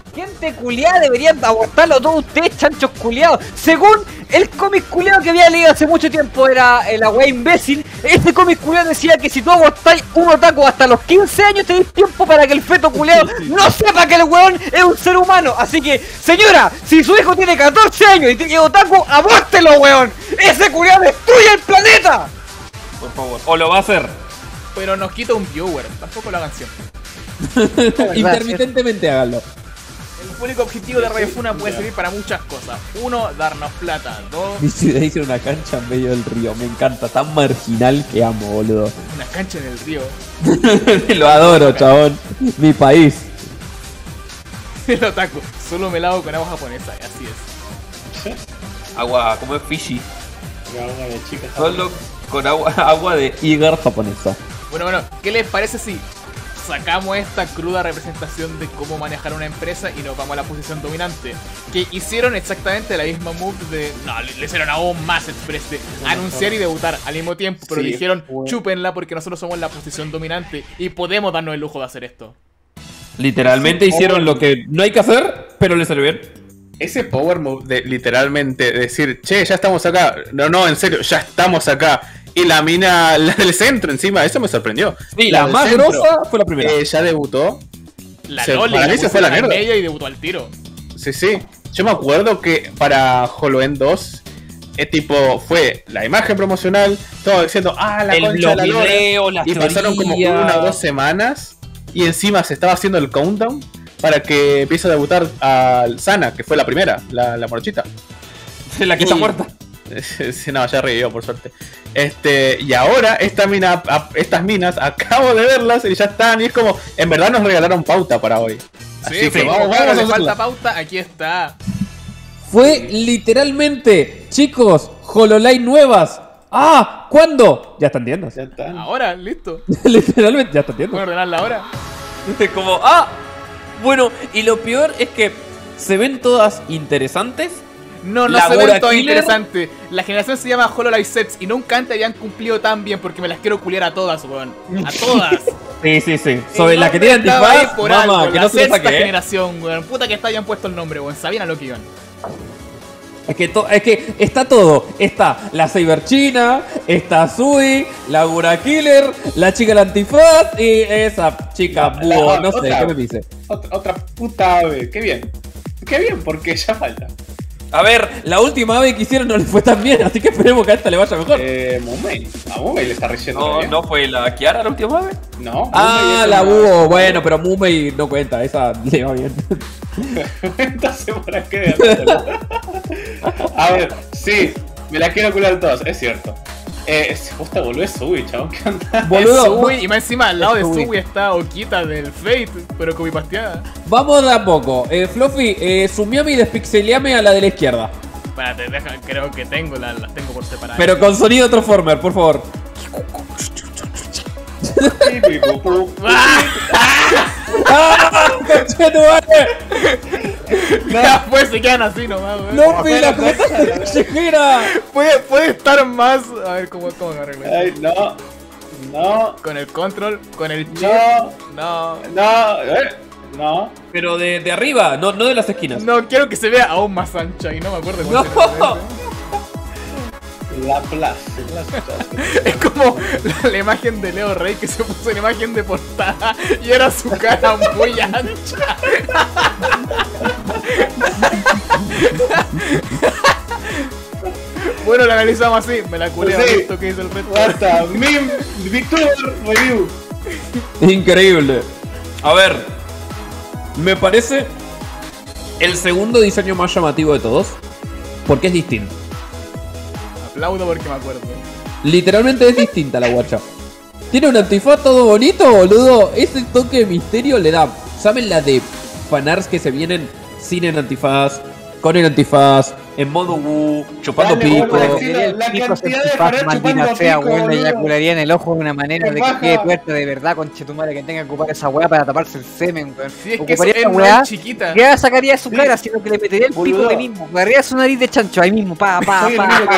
Gente culiada, deberían abortarlo todos ustedes, chanchos culiados. Según el cómic culiado que había leído hace mucho tiempo, era la wea imbécil. Ese cómic culiado decía que si tú abortáis un otaku hasta los 15 años, tenéis tiempo para que el feto culiado no sepa que el weón es un ser humano. Así que, señora, si su hijo tiene 14 años y es otaku, abórtelo, weón. Ese culiado destruye el planeta. Por favor. O lo va a hacer. Pero nos quita un viewer, tampoco la canción. Intermitentemente háganlo. El único objetivo de Radio Funa puede servir para muchas cosas. 1, darnos plata. 2, Mi ciudad hizo una cancha en medio del río. Me encanta, tan marginal que amo, boludo. una cancha en el río. Lo adoro, chabón. Mi país. El otaku, solo me lavo con agua japonesa, así es. Agua, como es Fiji. Agua de chica. Solo con agua de Igar japonesa. Bueno, ¿qué les parece si sacamos esta cruda representación de cómo manejar una empresa y nos vamos a la posición dominante? Que hicieron exactamente la misma move de... No, le hicieron aún más express de anunciar y debutar al mismo tiempo, pero Sí, dijeron, chúpenla porque nosotros somos la posición dominante y podemos darnos el lujo de hacer esto. Literalmente hicieron lo que no hay que hacer, pero le salió bien. Ese power move de literalmente decir, che, ya estamos acá. No, en serio, ya estamos acá. Y la mina, la del centro encima, eso me sorprendió. Sí, la del más centro, grosa fue la primera. ya debutó. La Se- Loli para mí la se puso fue la en mierda. media y debutó al tiro. Sí. Yo me acuerdo que para HoloLens 2, tipo, fue la imagen promocional, todo diciendo, la concha de la lora. videos, las Y pasaron como teorías. 1 o 2 semanas. Y encima se estaba haciendo el countdown para que empiece a debutar al Sana, que fue la primera, la morochita. La que está muerta. Sí, no, ya revivió por suerte. Y ahora estas minas, acabo de verlas y ya están. Y es como, en verdad nos regalaron pauta para hoy. Así que vamos le a falta hacerla. pauta, aquí está. Fue literalmente, chicos, HoloLens nuevas. ¿Cuándo? Ya están tiendas. Ya están. Ahora, listo. Literalmente, ya están Voy a tiendas. ordenarla ahora. Es como, bueno, y lo peor es que se ven todas interesantes. No La se ven Gora todo Killer. interesante. La generación se llama HoloLens Sets y nunca antes habían cumplido tan bien porque me las quiero culiar a todas, weón. A todas. Sí. Sobre la que tiene Estaba ahí antifaz, por mamá, algo, que la no se lo sexta saque, generación, weón. Puta que hayan puesto el nombre, weón. Sabían a lo que iban. Es que está todo. Está la Cyber China, está Sui, la Gura Killer, la chica del antifaz y esa chica búho, no sé, otra. ¿qué me dice? Otra puta ave. Qué bien, porque ya falta. A ver, la última ave que hicieron no le fue tan bien, así que esperemos que a esta le vaya mejor. Mumei. A Mumei le está relleno. bien. ¿No fue la Kiara la última ave? No. Mumei es La una- búho, bueno, pero Mumei no cuenta, esa le va bien. Entonces, ¿para qué? A ver, sí, me la quiero curar todas, es cierto. Si justo volvió Sui, chabón, ¿qué onda? Boludo, Sui, y más encima al lado de Sui. Sui está Okita del Fate, pero copipasteada. vamos de a poco. Fluffy, sumiame y despixeleame a la de la izquierda. Espérate, creo que tengo, las tengo por separado. Pero con sonido Transformer, por favor. ¡Conchetumare! Ya, pues se quedan así nomás, weón. ¡No, la cometa callejera! Puede estar más. A ver cómo me arreglo. Ay, no, Con el control, con el chip. no, No. no. Pero de arriba, no de las esquinas. No, quiero que se vea aún más ancha y no me acuerdo ¡No! cuál La plaza. es como la imagen de Leo Rey que se puso en imagen de portada y era su cara muy ancha. Bueno, la analizamos así, me la culé, Sí. visto que hizo el resto. Basta, Mim, VTuber Review. Increíble. A ver, me parece el segundo diseño más llamativo de todos. Porque es distinto. Aplaudo porque me acuerdo. Literalmente es distinta la guacha. Tiene un antifaz todo bonito, boludo. Ese toque de misterio le da. ¿Saben la de fanarts que se vienen sin el antifaz? con el antifaz, en modo Wu, chupando Dale, pico. vos, decilo. El La pico cantidad de certificado, Farol maldita chupando sea, pico, weón, le boludo. eyacularía en el ojo de una manera Qué de que paja. quede fuerte de verdad, conchetumare, que tenga que ocupar esa weá para taparse el semen, weón. Sí, es que eso Ocuparía es esa no weá, es chiquita. ¿qué sacaría de su Sí. cara? Sino que le metería el pico Boludo. de mismo, agarraría su nariz de chancho ahí mismo, pa. Soy el único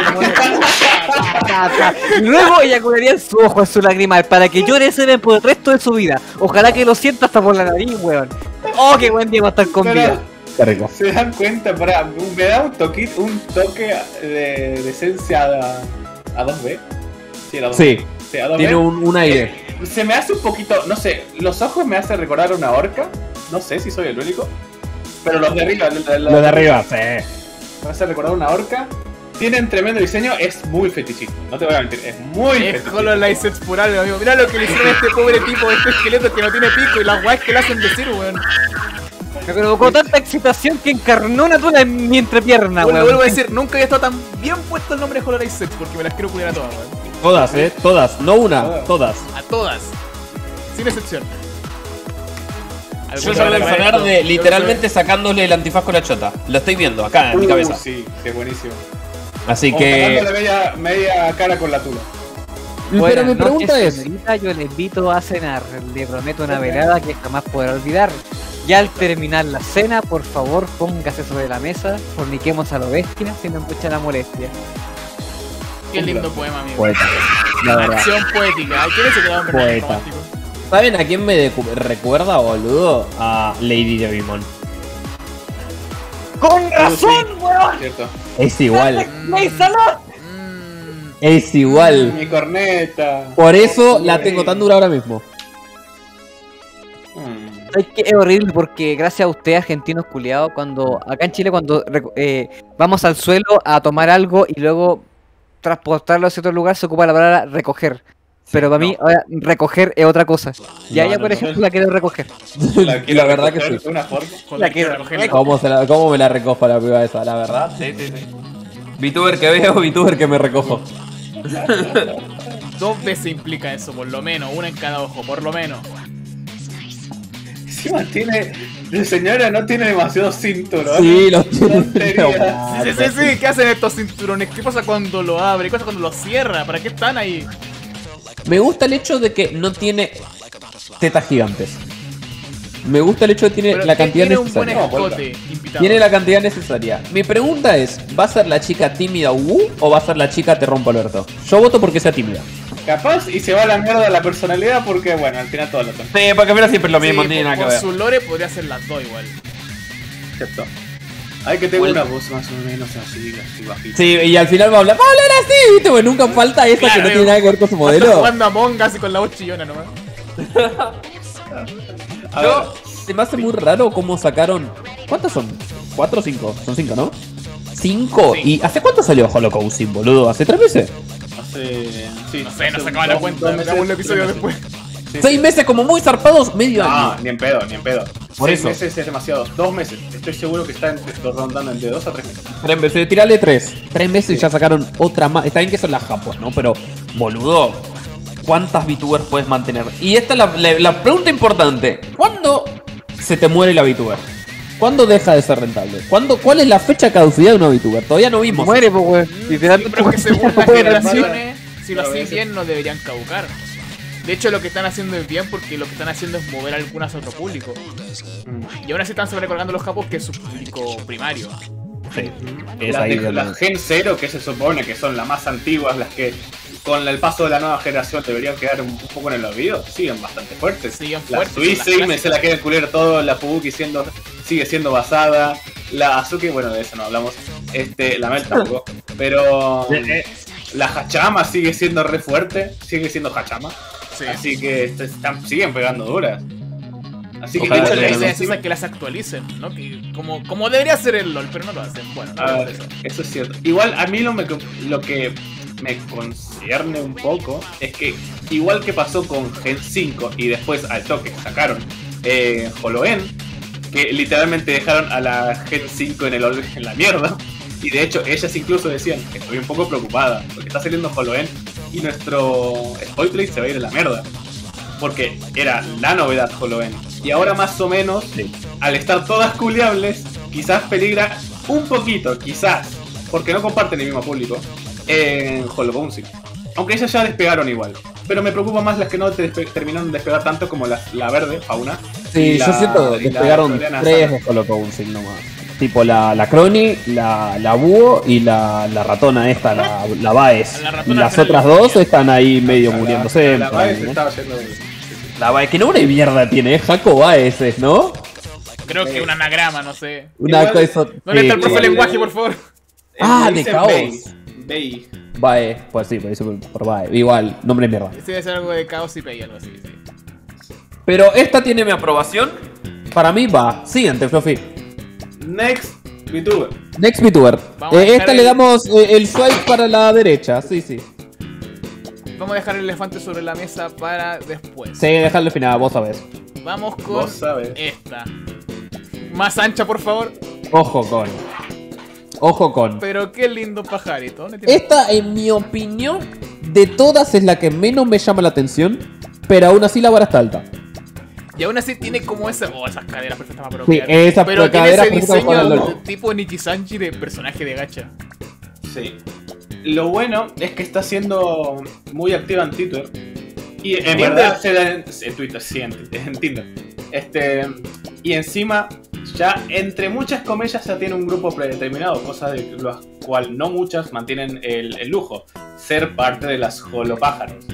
que- Y luego eyacularía en su ojo, en su lagrimal, para que llore semen por el resto de su vida. Ojalá que lo sienta hasta por la nariz, weón. Oh, qué buen día va a estar con vida. Qué rico. ¿Se dan cuenta? Pará, me da un toque de esencia a 2B. Sí, era 2B. Sí, Sí, a 2B. tiene un aire. Se me hace un poquito, no sé, los ojos me hacen recordar a una orca. No sé si soy el único. Pero los de arriba, Lo de arriba, sí. me hace recordar a una orca. Tienen tremendo diseño, es muy fetichista. No te voy a mentir, es muy Es fetichista. HoloLens Sets por algo, amigo. Mirá lo que le hicieron a este pobre tipo, este esqueleto que no tiene pico y las weas que le hacen decir, weón. Me provocó tanta excitación que encarnó una tula en mi entrepierna, Vuelvo weón. a decir, nunca había estado tan bien puesto el nombre de HoloLens Sets porque me las quiero cuidar a todas, weón. Todas, todas. No una, todas. A todas. Sin excepción. Yo ya voy a sonar de literalmente sacándole el antifaz con la chota. Lo estoy viendo acá en mi cabeza. Sí, sí, buenísimo. Así O que. sacándole media cara con la tula. Pero mi pregunta es. Señorita, yo le invito a cenar. Le prometo una velada que jamás podrá olvidar. Ya al terminar la cena, por favor, póngase sobre la mesa, forniquemos a lo bestia, sin mucha la molestia. Qué lindo poema, amigo. Poeta. La verdad. Acción poética. ¿Quién es el que da un Poeta. verdadero romántico? ¿Saben a quién me recuerda, boludo? A Lady Devimon. ¡Con razón, weón! Cierto. Es igual. ¡Léisalo! Es igual. Mi corneta. Por eso la tengo tan dura ahora mismo. Es que es horrible porque gracias a usted, argentinos culiados, cuando acá en Chile cuando vamos al suelo a tomar algo y luego transportarlo hacia otro lugar se ocupa la palabra recoger. Pero para mí ahora recoger es otra cosa. Y a ella, por ejemplo, la quiero recoger. La verdad que sí. De una forma. La quiero recoger. ¿Cómo me la recojo la piba esa? La verdad. Sí, sí, sí. VTuber que veo, VTuber que me recojo. 2 veces implica eso, por lo menos. Una en cada ojo, por lo menos. Encima tiene. La señora no tiene demasiado cinturón. Sí, lo tiene. Tontería. Sí. ¿Qué hacen estos cinturones? ¿Qué pasa cuando lo abre? ¿Qué pasa cuando lo cierra? ¿Para qué están ahí? Me gusta el hecho de que no tiene tetas gigantes. Me gusta el hecho de que tiene Pero la que cantidad tiene un buen necesaria. escote, invitado. Tiene la cantidad necesaria. Mi pregunta es, ¿va a ser la chica tímida o va a ser la chica te rompo Alberto? Yo voto porque sea tímida. Capaz y se va a la mierda la personalidad porque, bueno, al final todo lo son. Sí, porque mira siempre lo mismo, Sí, ni nada que con ver. su lore podría ser las dos igual. Cierto. Hay que tener una voz más o menos así bajita. Sí, y al final va a hablar así, ¿viste? Porque nunca falta esa Claro, que no tiene nada que ver con su Está modelo. jugando a Among Us y con la voz chillona nomás. A ver, Yo, se me hace muy raro cómo sacaron. ¿Cuántas son? ¿4 o 5? Son 5, ¿no? 5. Sí. ¿Y hace cuánto salió Holocausting, boludo? ¿Hace 3 meses? hace. Sí, No sé, no hace sacaba la dos- cuenta. dos Veamos un meses, episodio 3 después. meses. Sí, 6 sí. meses como muy zarpados, medio No, año. ni en pedo, ni en pedo. Por 6 eso. meses es demasiado. 2 meses. Estoy seguro que está rondando entre 2 a 3 meses. 3 meses, tirale 3. 3 meses y ya sacaron otra más. Está bien que son las japos, ¿no? Pero, boludo, ¿cuántas VTubers puedes mantener? Y esta es la pregunta importante. ¿Cuándo se te muere la VTuber? ¿Cuándo deja de ser rentable? ¿Cuál es la fecha de caducidad de una VTuber? Todavía no vimos. Muere, pues, weón. Literalmente. Pero que según las puede generaciones, si lo Pero hacen ese- bien, no deberían caducar. De hecho, lo que están haciendo es bien porque lo que están haciendo es mover algunas a otro público. Y aún así están sobrecargando los japos, que es su público primario. Sí, es Las, ahí de- las Gen 0, que se supone que son las más antiguas, las que con el paso de la nueva generación deberían quedar un poco en el olvido, siguen bastante fuertes. Siguen La fuertes, son Suicide las me se la quiere culer todo, la Fubuki sigue siendo basada, la Azuki, bueno, de eso no hablamos, la Mel tampoco, pero la Hachama sigue siendo re fuerte, sigue siendo Hachama, Sí. así que siguen pegando duras. Así que Ojalá de hecho La idea es encima- esa, que las actualicen, ¿no? Que como debería ser el LOL, pero no lo hacen. Bueno, no A hablamos ver, de eso. eso es cierto. Igual a mí lo que me concierne un poco es que igual que pasó con Gen 5 y después al toque sacaron HoloN, que literalmente dejaron a la Gen 5 en la mierda. Y de hecho ellas incluso decían, estoy un poco preocupada porque está saliendo HoloN y nuestro Spoilplay se va a ir a la mierda. Porque era la novedad HoloN. Y ahora más o menos, al estar todas culiables, quizás peligra un poquito, quizás, porque no comparten el mismo público, en Hollow Bouncing. Aunque ellas ya despegaron igual. Pero me preocupa más las que no terminaron de despegar tanto como la verde, Fauna. Sí, yo siento que despegaron 3 de Hollow Bouncing nomás. Tipo la Crony, la Búho y la ratona esta, la Baez. Y las otras 2 están ahí medio muriéndose. La Baez estaba yendo bien. La Baez, ¿qué nombre de mierda tiene? Jaco Baez, ¿no? Creo que un anagrama, no sé. Una cosa. ¿Dónde está el profe de lenguaje, por favor? De caos. Bay. Baez, pues sí, por Baez. Igual, nombre de mierda. Sí, debe ser algo de caos y pay, algo así. Sí. Pero esta tiene mi aprobación. Para mí va. Siguiente, Fluffy. Next VTuber. Next VTuber. Vamos a Esta dejar le damos el swipe para la derecha. Sí, sí. Vamos a dejar el elefante sobre la mesa para después. Sí, dejarlo al final, vos sabés. Vamos con Vos sabés. esta. Más ancha, por favor. Ojo con. Ojo con. Pero qué lindo pajarito. ¿Dónde tiene? Esta, en mi opinión, de todas es la que menos me llama la atención. Pero aún así la vara está alta. Y aún así tiene como esa... Oh, esas caderas perfectas para Sí, esas pero tiene caderas ese perfectas para diseño LOL. tipo Nikisanji de personaje de gacha. Sí. Lo bueno es que está siendo muy activa en Twitter. Y en verdad se da en Twitter, sí, en Tinder. Y encima, ya entre muchas comillas, ya tiene un grupo predeterminado, cosa de las cuales no muchas mantienen el lujo. Ser parte de las holopájaros.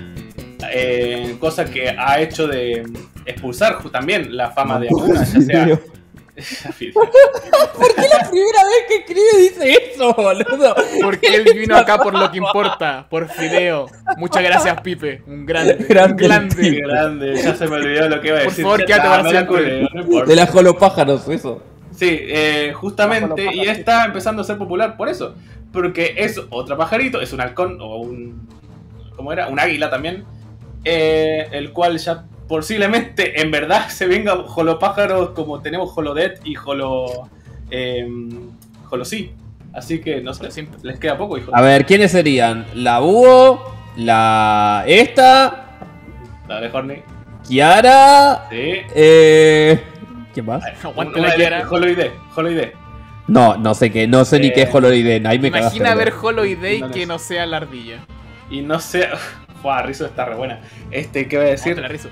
Cosa que ha hecho de expulsar también la fama de algunas, ya sea... ¿Por qué la primera vez que escribe dice eso, boludo? Porque él vino acá por lo que importa, por Fideo. Muchas gracias, Pipe. Un grande. Grande, ya se me olvidó lo que iba a decir. Por favor, quédate para siempre. No importa. De las holopájaros, eso. Sí, justamente, y está empezando a ser popular por eso. Porque es otro pajarito, es un halcón o un... ¿Cómo era? Un águila también. El cual ya posiblemente en verdad se venga holopájaros como tenemos Holodet y Holosí. Así que no sé, les queda poco, hijo. A ver, ¿quiénes serían? La Búho, la La de Horny. Kiara. Sí. ¿Quién más? Aguante la Kiara. Holoide. No sé qué, no sé ni qué es Holoiden. Ahí me cagaste. Imagina ver boludo. Holoday que no sea la ardilla. Y no sé. Fua, Rizzo está re buena. ¿Qué voy a decir? La Rizzo.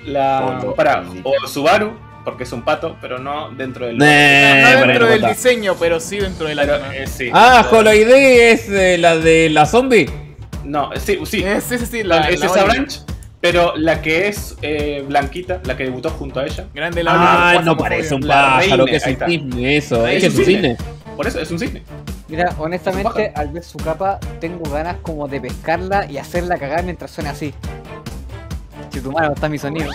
O Subaru, porque es un pato, pero no dentro del. No dentro bueno, del está. diseño, pero sí dentro del anime. Sí. Holoide es la de la zombie. No, sí. Sí, es esa Oli. branch, pero la que es blanquita, la que debutó junto a ella. Grande la Oli. No parece un La pájaro, reina, que es ahí un está. cisne eso. Es Es que es un un cisne. Por eso es un cisne. Mira, honestamente, al ver su capa, tengo ganas como de pescarla y hacerla cagar mientras suena así. Si tu mano está mi sonido.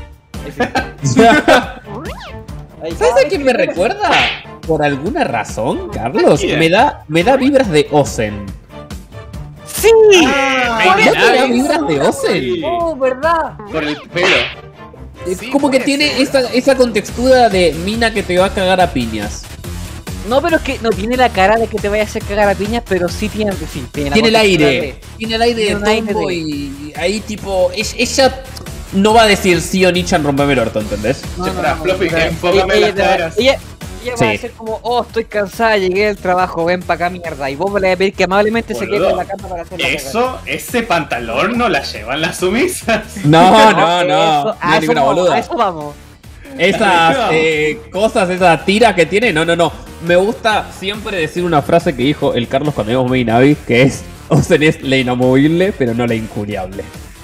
¿Sabes a quién me recuerda? Por alguna razón, Carlos, ¿Quién? me da vibras de Ozen. ¡Sí! ¿No te da vibras de Ozen? ¡Oh, verdad! Por el pelo. Es Sí, como que puede tiene ser. esa contextura de mina que te va a cagar a piñas. No, pero es que no tiene la cara de que te vaya a hacer cagar a piñas, pero sí tiene la Tiene el contextura aire. Tiene el aire de Tiene un aire tombo de- y ahí tipo... Ella no va a decir sí o Nichan rompeme el orto, ¿entendés? No, Che, pará, Fluffy, pero enfócame las caderas. Ella va Sí. a decir como, oh, estoy cansada, llegué del trabajo, ven pa' acá mierda. Y vos le vas a pedir que amablemente se quede Boludo, en la cama para hacer la ese pantalón no la llevan las sumisas. No, cagada. no. Eso- Ni una vamos, boluda. a eso vamos. Esas cosas, esa tira que tiene, no. Me gusta siempre decir una frase que dijo el Carlos cuando vimos Main Navi, que es: Ozen es la inamovible, pero no la incuriable.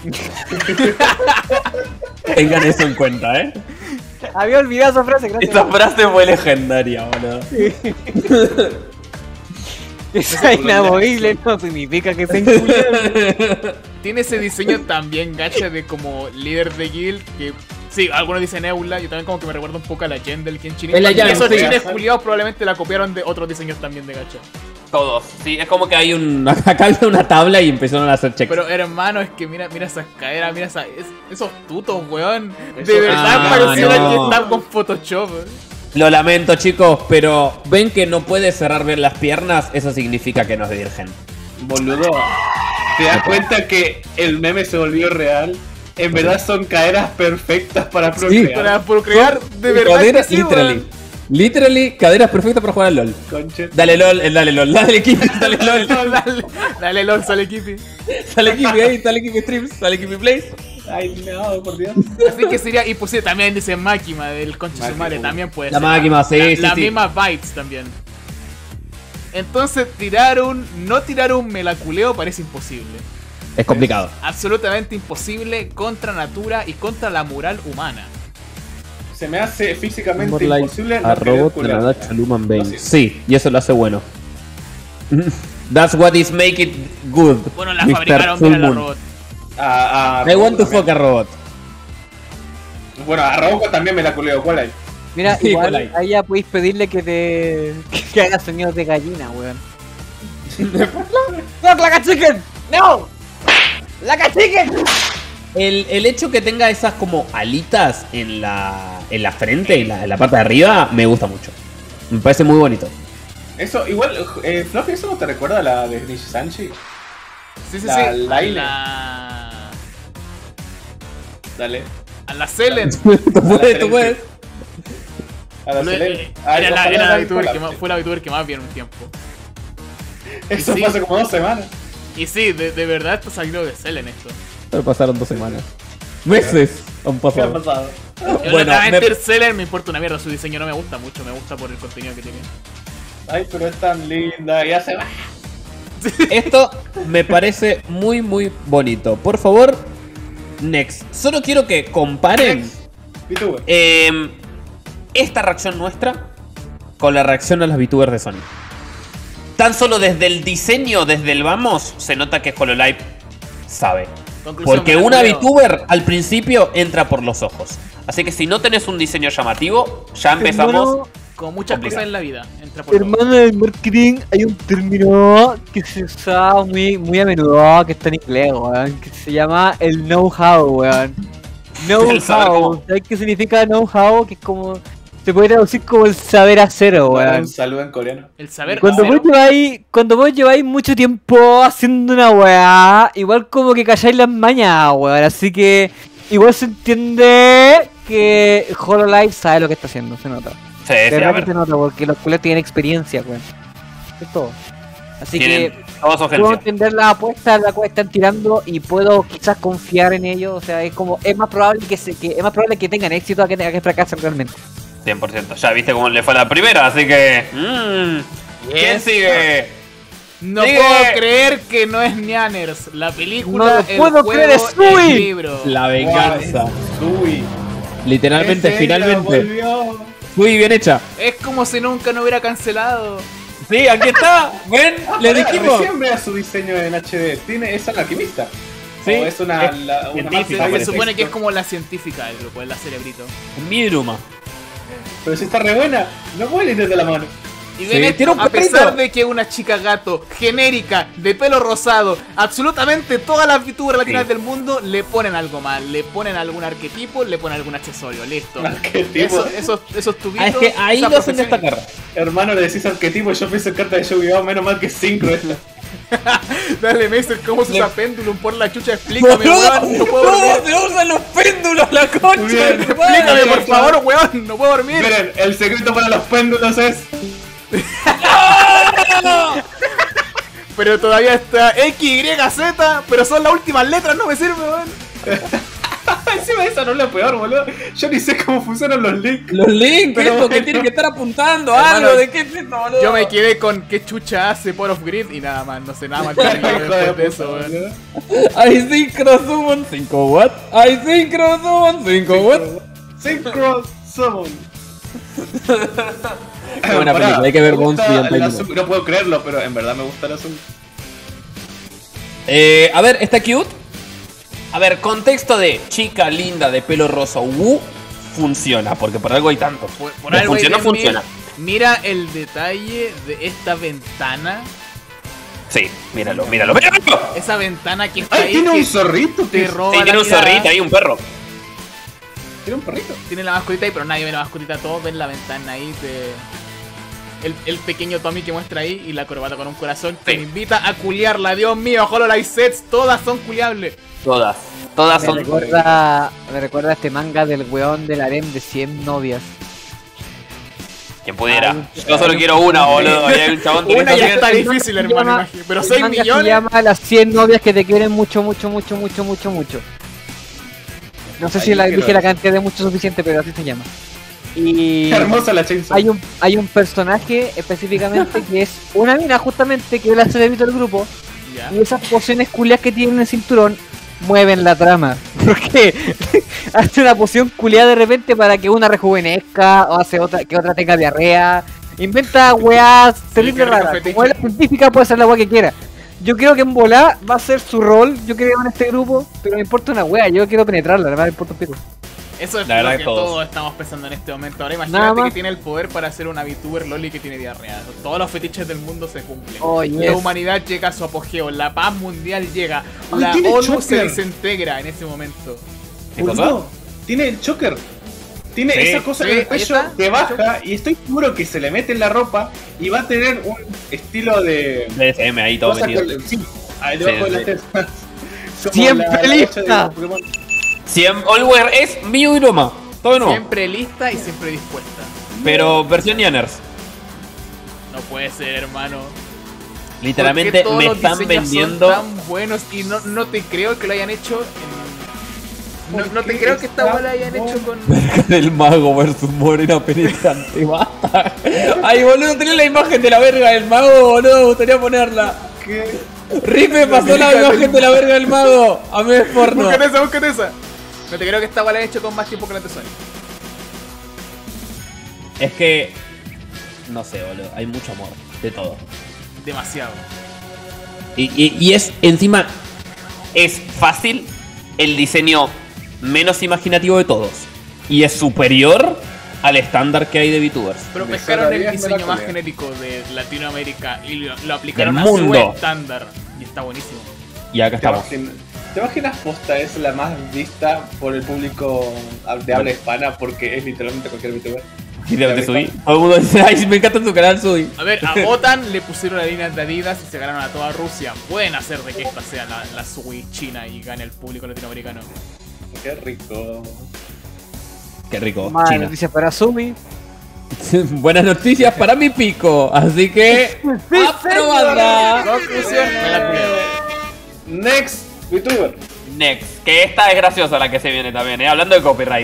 Tengan eso en cuenta, Había olvidado esa frase, gracias. Esa frase fue legendaria, boludo. Que sea inamovible no significa que sea inculiable. Tiene ese diseño también gacha de como líder de guild que... Sí, algunos dicen Eula, yo también como que me recuerda un poco a la Jen del Kenshin. Es la Jen, Y esos sí. chines culiados probablemente la copiaron de otros diseños también de gacha. Todos, sí, es como que hay acá había una tabla y empezaron a hacer checks. Pero hermano, es que mira esas caderas, mira esos tutos, weón. De Eso- verdad pareciera no. que están con Photoshop. Lo lamento, chicos, pero ven que no puede cerrar bien las piernas, eso significa que no es virgen. Boludo, ¿te das cuenta que el meme se volvió real? En verdad son caderas perfectas para procrear. Para procrear, de verdad Joder, que sí, literally. weón. Literally, caderas perfectas para jugar al LOL. Conche. Dale LOL, dale LOL, dale Kipi, dale LOL. Dale LOL, sale Kipi. Sale Kipi ahí, sale Kipi Streams, sale Kipi Plays. Ay, no, por Dios. Así que sería imposible. También dice Máquina del conche su madre. También puede La ser. Máquina, sí, sí, La sí. misma Bytes también. Entonces no tirar un melaculeo parece imposible. Es complicado. Absolutamente imposible contra natura y contra la moral humana. Se me hace físicamente More like imposible a querer robot curar. Nadacha Luman Bane. Lo siento. Sí, y eso lo hace bueno. That's what is make it good. Bueno, la Mr. fabricaron Full bien a la Moon. robot. I want to fuck a robot. Bueno, a Robocop también me la culeo. ¿Cuál hay? Mira, Sí, igual igual ahí ya podéis pedirle que que haga sonidos de gallina, weón. ¡No, Claca Chicken! ¡No! ¡Claca Chicken! El hecho que tenga esas como alitas en la frente, en la parte de arriba, me gusta mucho. Me parece muy bonito. Eso, igual, Fluffy, ¿eso no te recuerda a la de Nishi Sanchi? Sí, sí, La sí. Laile. Dale. A la Selen. Tú puedes. A la No, Selene. Era la VTuber que más, fue la VTuber que más vi en un tiempo. Eso sí. fue hace como 2 semanas. Y sí, de verdad está saliendo de Selen esto. Pero pasaron 2 semanas. Meses han ¿Qué ha pasado. pasado? Bueno, Honestamente, Selen me importa una mierda, su diseño no me gusta mucho, me gusta por el contenido que tiene. Ay, pero es tan linda. Ya se va. Esto me parece muy muy bonito. Por favor, next. Solo quiero que comparen VTuber. esta reacción nuestra con la reacción a las VTubers de Sony. Tan solo desde el diseño, desde el vamos, se nota que HoloLive sabe. Conclusión, Porque me la una culeo. VTuber al principio entra por los ojos. Así que si no tenés un diseño llamativo, ya empezamos. Hermano, Como muchas complicado. cosas en la vida, entra por hermano del marketing, hay un término que se usa muy a menudo, que está en inglés, weón, que se llama el know-how, weón. El saber Know-how. cómo. ¿Sabes qué significa know-how? Que es como... Se puede traducir como el saber hacer, Un weón. saludo en coreano. el saber Cuando hacer. cuando vos lleváis mucho tiempo haciendo una weá, igual como que calláis las mañas, weón. Así que igual se entiende que HoloLive sabe lo que está haciendo, se nota. Sí, De sí, a verdad que ver. se nota, porque los culos tienen experiencia, weón. Es todo. Así Tienen que toda su puedo agencia. entender las apuestas la cual están tirando y puedo quizás confiar en ellos. O sea, es más probable que tengan éxito a que fracasen realmente. 100%. Ya viste cómo le fue a la primera, así que. ¿Quién Yes. sigue? No Sigue. puedo creer que no es Nianers. La película, No lo el puedo juego, creer, es Sui. el libro. La venganza. Uy. Literalmente, finalmente. Volvió. Muy bien hecha. Es como si nunca no hubiera cancelado. Sí, aquí está. ¿Ven? Le dijimos. Recién vea su diseño en HD. Es un alquimista. Sí. O es una, Es una científica, máquina, Se parece. supone que es como la científica del grupo, es la cerebrito. Midruma. Pero si está re buena, no puede ir de la mano. Y Sí, ven esto, tiene un a pesar perrito. de que una chica gato, genérica, de pelo rosado, absolutamente todas las VTubers latinas Sí. del mundo le ponen algo mal, le ponen algún arquetipo, le ponen algún accesorio, listo. Arquetipo. Esos tubitos. Es que ahí esa lo hacen profesión- destacar. Hermano, le decís arquetipo, yo pienso en carta de Yu-Gi-Oh! Menos mal que es sincro esta. Dale, Macer, ¿cómo se Le- usa péndulo por la chucha? Explícame, weón, no puedo dormir. se usan los péndulos, la concha Bien. de tu madre. Explícame, por favor, weón, no puedo dormir. Miren, el secreto para los péndulos es. Pero todavía está X, Y, Z, pero son las últimas letras, no me sirve, weón. Encima de esa no es lo peor, boludo. Yo ni sé cómo funcionan los links. Los links, Pero esto que bueno. tiene que estar apuntando Hermano, algo. ¿De qué es esto, boludo? Yo me quedé con qué chucha hace Pot of Grid y nada más, no sé nada más que Hijo de después de puta, eso, weón. boludo. I synchro summon 5 watt. I synchro summon 5 watt. Synchro Summon. Qué buena Pará, película, hay que ver me gusta Bones Beyond la Time. Azul- No puedo creerlo, pero en verdad me gusta el azul. A ver, está cute. A ver, contexto de chica linda de pelo rosa. Funciona, porque por algo hay tantos. Por algo funciona, ahí, funciona. Mira el detalle de esta ventana. Sí, míralo, míralo, míralo. Esa ventana que está ¡Ay, ahí. tiene que un zorrito! te roba Sí, la tiene un mirada. zorrito ahí, un perro. ¿Tiene un perrito? Tiene la mascotita ahí, pero nadie ve la mascotita. Todos ven la ventana ahí de... El pequeño Tommy que muestra ahí y la corbata con un corazón que Sí. me invita a culiarla. Dios mío, HoloLive sets, todas son culiables. Todas. Todas Me son. recuerda este manga del weón del harem de 100 novias. Que pudiera. Yo solo quiero una, boludo. Y hay un chabón que Una no ya quiere- está difícil, hermano, imagínate. Pero 6 Se millones. llama Las 100 novias que te quieren mucho. No sé si dije la cantidad de mucho suficiente, pero así se llama. Y Qué hermosa la Chainsaw. hay un personaje específicamente que es una mina justamente que es la cerebrito del grupo. Ya. Y esas pociones culiadas que tiene en el cinturón mueven la trama. Porque hace una poción culiada de repente para que una rejuvenezca, o hace otra que otra tenga diarrea. Inventa weas terrible qué rico raras. fetiche. Como es la científica puede hacer la wea que quiera. Yo creo que en volá va a ser su rol, yo creo en este grupo, pero me importa una wea, yo quiero penetrarla, la verdad me importa un pico. Eso es La verdad lo que que todos. todos estamos pensando en este momento. Ahora Nada imagínate más. que tiene el poder para hacer una VTuber loli que tiene diarrea. Todos los fetiches del mundo se cumplen. Oh, La yes. humanidad llega a su apogeo, la paz mundial llega, Ay, la tiene ONU se choker. desintegra en ese momento. ¿Qué cosa? Boludo, tiene el choker. Tiene Sí, esa cosa sí, en el ahí pecho está. que baja y estoy seguro que se le mete en la ropa y va a tener un estilo de DSM ahí todo cosa metido. sí, ahí debajo Sí, de sí. las tetas. Como Siempre la lista. bocha de Pokémon. Allwear es mío y Roma. Todo no. Siempre lista y siempre dispuesta. Pero versión Yanners. No puede ser, hermano. Literalmente Porque todos me los están diseños vendiendo. son tan buenos y no te creo que lo hayan hecho no te qué creo que esta está bola la hayan hecho con... del mago versus morena penetrante. Basta. Ay, boludo, tenés la imagen de la verga del mago, boludo. Me gustaría ponerla. ¿Qué? Rick me pasó la imagen de la verga del mago. A mí es porno. Búscate esa. No te creo que esta bola la haya hecho con más tiempo que la de Sony. Es que. No sé, boludo. Hay mucho amor. De todo. Demasiado. Y es, encima, es fácil el diseño menos imaginativo de todos. Y es superior al estándar que hay de VTubers. Pero Me pescaron suena el bien, diseño me la más colea. genético de Latinoamérica y lo aplicaron Del a su mundo. estándar. Y está buenísimo. Y acá estamos. ¿Te imaginas Posta es la más vista por el público de habla hispana porque es literalmente cualquier VTuber? Y te subí. Todo el mundo dice, ay, me encanta tu canal, subí. A ver, a Botan le pusieron la línea de Adidas y se ganaron a toda Rusia. Pueden hacer de que esta sea la Sui china y gane el público latinoamericano. Qué rico. Qué rico, Malas China. noticias para Sumi. Buenas noticias para mi pico. Así que. ¡Aprobada! Conclusión, me la culeo. Next VTuber. Next. Que esta es graciosa la que se viene también, hablando de copyright.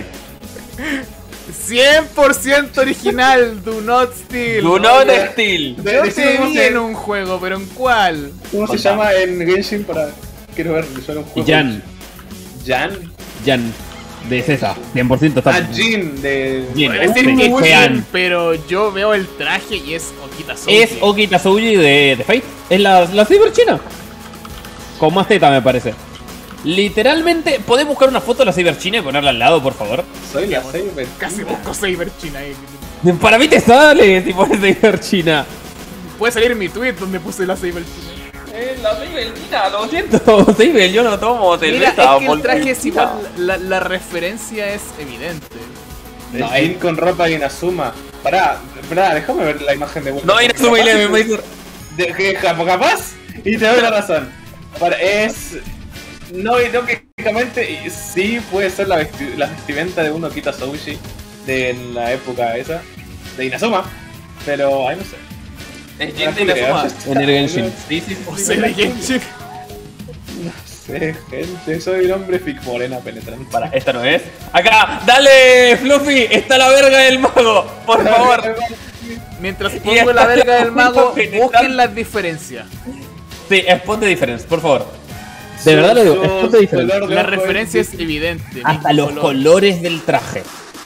100% original, Do Not Steal. Do not steal. Yo Decime te cómo vi se- en un juego, pero ¿en cuál? ¿Cómo se Contame. llama en Genshin para quiero ver visual un juego? Jan. Jan. De César. 100% está. Ah, Jin de Jin. Puede decir Sí, que Jean. Jean, pero yo veo el traje y es Okita Soji. Es Oki Tasuji de Fate. Es la cyber china. Con más teta, me parece. Literalmente, ¿podés buscar una foto de la cyber china y ponerla al lado, por favor? Soy la Saber. Casi busco Saber China ahí. Para mí te sale si pones cyber china. Puede salir en mi tweet donde puse la Saber China. La cyber china, lo siento. Cyber, yo no tomo Mira, cerveza. es que el por- traje es igual, la referencia es evidente. No, Jin con ropa de Inazuma. Pará, déjame ver la imagen de vuelta. No, ir a su baile, me dice. De que capaz y te doy la razón. Es no irónicamente y sí puede ser la vestimenta de un Okita Soushi de la época esa de Inazuma, pero ay no sé. Es Jin de Inazuma. En el Genshin. Sí, sí, O sea, de Genshin. No sé, gente, soy un hombre fic morena penetrante. Para, esta no es. Acá, dale, Fluffy, está la verga del mago, por favor. Mientras Y pongo esta la verga es del mago, penetrante. busquen las diferencias. Sí, spot de difference, por favor. De verdad lo digo, spot de difference. color de La ojo referencia es evidente. Hasta mismo los color. colores del traje.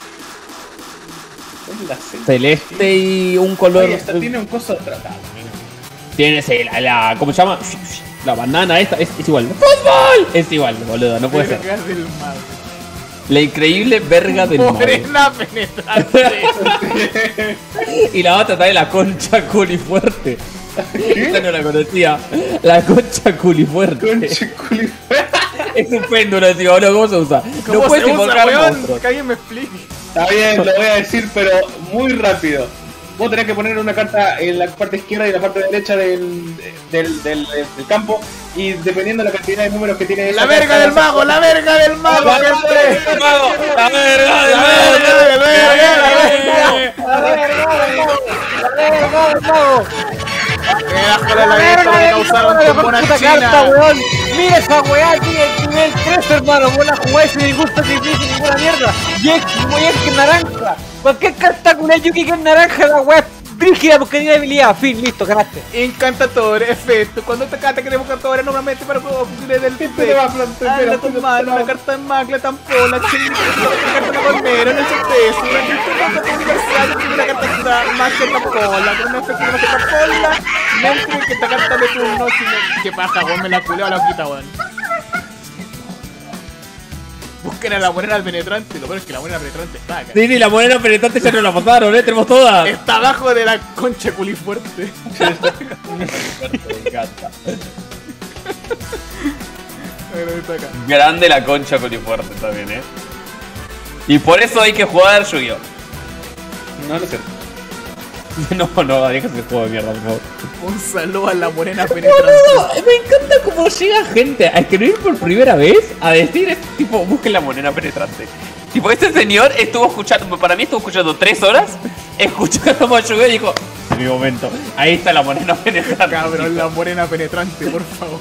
es la C. Celeste y un color. Ay, esta tiene un coso tratado. Tienes ¿cómo se llama? La bandana esta, es igual. ¡Fútbol! Es igual, boludo, no puede ser. Verga del mago. La increíble verga del mago. Morena penetrante. Y la otra trae la concha culifuerte. Esta no la conocía. La concha culifuerte. Conche culi. Es un péndulo, tío, boludo, ¿cómo se usa? No ¿Cómo puedes se usa, invocar weón? monstruos. Que alguien me explique. Está bien, lo voy a decir, pero muy rápido. vos tenés que poner una carta en la parte izquierda y la parte derecha del campo, y dependiendo de la cantidad de números que tiene ¡La verga del mago! ¡La verga del mago! ¡La verga del mago! ¡La verga del mago! La verga que causaron con una china. Mira esa weá, tiene el nivel 3, hermano. Vos la jugás sin ningún sacrificio, ninguna mierda. Y es que es naranja. Cualquier carta con el Yuki que es naranja, la weá es brígida porque tiene habilidad. Fin, listo, ganaste. Encantador, efecto. Cuando esta carta queremos encantadores normalmente para opciones del te va a plantear? Anda tu mano, una carta en magla, tampola, chilito, una carta de colmero, en el sorteo, una carta universal, una carta magia tampola, con un efecto de magia tampola, mientras que esta carta de turno, que paja, weón, me la culeo a la quita, weón. Busquen a la moneda penetrante, lo peor es que la moneda penetrante está acá. Sí, la moneda penetrante ya nos la pasaron, tenemos todas. Está abajo de la concha culifuerte. Me encanta. Grande la concha colifuerte también, Y por eso hay que jugar Yu-Gi-Oh. No lo sé. No, deja ese juego de mierda, por favor. Un saludo a la morena penetrante. Me encanta cómo llega gente a escribir por primera vez a decir, tipo, busquen la moneda penetrante. Tipo, este señor estuvo escuchando, para mí estuvo escuchando 3 horas, escuchando a Yu-Gi-Oh y dijo, en mi momento, ahí está la moneda penetrante. Cabrón, la morena penetrante, por favor.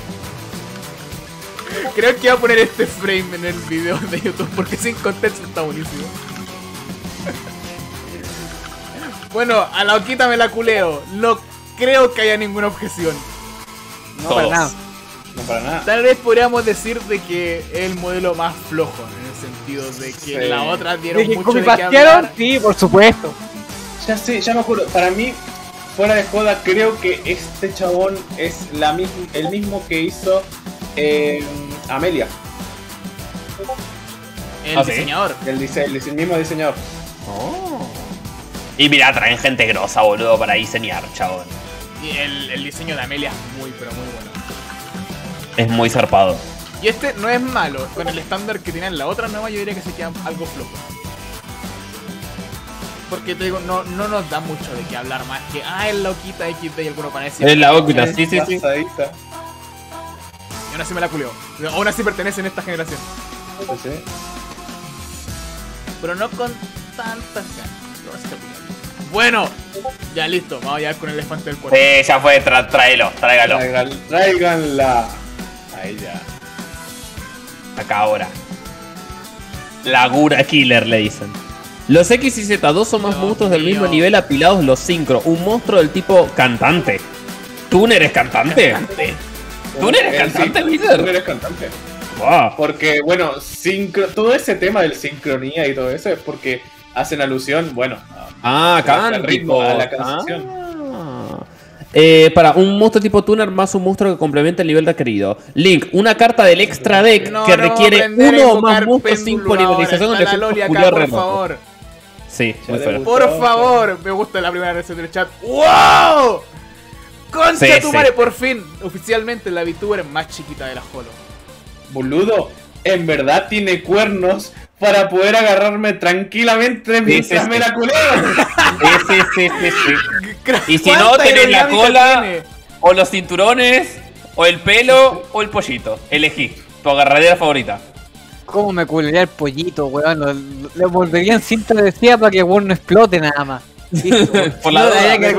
Creo que voy a poner este frame en el video de YouTube porque sin contexto está buenísimo. Bueno, a la Oquita me la culeo. No creo que haya ninguna objeción. No, para nada. No para nada. Tal vez podríamos decir de que es el modelo más flojo, en el sentido de que la otra dieron mucho de qué hablar. Sí, por supuesto. Ya sé, ya me juro. Para mí, fuera de joda, creo que este chabón es el mismo que hizo Amelia. El diseñador. El mismo diseñador. Y mira, traen gente grosa, boludo, para diseñar, chabón. Y el diseño de Amelia es muy, pero muy bueno. Es muy zarpado. Y este no es malo. Con el estándar que tiene en la otra nueva, yo diría que se queda algo flojo. Porque te digo, no nos da mucho de qué hablar más que es la Oquita XD y alguno parece. Es la Oquita, sí. Y aún así me la culió. Aún así pertenece en esta generación. Sí. Pero no con tantas ganas. Bueno, ya listo, vamos a llegar con el elefante del cuerpo. Sí, ya fue, tráigalo. Tráiganla. Ahí ya. Acá ahora. La Gura Killer le dicen. Los X y Z2 son más monstruos del mismo nivel apilados los Synchro. Un monstruo del tipo cantante. ¿Tú no eres cantante? ¿Tú no eres cantante, Wizard? Tú no eres cantante. Wow. Porque, bueno, todo ese tema del sincronía y todo eso es porque hacen alusión, bueno, al ritmo, a la canción. Para un monstruo tipo Tuner más un monstruo que complementa el nivel requerido. Link, una carta del extra deck que requiere uno o más monstruos sin polymerización. La Loli acá, por favor. Sí, muy feo. Por favor, me gusta la primera versión del chat. ¡Wow! ¡Concha tu madre! Por fin, oficialmente la VTuber más chiquita de la Holo. Boludo, en verdad tiene cuernos para poder agarrarme tranquilamente mientras me la culeo. Sí. Y si no, tenés la cola, o los cinturones, o el pelo, o el pollito. Elegí tu agarradera favorita. ¿Cómo me culería el pollito, weón? Le volvería en cinta de decía para que weón no explote nada más. Por la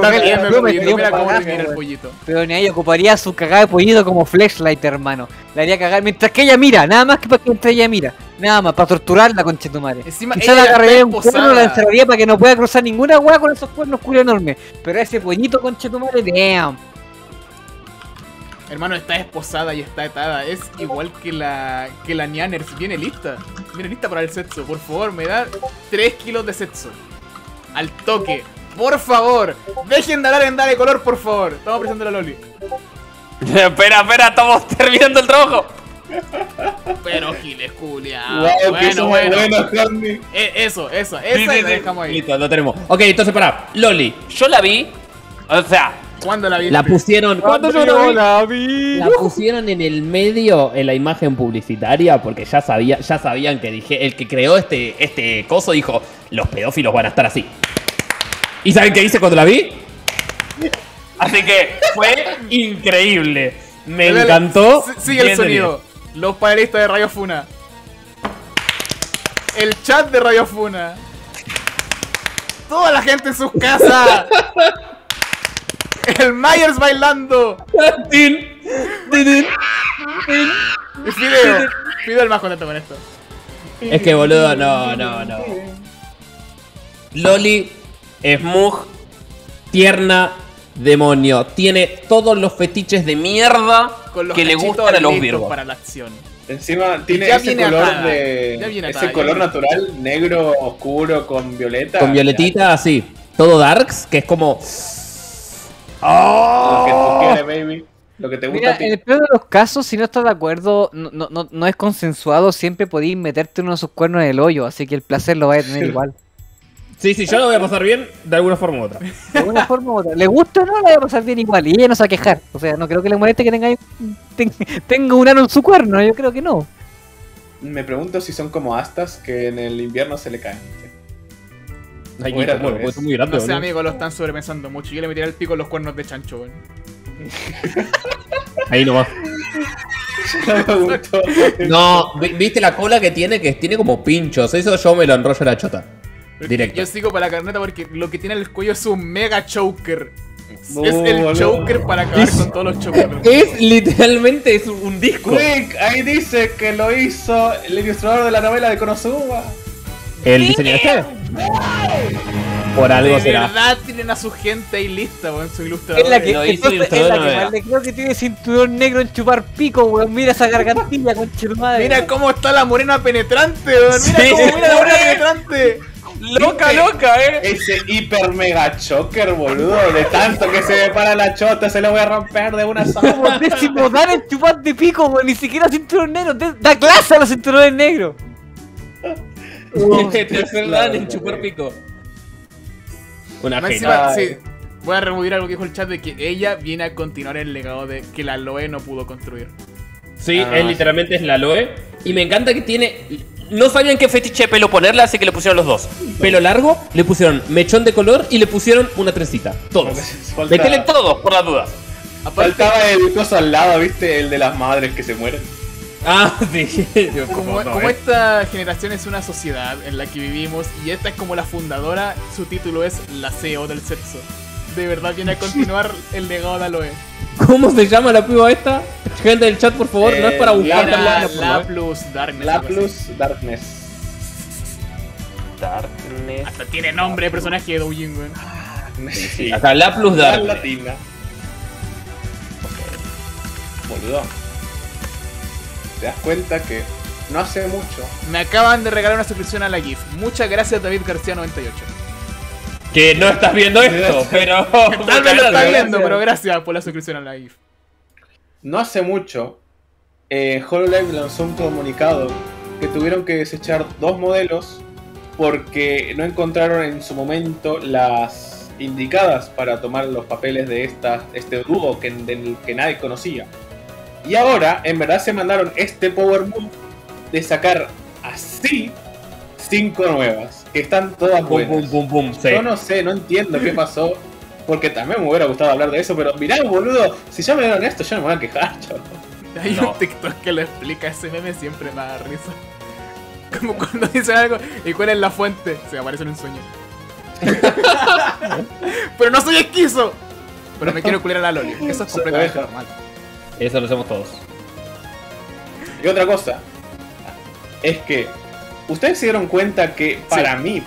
duda. Pero ni ahí ocuparía su cagada de pollito como flashlight, hermano. La haría cagar mientras que ella mira, nada más que para que mientras ella mira. Nada más, para torturarla, conchetumare. Quizá la agarraría un cuerno, la encerraría para que no pueda cruzar ninguna weá con esos cuernos culo enormes. Pero ese pollito, conchetumare, damn. Hermano, está esposada y está atada. Es igual que la Nianers. Viene lista para el sexo. Por favor, me da 3 kilos de sexo. Al toque. Por favor. Dejen de hablar en Dale Color, por favor. Estamos presentando a la Loli. Espera, estamos terminando el trabajo. Pero Giles, Julia. Bueno. Eso. Esa la dejamos ahí. Listo, lo tenemos. Ok, entonces pará. Loli. Yo la vi. O sea, ¿cuándo la viste? La pusieron. ¿Cuándo yo la vi? La pusieron en el medio en la imagen publicitaria porque ya sabían que el que creó este coso dijo, los pedófilos van a estar así. ¿Y saben qué hice cuando la vi? Así que fue increíble. Me encantó. Sigue el sonido. Los panelistas de Radio Funa. El chat de Radio Funa. Toda la gente en sus casas. El Myers bailando. Y Fideo el más contento con esto. Es que boludo, no. Loli, smug, tierna, demonio. Tiene todos los fetiches de mierda que le gustan a los virgos. Para la acción. Encima tiene ese color natural, negro oscuro con violeta. Con violetita, así. Todo darks, que es como... Lo que tú quieres, baby. Lo que te gusta. Mira, a ti. en el peor de los casos, si no estás de acuerdo, no es consensuado, siempre podéis meterte uno de sus cuernos en el hoyo, así que el placer lo vais a tener igual. Sí, yo lo voy a pasar bien de alguna forma u otra. De alguna forma u otra. ¿Le gusta o no? La voy a pasar bien igual. Y ella no se va a quejar. O sea, no creo que le moleste que tenga un ano en su cuerno. Yo creo que no. Me pregunto si son como astas que en el invierno se le caen. Ay, muy grande, no sé, amigo, lo están sobrepensando mucho. Yo le metería el pico en los cuernos de chancho, weón. Ahí nomás. No, ¿viste la cola que tiene? Que tiene como pinchos. Eso yo me lo enrollo en la chota. Directo. Yo sigo para la carneta porque lo que tiene en el cuello es un mega choker. Es el choker para acabar con todos los chokers. Es literalmente es un disco. Quick, ahí dice que lo hizo el ilustrador de la novela de Konosuba. ¿El diseñador? Por algo será. De verdad tienen a su gente ahí lista, weón, su ilustrador. Es la que más le creo que tiene cinturón negro en chupar pico, weón. Mira esa gargantilla, concha de madre. Mira cómo está la morena penetrante, weón. Mira la morena penetrante. Loca, Ese hiper mega choker, boludo. De tanto que se me para la chota, se lo voy a romper de una sola. Como décimo dan en chupar de pico, weón. Ni siquiera cinturón negro. Da clase a los cinturones negros. Tercer dan en chupar pico. Una genia. Sí, voy a remover algo que dijo el chat de que ella viene a continuar el legado de que la Loe no pudo construir. Sí, literalmente es la Loe. Y me encanta que tiene... No sabían qué fetiche de pelo ponerle, así que le pusieron los dos. Pelo largo, le pusieron mechón de color y le pusieron una trencita. Todos. Metele todos, por la duda. Faltaba el coso al lado, ¿viste? El de las madres que se mueren. Ah, sí. Como esta generación es una sociedad en la que vivimos y esta es como la fundadora, su título es la CEO del sexo. De verdad viene a continuar el legado de Aloe. ¿Cómo se llama la piba esta? Gente del chat, por favor, no es para buscar Laplus Darkness. Laplus Darkness. Hasta tiene nombre de personaje de Doujin, weón. Sí, hasta Laplus Darkness. Latina. Boludo. Te das cuenta que no hace mucho. Me acaban de regalar una suscripción a la GIF. Muchas gracias, David García 98. Que no estás viendo esto, pero... Tal vez lo estás viendo, pero gracias por la suscripción a la GIF. No hace mucho, HoloLive lanzó un comunicado que tuvieron que desechar 2 modelos porque no encontraron en su momento las indicadas para tomar los papeles de este dúo que nadie conocía. Y ahora, en verdad, se mandaron este power move de sacar así 5 nuevas, que están todas buenas. Sí. Yo no sé, no entiendo qué pasó, porque también me hubiera gustado hablar de eso, pero mirá, boludo, si ya me dieron esto, yo no me voy a quejar, chaval. Hay un TikTok que lo explica, ese meme siempre me da risa. Como cuando dicen algo, ¿y cuál es la fuente? Se me aparece en un sueño. Pero no soy esquizo. Pero me quiero culiar a la Loli. Eso es completamente normal. Eso lo hacemos todos. Y otra cosa es que ustedes se dieron cuenta que para mí,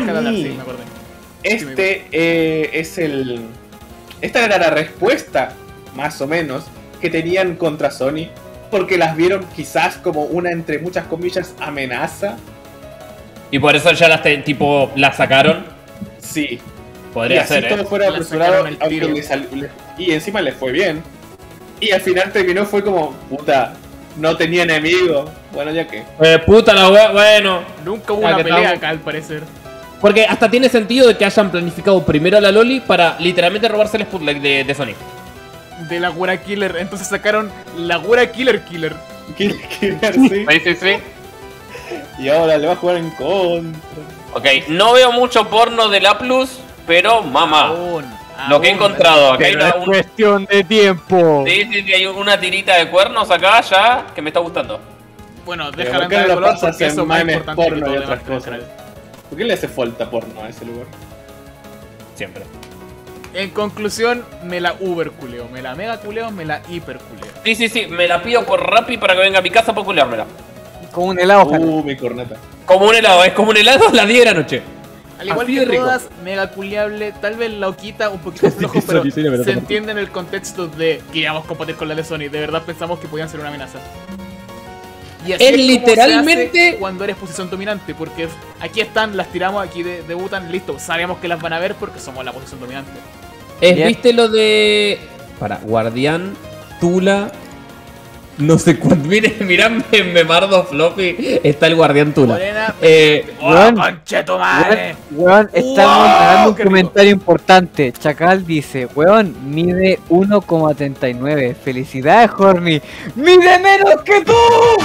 esta era la respuesta, más o menos, que tenían contra Sony, porque las vieron quizás como una, entre muchas comillas, amenaza. Y por eso ya las sacaron. Sí. Podría ser, todo fuera apresurado, y encima les fue bien. Y al final terminó, fue como, puta, no tenía enemigo. Bueno, ya que. Puta la wea, bueno. Nunca hubo una pelea acá, al parecer. Porque hasta tiene sentido de que hayan planificado primero a la Loli para literalmente robarse el Spotlight de Sony. De la Gura Killer, entonces sacaron la Gura Killer. Killer, sí. Sí. Y ahora le va a jugar en contra. Ok, no veo mucho porno de Laplus, Pero, mamá, lo que he encontrado acá hay Pero es cuestión de tiempo. Sí, hay una tirita de cuernos acá ya que me está gustando. Bueno, ¿Por déjala qué andar no de lo color pasas porque eso en es más memes importante que porno todo y lo otras demás. cosas? ¿Por qué le hace falta porno a ese lugar? Siempre. En conclusión, me la uberculeo, me la mega culeo, me la hiperculeo. Sí, me la pido por Rappi para que venga a mi casa para culeármela. Como un helado, mi corneta. Como un helado, es como un helado a las 10 de la noche. Al igual Así que de rico. todas, mega culiable, tal vez la oquita un poquito flojo, pero se entiende en el contexto de que íbamos a combatir con la de Sony. De verdad pensamos que podían ser una amenaza. Y así Es como literalmente- se hace cuando eres posición dominante, porque aquí están, las tiramos, aquí debutan, listo, sabemos que las van a ver porque somos la posición dominante. ¿Viste lo de... Para, Guardián, Tula... No sé cuánto... Mirá, me mardo floppy. Está el Guardián Tula. Morena, Weón, concheto madre. Weón, estamos dando un comentario importante. Chacal dice, weón, mide 1,39. Felicidades, Horny. ¡Mide menos que tú!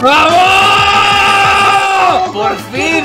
¡Vamos! ¡Por fin!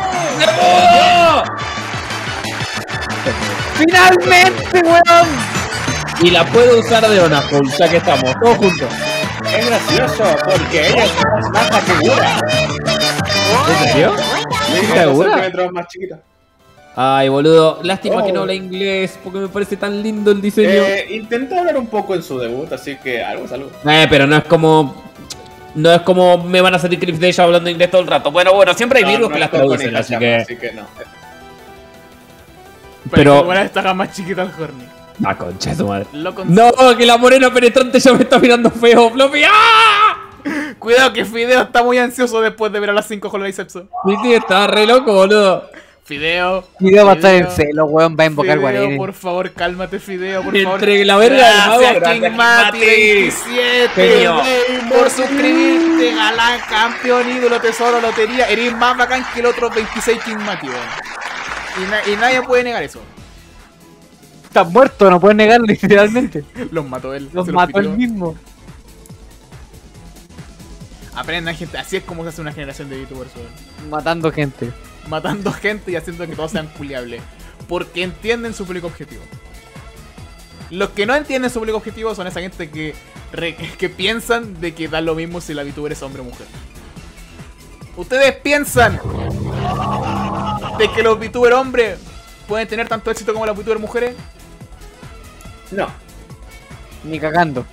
¡Finalmente, weón! Y la puedo usar de Onaful, ya que estamos, todos juntos. Es gracioso porque ella es más segura. ¿En serio? ¿Segura? Centímetros más chiquita. Ay, boludo, lástima que no Oh. habla inglés, porque me parece tan lindo el diseño. Intentó hablar un poco en su debut, así que algo es algo. Pero no es como... No es como me van a salir clips de ella hablando inglés todo el rato. Bueno, siempre hay virus que las traducen, así que... no. Pero... Bueno, esta gama más chiquita al Horny. Ah, concha de su madre. Lo No, que la morena penetrante ya me está mirando feo, Floppy. ¡Ah! Cuidado que Fideo está muy ansioso después de ver a las 5 con la Icepso. Mi tío está re loco, boludo. Fideo. Fideo va a estar en celo, weón, va a invocar Guardián. Fideo, por favor, cálmate, Fideo, por favor. Entre la verga del mago, Gracias, gracias, King Mati, Mati. 27, Genio. por suscribirte, galán, campeón, ídolo, tesoro, lotería. Eres más bacán que el otro 26 King Mati, weón. Y nadie puede negar eso. Estás muerto, no puedes negarlo literalmente. Los mató él. Los se mató él pitió. mismo. Aprendan, gente, así es como se hace una generación de youtubers, weón. Matando gente. Matando gente y haciendo que todos sean culiables. Porque entienden su público objetivo. Los que no entienden su público objetivo son esa gente que piensan de que da lo mismo si la VTuber es hombre o mujer. ¿Ustedes piensan de que los VTuber hombres pueden tener tanto éxito como las VTuber mujeres? No. Ni cagando.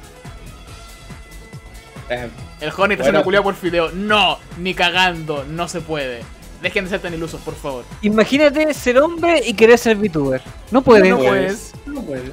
El Honey está siendo culiado por Fideo. No, ni cagando, no se puede. Dejen de ser tan ilusos, por favor. Imagínate ser hombre y querer ser VTuber. No puedes. No puedes. No puedes.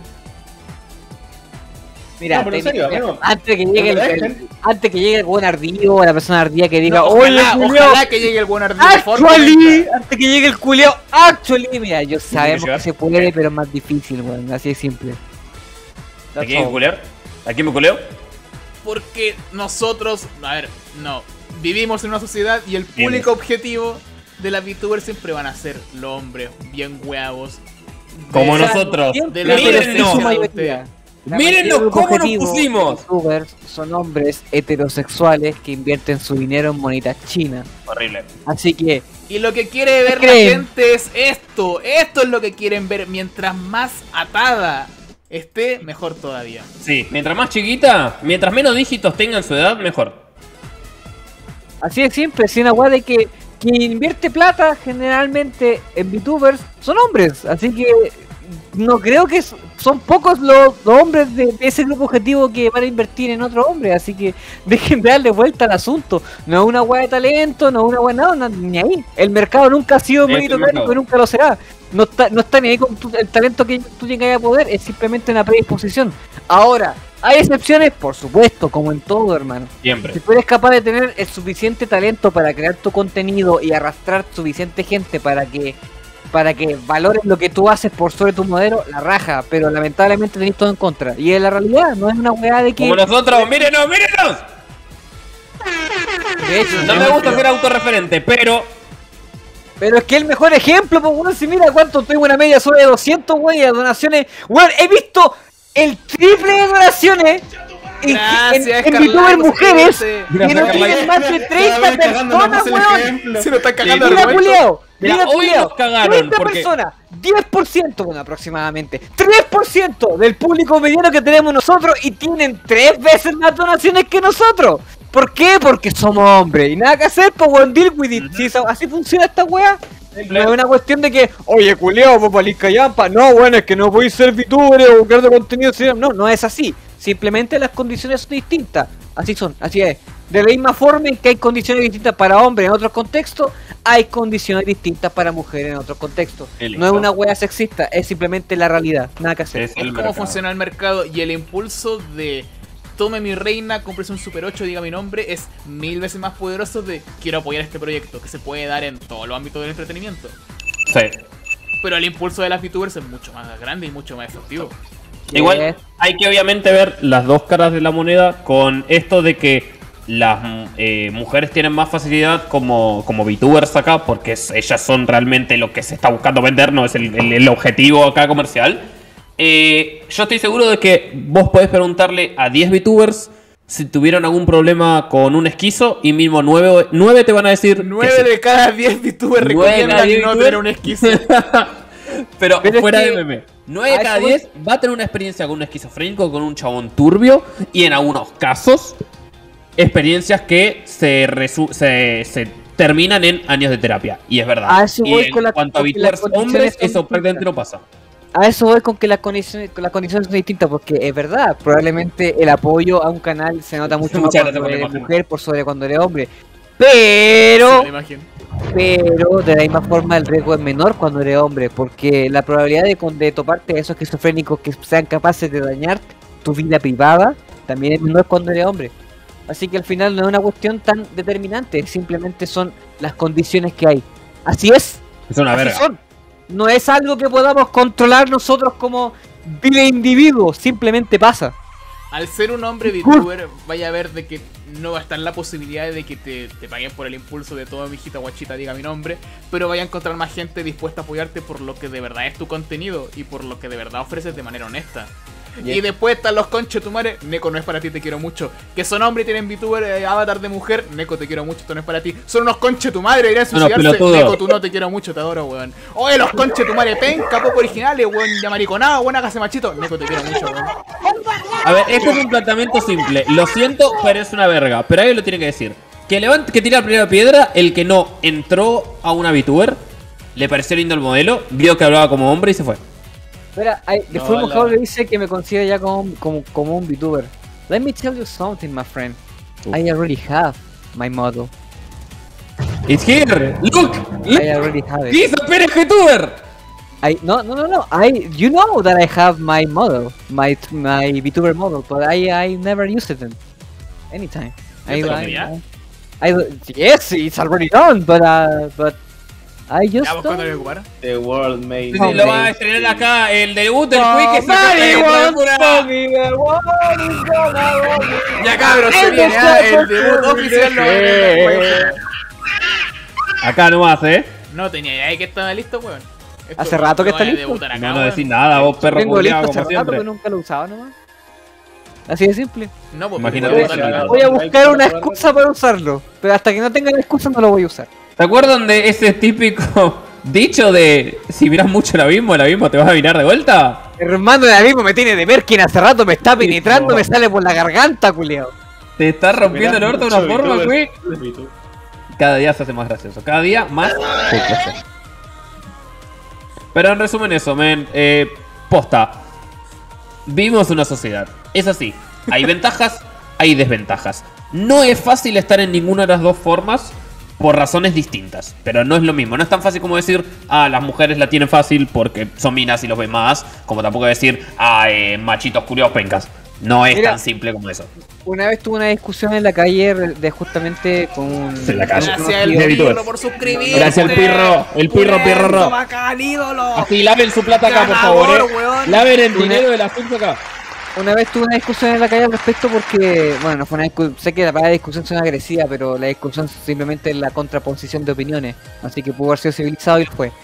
Mira, No, pero en serio, mira, no. antes que llegue antes que llegue el buen ardío o la persona ardía que diga, No, oye, ojalá que llegue el buen ardido de Fortnite. actually, antes que llegue el culiao, actually, mira, yo sabemos que se puede, pero es más difícil, weón, así de simple. ¿A quién me culeo? ¿A quién me culeo? Porque nosotros, a ver, no, vivimos en una sociedad y el público objetivo de las VTubers siempre van a ser los hombres bien huevos. Como nosotros. De la Mírennos. mayoría. Mírennos cómo nos pusimos. VTubers son hombres heterosexuales que invierten su dinero en monedas chinas. Horrible. Así que Y lo que quiere ver la creen? gente es esto. Esto es lo que quieren ver. Mientras más atada esté, mejor todavía. Sí, mientras más chiquita, mientras menos dígitos tenga en su edad, mejor. así de simple, si una weá de que quien invierte plata generalmente en VTubers son hombres, así que no creo que son pocos los hombres de ese grupo objetivo que van a invertir en otro hombre, así que dejen de darle vuelta al asunto. No es una weá de talento, no es una weá nada, ni ahí. El mercado nunca ha sido meritocrático y nunca lo será. No está ni ahí con el talento que tú tengas a poder, es simplemente una predisposición. Ahora, hay excepciones, por supuesto, como en todo, hermano. Siempre. Si tú eres capaz de tener el suficiente talento para crear tu contenido y arrastrar suficiente gente para que valoren lo que tú haces por sobre tu modelo, la raja, pero lamentablemente tenés todo en contra. Y en la realidad no es una weá de que... Como nosotros, mírenos, mírenos. De hecho, No me gusta ser autorreferente, pero es que el mejor ejemplo, pues weón, si mira cuánto tengo una media sobre 200, weón, y las donaciones, weón, he visto el triple de donaciones Gracias, en Carla, VTuber por mujeres suscribirse. que no tienen más de 30 personas, weón. Se lo están cagando Mira, al argumento. culiao. Mira, Mira, hoy culiao. nos cagaron, 30 porque- personas, 10%, bueno, aproximadamente. 3% del público mediano que tenemos nosotros y tienen 3 veces más donaciones que nosotros. ¿Por qué? Porque somos hombres. Y nada que hacer, pues, weón, deal with it. Si así funciona esta weá. No es una cuestión de que, oye, culiao, vos valís callampa. No, bueno, es que no podéis ser VTuber o crear contenido. No, no es así. Simplemente las condiciones son distintas. Así son, así es. De la misma forma en que hay condiciones distintas para hombres en otros contextos, hay condiciones distintas para mujeres en otros contextos. No es una wea sexista, es simplemente la realidad. Nada que hacer. Es el cómo mercado. funciona el mercado y el impulso de tome mi reina, cómprese un Super 8, diga mi nombre, es 1000 veces más poderoso de quiero apoyar este proyecto, que se puede dar en todos los ámbitos del entretenimiento. Sí. Pero el impulso de las VTubers es mucho más grande y mucho más efectivo. Igual hay que obviamente ver las dos caras de la moneda con esto de que las mujeres tienen más facilidad como VTubers acá, porque ellas son realmente lo que se está buscando vender, no es el objetivo acá comercial. Yo estoy seguro de que vos podés preguntarle a 10 VTubers si tuvieron algún problema con un esquizo y mismo 9 te van a decir 9 de cada 10 VTubers recomiendan no tener un esquizo. Pero Pero fuera es de que meme, 9 de a cada eso 10 va a tener una experiencia con un esquizofrénico, con un chabón turbio, y en algunos casos, experiencias que se terminan en años de terapia. Y es verdad. A eso y voy en con la- cuanto a con que las VTubers condiciones hombres, son eso prácticamente distintas. no pasa. A eso voy con que las condiciones son distintas, porque es verdad, probablemente el apoyo a un canal se nota mucho más Muchas cuando gracias por la eres imagen. mujer por sobre cuando eres hombre. Pero, La imagen. pero de la misma forma el riesgo es menor cuando eres hombre, porque la probabilidad de toparte a esos esquizofrénicos que sean capaces de dañar tu vida privada también es menor cuando eres hombre. Así que al final no es una cuestión tan determinante, simplemente son las condiciones que hay. Así es. Es una Así verga. son. No es algo que podamos controlar nosotros como individuos, simplemente pasa. Al ser un hombre VTuber, vaya a ver de que no va a estar la posibilidad de que te paguen por el impulso de toda mi hijita guachita, diga mi nombre, pero vaya a encontrar más gente dispuesta a apoyarte por lo que de verdad es tu contenido y por lo que de verdad ofreces de manera honesta. Y después están los conchetumares, Neko no es para ti, te quiero mucho. Que son hombres y tienen VTuber, avatar de mujer, Neko te quiero mucho, esto no es para ti. Son unos conchetumares, deberían Unos suicidarse, pelotudos. Neko tú no te quiero mucho, te adoro, weón. Oye, los conchetumares, penca, poco originales, weón, ya mariconado, buena casa machito, Neko te quiero mucho, weón. A ver, este es un planteamiento simple. Lo siento, pero es una verga. Pero alguien lo tiene que decir. Que tira la primera piedra, el que no entró a una VTuber, le pareció lindo el modelo, vio que hablaba como hombre y se fue. Espera, de No, Full Mojado la- le dice que me considera ya como un VTuber. Let me tell you something, my friend. I already have my model. It's here. Look. I already have it. He's a Pérez VTuber. No. You know that I have my model, my VTuber model, but I never used it anytime. Yes, it's already done, but I just Ya, vos cuando lo ocupara. The World Made. Sí, lo va a estrenar acá el debut del Quick. Que se Somebody fue wants pura- to be the one who's gonna roll me. Ya cabros, se viene el debut oficial. Acá nomás, No tenía idea de que estaba listo, weón. Esto Hace rato que lo está van a listo. debutar acá, No weón. decís nada, vos perro Tengo culiao, listo hace como rato, siempre. pero nunca lo usaba nomás. Así de simple. No, pues Imagínate voy a eso. debutar acá. Voy a buscar una excusa para usarlo, pero hasta que no tenga la excusa no lo voy a usar. ¿Se acuerdan de ese típico dicho de si miras mucho el abismo te vas a mirar de vuelta? Hermano, el abismo me tiene de Merkin hace rato, me está penetrando, me sale por la garganta, culiao. Te está rompiendo el orto de una Mucho forma, VTuber. güey. Cada día se hace más gracioso. Cada día más gracioso. Pero en resumen eso, men. Posta. Vivimos una sociedad. Es así. Hay ventajas, hay desventajas. No es fácil estar en ninguna de las dos formas por razones distintas. Pero no es lo mismo. No es tan fácil como decir, las mujeres la tienen fácil porque son minas y los ven más. Como tampoco decir, machitos curiosos pencas. No es Mira. tan simple como eso. Una vez tuve una discusión en la calle de justamente con un... En la calle. Gracias el De VTuber. Pirro por suscribirse. Gracias al Pirro, el Pirro, Pulento, bacán, ídolo. Así, laven su plata acá, por favor, Ganador, weón. Laven el dinero de la subs acá. Una vez tuve una discusión en la calle al respecto porque, bueno, no fue una discusión, sé que la palabra discusión suena agresiva, pero la discusión simplemente es la contraposición de opiniones, así que pudo haber sido civilizado y lo fue.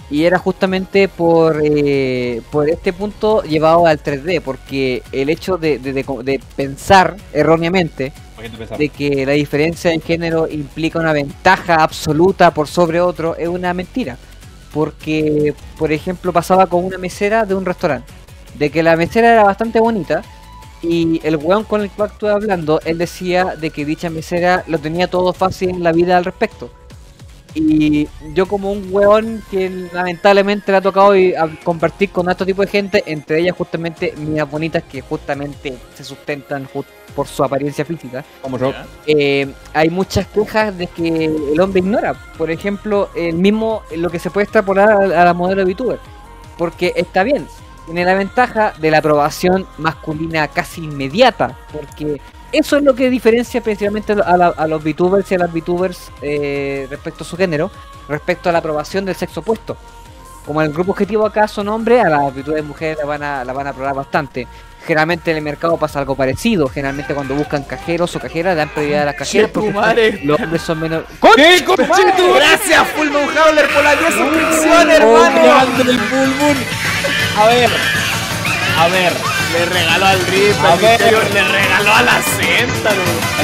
Y era justamente por este punto llevado al 3D, porque el hecho de pensar erróneamente de que la diferencia de género implica una ventaja absoluta por sobre otro es una mentira. Porque, por ejemplo, pasaba con una mesera de un restaurante, de que la mesera era bastante bonita y el weón con el que estuve hablando, él decía de que dicha mesera lo tenía todo fácil en la vida al respecto. Y yo como un weón que lamentablemente le ha tocado compartir con este tipo de gente, entre ellas justamente minas bonitas que justamente se sustentan por su apariencia física. Como yo. Hay muchas quejas de que el hombre ignora, por ejemplo, el mismo lo que se puede extrapolar a la modelo VTuber. Porque está bien, tiene la ventaja de la aprobación masculina casi inmediata, porque eso es lo que diferencia principalmente a los VTubers y a las VTubers respecto a su género, respecto a la aprobación del sexo opuesto. Como el grupo objetivo acá son hombres, a las VTubers mujeres la van a aprobar bastante. Generalmente en el mercado pasa algo parecido. Generalmente cuando buscan cajeros o cajeras, le dan prioridad a las cajeras porque los hombres son menos... ¿Qué? Gracias, Full Moon Howler, por las 10 suscripciones, hermano. A ver. Le regaló al Rip, le regaló a la Céntaro.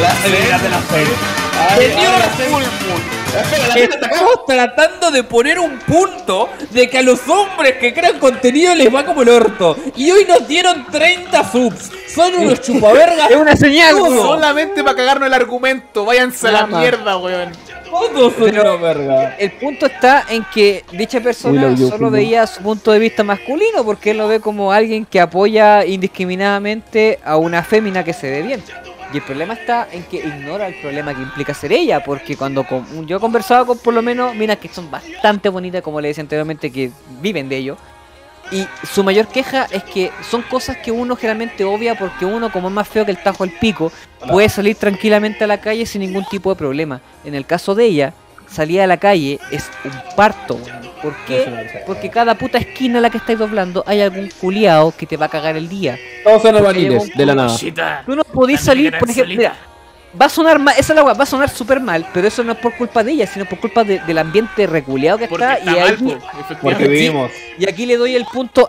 Señor Full Moon, estamos tratando de poner un punto de que a los hombres que crean contenido les va como el orto. Y hoy nos dieron 30 subs. Son unos chupavergas. Es una señal, solamente para cagarnos el argumento. Váyanse a la mierda, weón. Todos son una verga. El punto está en que dicha persona solo veía su punto de vista masculino, porque él lo ve como alguien que apoya indiscriminadamente a una fémina que se ve bien. Y el problema está en que ignora el problema que implica ser ella, porque cuando yo he conversado con por lo menos minas que son bastante bonitas, como le decía anteriormente, que viven de ello, y su mayor queja es que son cosas que uno generalmente obvia, porque uno, como es más feo que el tajo al pico, puede salir tranquilamente a la calle sin ningún tipo de problema. En el caso de ella, salir a la calle es un parto, weón. ¿Por qué? Porque cada puta esquina a la que estáis doblando hay algún culiao que te va a cagar el día. Todos son albaniles, de la nada. Tú no podés salir, por ejemplo, mira, va a sonar mal, esa es la weá, va a sonar súper mal, pero eso no es por culpa de ella, sino por culpa del ambiente reculeado que está, y ahí, porque vivimos. Y aquí le doy el punto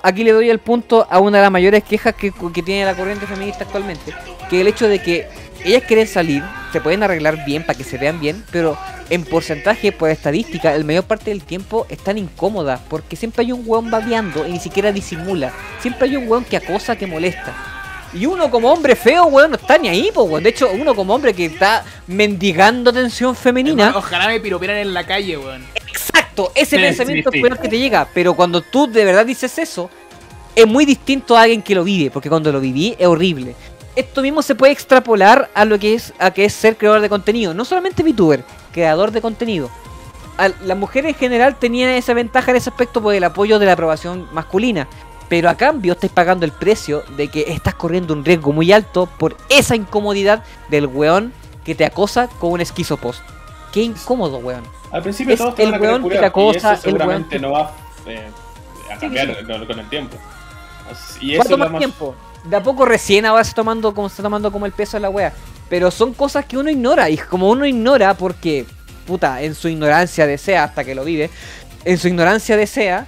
a una de las mayores quejas que tiene la corriente feminista actualmente, que es el hecho de que ellas quieren salir, se pueden arreglar bien para que se vean bien, pero en porcentaje, por estadística, la mayor parte del tiempo están incómodas, porque siempre hay un weón babeando y ni siquiera disimula. Siempre hay un weón que acosa, que molesta. Y uno como hombre feo, weón, no está ni ahí, po, weón. De hecho, uno como hombre que está mendigando atención femenina... Hermano, ojalá me piropearan en la calle, weón. Exacto, ese pensamiento es peor que te llega. Pero cuando tú de verdad dices eso, es muy distinto a alguien que lo vive, porque cuando lo viví es horrible. Esto mismo se puede extrapolar a lo que es ser creador de contenido. No solamente VTuber, creador de contenido. Las mujeres en general tenían esa ventaja en ese aspecto por el apoyo de la aprobación masculina. Pero a cambio estáis pagando el precio de que estás corriendo un riesgo muy alto por esa incomodidad del weón que te acosa con un esquizopost. Qué incómodo, weón. Al principio todos te van a querer curar, y eso seguramente no va a cambiar con el tiempo. Y eso va a tomar tiempo. De a poco recién ahora se está tomando como el peso de la wea. Pero son cosas que uno ignora. Y como uno ignora porque, puta, en su ignorancia desea, hasta que lo vive, en su ignorancia desea,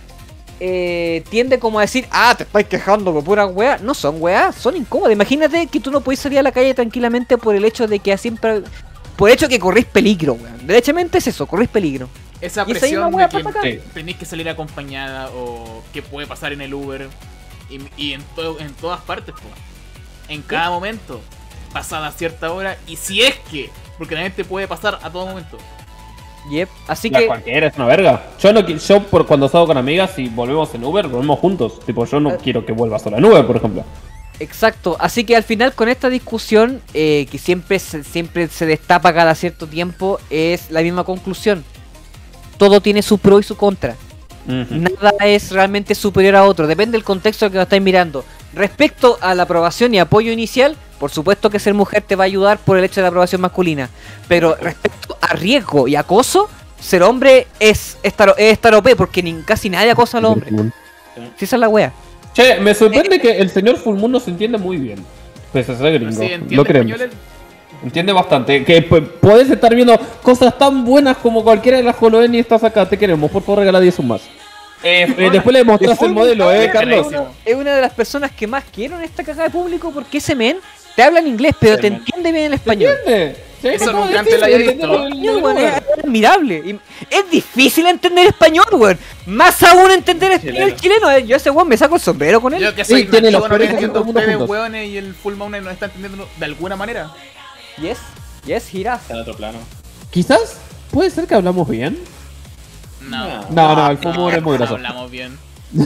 tiende como a decir, te estáis quejando por pura wea. No son weas, son incómodas. Imagínate que tú no podés salir a la calle tranquilamente por el hecho de que siempre... Por el hecho de que corrís peligro, weón. Derechamente es eso, corrís peligro. Esa presión de que tenéis que salir acompañada o que puede pasar en el Uber. Y en todas partes, pues. En cada momento, pasada cierta hora, y si es que, porque la gente puede pasar a todo momento. Yep, así que cualquiera es una verga. Yo por cuando salgo con amigas y volvemos en Uber, volvemos juntos. Tipo, yo no quiero que vuelva sola en Uber, por ejemplo. Exacto, así que al final con esta discusión que siempre se destapa cada cierto tiempo, es la misma conclusión. Todo tiene su pro y su contra. Nada es realmente superior a otro, depende del contexto que lo estáis mirando. Respecto a la aprobación y apoyo inicial, por supuesto que ser mujer te va a ayudar por el hecho de la aprobación masculina. Pero respecto a riesgo y acoso, ser hombre es estar OP, porque casi nadie acosa al hombre. Si esa es la wea. Che, me sorprende que el señor Full Moon se entiende muy bien. Pues es gringo, sí, lo creemos. Entiende bastante. Que podés estar viendo cosas tan buenas como cualquiera de las HoloN y estás acá. Te queremos, por favor regala 10 más. Después le mostraste el modelo, Carlos. Es una de las personas que más quiero en esta cagada de público porque ese men te habla en inglés, pero te entiende bien el español. Eso nunca antes lo había visto. Es admirable. Y es difícil entender español, weón. Más aún entender español chileno. Yo a ese weón me saco el sombrero con él. Yo que soy nacho, no entiendo ustedes, weones, y el Full Moon no está entendiendo de alguna manera. Yes, Gira. Está en otro plano. Quizás puede ser que hablamos bien. No, el Full Moon es muy grosso. Hablamos bien.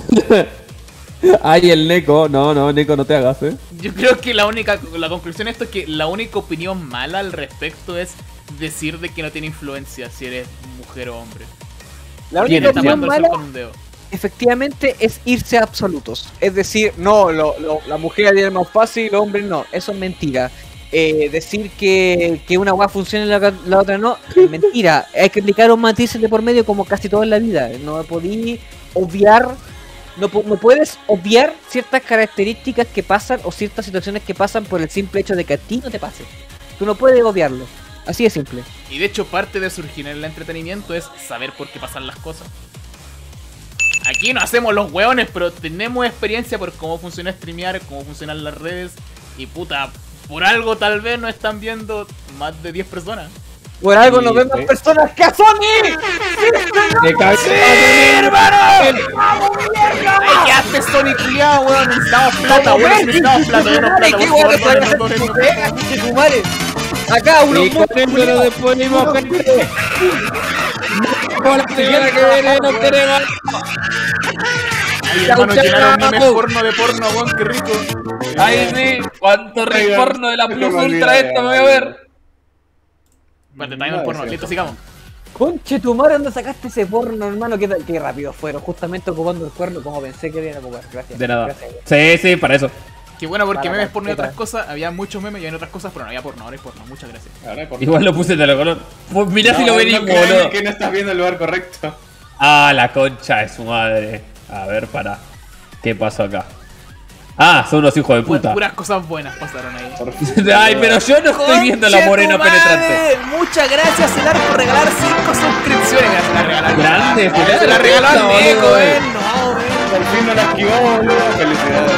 Ay, el Neko. No, Neko, no te hagas, Yo creo que la conclusión de esto es que la única opinión mala al respecto es decir de que no tiene influencia si eres mujer o hombre. La única opinión mala, efectivamente, es irse a absolutos. Es decir, no, la mujer tiene más fácil y los hombres no. Eso es mentira. Decir que una weá funciona y la otra no, es mentira. Hay que aplicar un matiz de por medio como casi todo en la vida. No podí obviar. No puedes obviar ciertas características que pasan o ciertas situaciones que pasan por el simple hecho de que a ti no te pase. Tú no puedes obviarlo. Así de simple. Y de hecho parte de surgir en el entretenimiento es saber por qué pasan las cosas. Aquí no hacemos los hueones, pero tenemos experiencia por cómo funciona streamear, cómo funcionan las redes. Y puta, por algo tal vez nos están viendo más de 10 personas. Por algo nos ven más personas que a Sony. ¡Sí, hermano! ¡Vamos, mierda! ¡Ay, qué haces, Sony, culiao, weón! Necesitamos plata, weón, necesitamos plata, yo no plata, por favor, acá uno pero después mismo gente. Por la semana que viene no queremos. Ay, hermano, llenaron memes porno de porno, weón, qué rico. Ay, sí, cuánto rey porno de la Plus Ultra esto me voy a ver. Bueno, también el porno, listo, sigamos. Conche tu madre, ¿dónde sacaste ese porno, hermano? Qué rápido fueron, justamente ocupando el cuerno como pensé que iban a ocupar. Gracias. De nada. Gracias. Sí, para eso. Qué bueno, porque memes porno y otras cosas, había muchos memes y en otras cosas, pero no había porno, ahora hay porno, muchas gracias. Igual lo puse de la color. Pues mirá si lo venimos, boludo. Que no estás viendo el lugar correcto. Ah, la concha de su madre. A ver, pará. ¿Qué pasó acá? Ah, son unos hijos de puta. Puras cosas buenas pasaron ahí. Ay, pero yo no estoy viendo la morena penetrante. Muchas gracias, Celar, por regalar 5 suscripciones. Gracias, la regalaron. Grande, se la regaló al Nico, no, Por fin no la esquivó, boludo. Felicidades.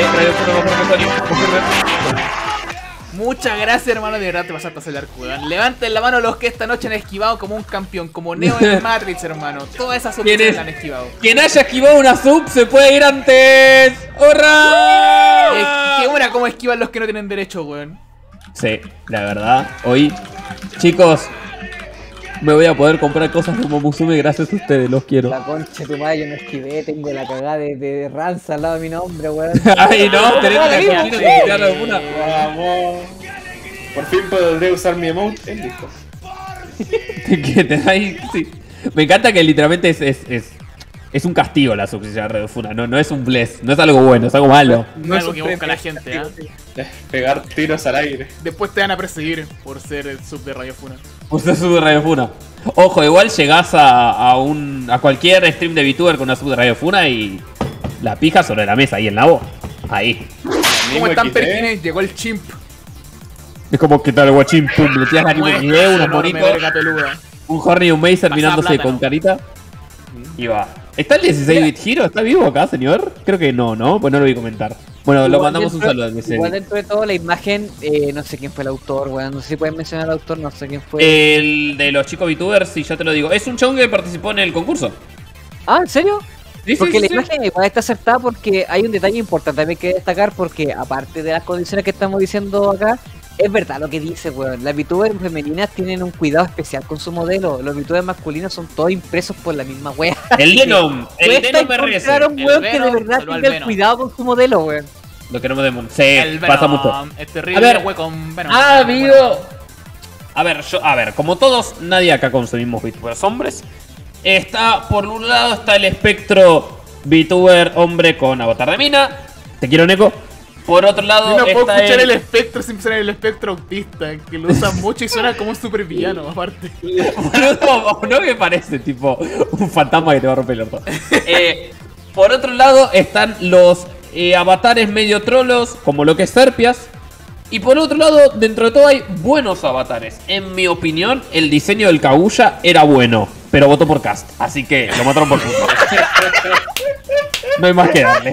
Muchas gracias, hermano, de verdad te pasaste a Celar, weón. Levanten la mano los que esta noche han esquivado como un campeón, como Neo en el Matrix, hermano. Todas esas opciones la han esquivado. Quien haya esquivado una sub se puede ir antes. ¡Hurra! Qué buena cómo esquivan los que no tienen derecho, weón. Sí, la verdad, hoy, chicos, me voy a poder comprar cosas como Musume gracias a ustedes, los quiero. La concha de tu madre, yo no esquivé, tengo la cagada de Ranza al lado de mi nombre, weón. Ay, no, tenés la cagada de quitarle alguna. Vamos. Por fin podré usar mi emote. Listo. Que te da ahí, sí. Me encanta que literalmente es un castigo la subsidiaria de Radio Funa, no es un bless, no es algo bueno, es algo malo. No es algo que busca la gente, Pegar tiros al aire. Después te van a perseguir por ser el sub de Radio Funa. Por ser sub de Radio Funa. Ojo, igual llegás a cualquier stream de VTuber con una sub de Radio Funa y la pija sobre la mesa, ahí en la voz. Ahí. ¿Cómo están, Perkines? Llegó el chimp. Es como que tal guachín, pum, le tiras anime video, unos bonitos, un Horny y un Mazer mirándose con carita. Y va. ¿Está el 16-bit Hero? ¿Está vivo acá, señor? Creo que no, pues no lo vi comentar. Bueno, igual lo mandamos un saludo. Igual dentro de todo la imagen, no sé quién fue el autor, weón. No sé si pueden mencionar al autor, no sé quién fue. El de los chicos VTubers, sí, ya te lo digo. Es un chabón que participó en el concurso. Ah, ¿en serio? Sí, porque la imagen igual está acertada porque hay un detalle importante también que destacar porque aparte de las condiciones que estamos diciendo acá, es verdad lo que dice, weón. Las VTubers femeninas tienen un cuidado especial con su modelo. Los VTubers masculinos son todos impresos por la misma wea. El Denom RS. Claro, un weón que de verdad tenga el cuidado con su modelo, weón. Lo que no me demon. Sí, pasa mucho. Es terrible, a ver, con Venom. Ha habido. A ver, como todos, nadie acá consumimos VTubers hombres. Por un lado está el espectro VTuber hombre con avatar de mina. Te quiero, Neko. Por otro lado, yo no puedo escuchar el espectro sin ser el espectro autista, que lo usan mucho y suena como un supervillano, aparte. No me parece, tipo, un fantasma que te va a romper el orto. Por otro lado, están los avatares medio trolos, como lo que es Serpias. Y por otro lado, dentro de todo hay buenos avatares. En mi opinión, el diseño del Kaguya era bueno, pero votó por Cast. Así que lo mataron por puto. No hay más que darle.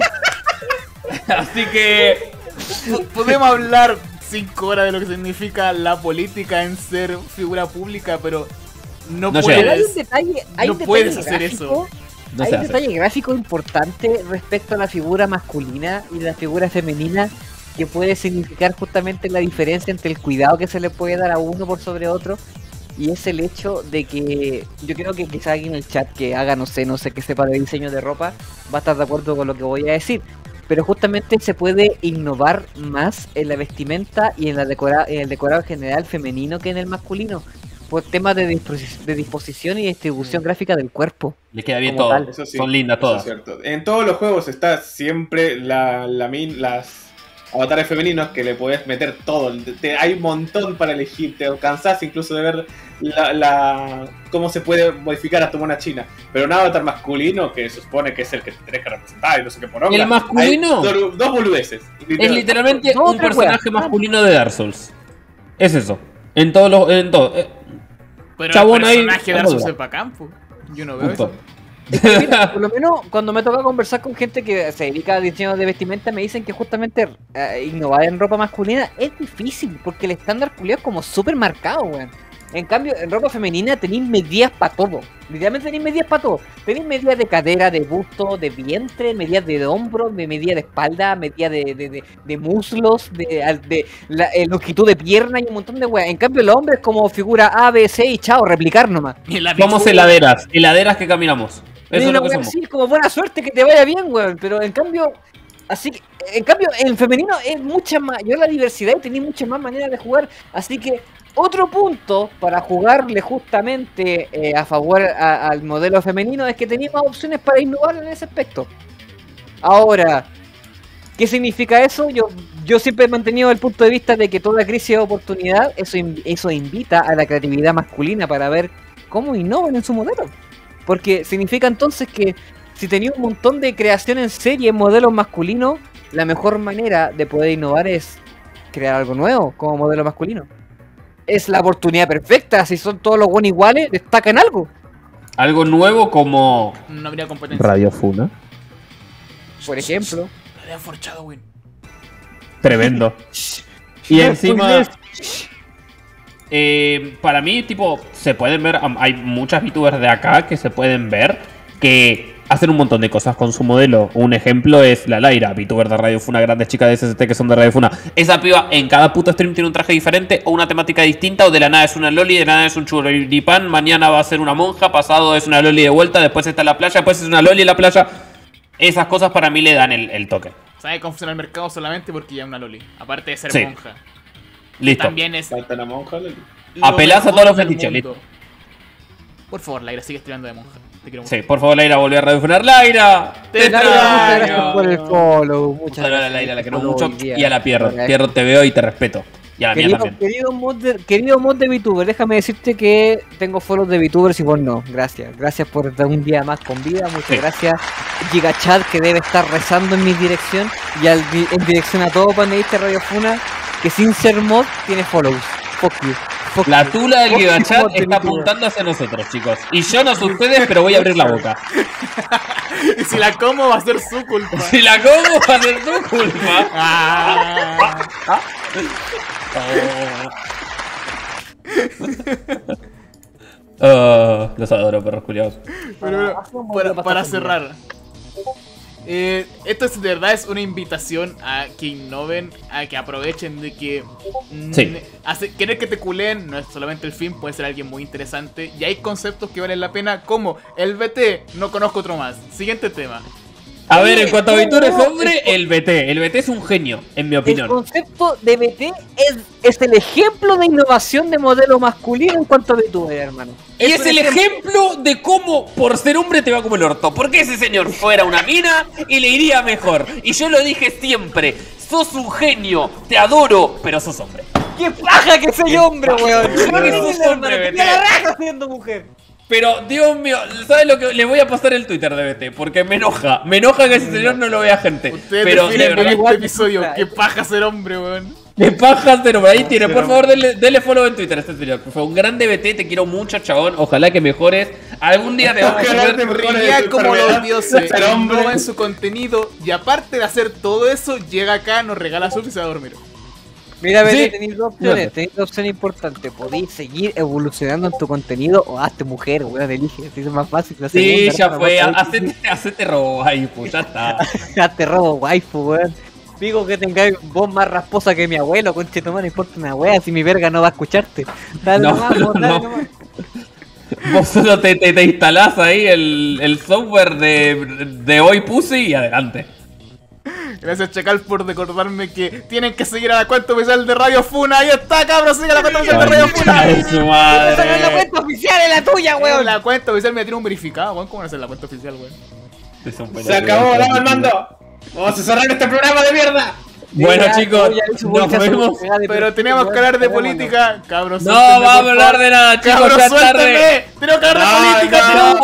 Así que... Podemos hablar 5 horas de lo que significa la política en ser figura pública, pero no puedes, no puedes hacer eso. No hay un detalle gráfico importante respecto a la figura masculina y la figura femenina que puede significar justamente la diferencia entre el cuidado que se le puede dar a uno por sobre otro, y es el hecho de que yo creo que quizá alguien en el chat que haga, no sé, que sepa de diseño de ropa va a estar de acuerdo con lo que voy a decir, pero justamente se puede innovar más en la vestimenta y en el decorado general femenino que en el masculino, por temas de disposición y distribución gráfica del cuerpo. Le queda bien todo, eso sí, son lindas todas. Es cierto. En todos los juegos está siempre las avatares femeninos que le podés meter todo. Hay un montón para elegir, te cansás incluso de ver cómo se puede modificar hasta una china. Pero un avatar masculino, que se supone que es el que tenés que representar y no sé qué poronga, el masculino hay dos boludeces. Es literalmente un personaje masculino de Dark Souls. Es eso. En todos los... Pero Chabón el personaje ahí, de Dark Souls es bacán, po. Yo no veo eso. Es que, mira, por lo menos cuando me toca conversar con gente que se dedica a diseño de vestimenta, me dicen que justamente innovar en ropa masculina es difícil, porque el estándar culiado es como súper marcado, weón. En cambio, en ropa femenina tenéis medidas para todo. Literalmente tenéis medidas para todo. Tenéis medidas de cadera, de busto, de vientre, medidas de hombro, de medida de espalda, medidas de muslos, de longitud de pierna y un montón de weas. En cambio, el hombre es como figura A, B, C y chao, replicar nomás. Somos heladeras que caminamos. Eso es lo que somos. Sí, como buena suerte, que te vaya bien, weón. Pero en cambio, en femenino es mucha mayor la diversidad y tenéis muchas más maneras de jugar. Así que otro punto para jugarle justamente a favor al modelo femenino es que tenéis más opciones para innovar en ese aspecto. Ahora, ¿qué significa eso? Yo siempre he mantenido el punto de vista de que toda crisis de oportunidad, eso invita a la creatividad masculina para ver cómo innovan en su modelo. Porque significa entonces que si tenéis un montón de creación en serie en modelos masculinos, la mejor manera de poder innovar es crear algo nuevo como modelo masculino. Es la oportunidad perfecta. Si son todos los buenos iguales, destacan algo. Algo nuevo como... No habría competencia. Radio Funa. Por ejemplo. Pelea forchado, güey. Tremendo. Y encima... para mí, tipo, se pueden ver... Hay muchas VTubers de acá que se pueden ver que hacen un montón de cosas con su modelo. Un ejemplo es la Laira, VTuber de Radio Funa, grandes chicas de SST que son de Radio Funa. Esa piba en cada puto stream tiene un traje diferente o una temática distinta, o de la nada es una loli, de la nada es un churripán, mañana va a ser una monja, pasado es una loli de vuelta, después está en la playa, después es una loli en la playa. Esas cosas para mí le dan el toque. Sabe cómo funciona el mercado solamente porque ya es una loli, aparte de ser sí. monja. Listo. También es... ¿Falta la monja, Loli? Apelás a todos los fetiches, listo. Por favor, Laira, sigue estudiando de monja. Te quiero mucho. Sí, por favor, Laira, volví a radiofonar. ¡Laira! ¡Te gracias por el follow! Muchas gracias a Laira, la quiero mucho. Y a la Pierro. Gracias. Pierro, te veo y te respeto. Y a la mía también. Querido mod de VTuber, déjame decirte que tengo follows de VTubers y vos no. Gracias. Gracias por dar un día más con vida. Muchas gracias, Gigachat, que debe estar rezando en mi dirección. Y en dirección a todo panelista Radio Funa, que sin ser mod tiene follows. Fuck you. La tula del Gigachat está apuntando hacia nosotros, chicos. Y yo no sé ustedes, pero voy a abrir la boca. Y si la como va a ser su culpa. Si la como va a ser tu culpa. Los adoro, perros culiados. Para cerrar, esto de verdad es una invitación a que innoven, a que aprovechen de que querer que te culeen no es solamente el fin, puede ser alguien muy interesante. Y hay conceptos que valen la pena, como el BT. No conozco otro más. Siguiente tema. A ver, en cuanto a VTuber es hombre, el BT. El BT es un genio, en mi opinión. El concepto de BT es el ejemplo de innovación de modelo masculino en cuanto a VTuber, hermano. Y es el ejemplo de cómo por ser hombre te va como el orto. Porque ese señor fuera una mina y le iría mejor. Y yo lo dije siempre, sos un genio, te adoro, pero sos hombre. ¡Qué paja que soy hombre, weón! Creo que sos hombre, BT. ¡Me la raja siendo mujer! Pero, Dios mío, ¿sabes lo que? Le voy a pasar el Twitter de BT, porque me enoja que ese señor no lo vea gente. Ustedes pero de verdad, este episodio, qué paja ser hombre, weón. qué paja ser hombre. Ahí tiene, por favor, dele follow en Twitter a este señor. Fue un gran DBT, te quiero mucho, chabón. Ojalá que mejores. Algún día te vamos a ver. Brilla como los dioses, innova en su contenido. Y aparte de hacer todo eso, llega acá, nos regala su y se va a dormir. Mira, sí. Tenéis dos opciones, tenéis dos opciones importantes. Podéis seguir evolucionando en tu contenido o hazte mujer, weón, elige, si es más fácil. Sí, ya fue, hacete robo waifu, ya está. Hazte robo waifu, weón. Digo que tengáis voz más rasposa que mi abuelo, conchetumare, no importa una wea, si mi verga no va a escucharte. Dale nomás, vos, dale nomás. Vos solo te instalás ahí el software de Hoy Pussy y adelante. Gracias, Chacal, por recordarme que tienen que seguir a la cuenta oficial de Radio Funa. Ahí está, cabrón, sigue la cuenta oficial de Radio Funa. Su madre. La cuenta oficial es la tuya, weón. La cuenta oficial me tiene un verificado, weón. ¿Cómo no hacer la cuenta oficial, weón? Se acabó, vamos al mando. Vamos a cerrar este programa de mierda. Bueno, chicos, nos vemos. Pero teníamos que hablar de política, cabrón. No vamos a hablar de nada, chicos, ya tarde. Tenemos que hablar de política,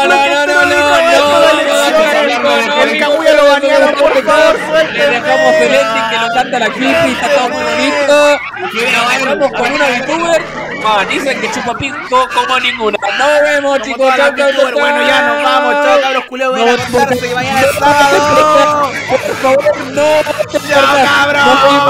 el Kaguya lo banearon, por favor, le dejamos el ending que lo canta la Kipi, está todo muy bonito. Y nos vamos con una VTuber. Dicen que chupa pico como ninguna. Nos vemos, chicos, chao, chao. Bueno, ya nos vamos, chao, cabros culeos, vayan a acostarse que mañana es sábado. Por favor, no. Chao, cabrón.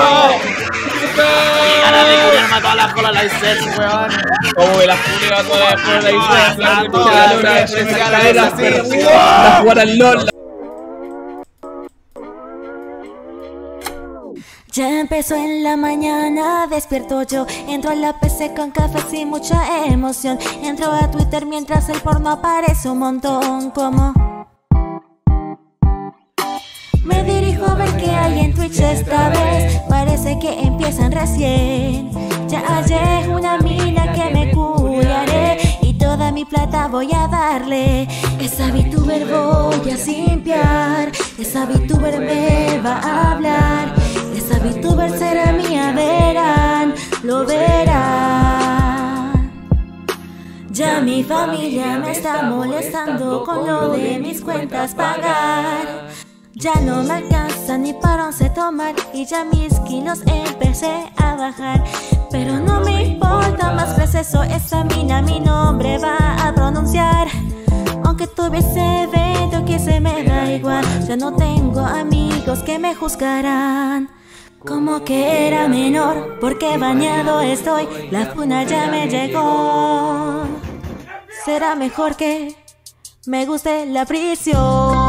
Ganas de culiarme a todas las colas la ICEX, weón. Como que las culeo a todas las colas la ICEX. La jugar al LOL. Ya empezó en la mañana, despierto yo. Entro a la PC con café sin mucha emoción. Entro a Twitter mientras el porno aparece un montón. Como me dirijo a ver qué hay en Twitch esta vez. Parece que empiezan recién. Ya hallé una mina que me culiaré y toda mi plata voy a darle. Esa VTuber voy a simpiar. Esa VTuber me va a hablar. Esa VTuber será mía, verán, lo verán. Ya mi familia me está molestando con lo de mis cuentas pagar. Ya no me alcanza ni para once tomar y ya mis kilos empecé a bajar. Pero no me importa más pues eso, esa mina mi nombre va a pronunciar. Aunque tuviese evento que se me da igual, ya no tengo amigos que me juzgarán. Como que era menor, porque bañado estoy, la funa ya me llegó. Será mejor que me guste la prisión.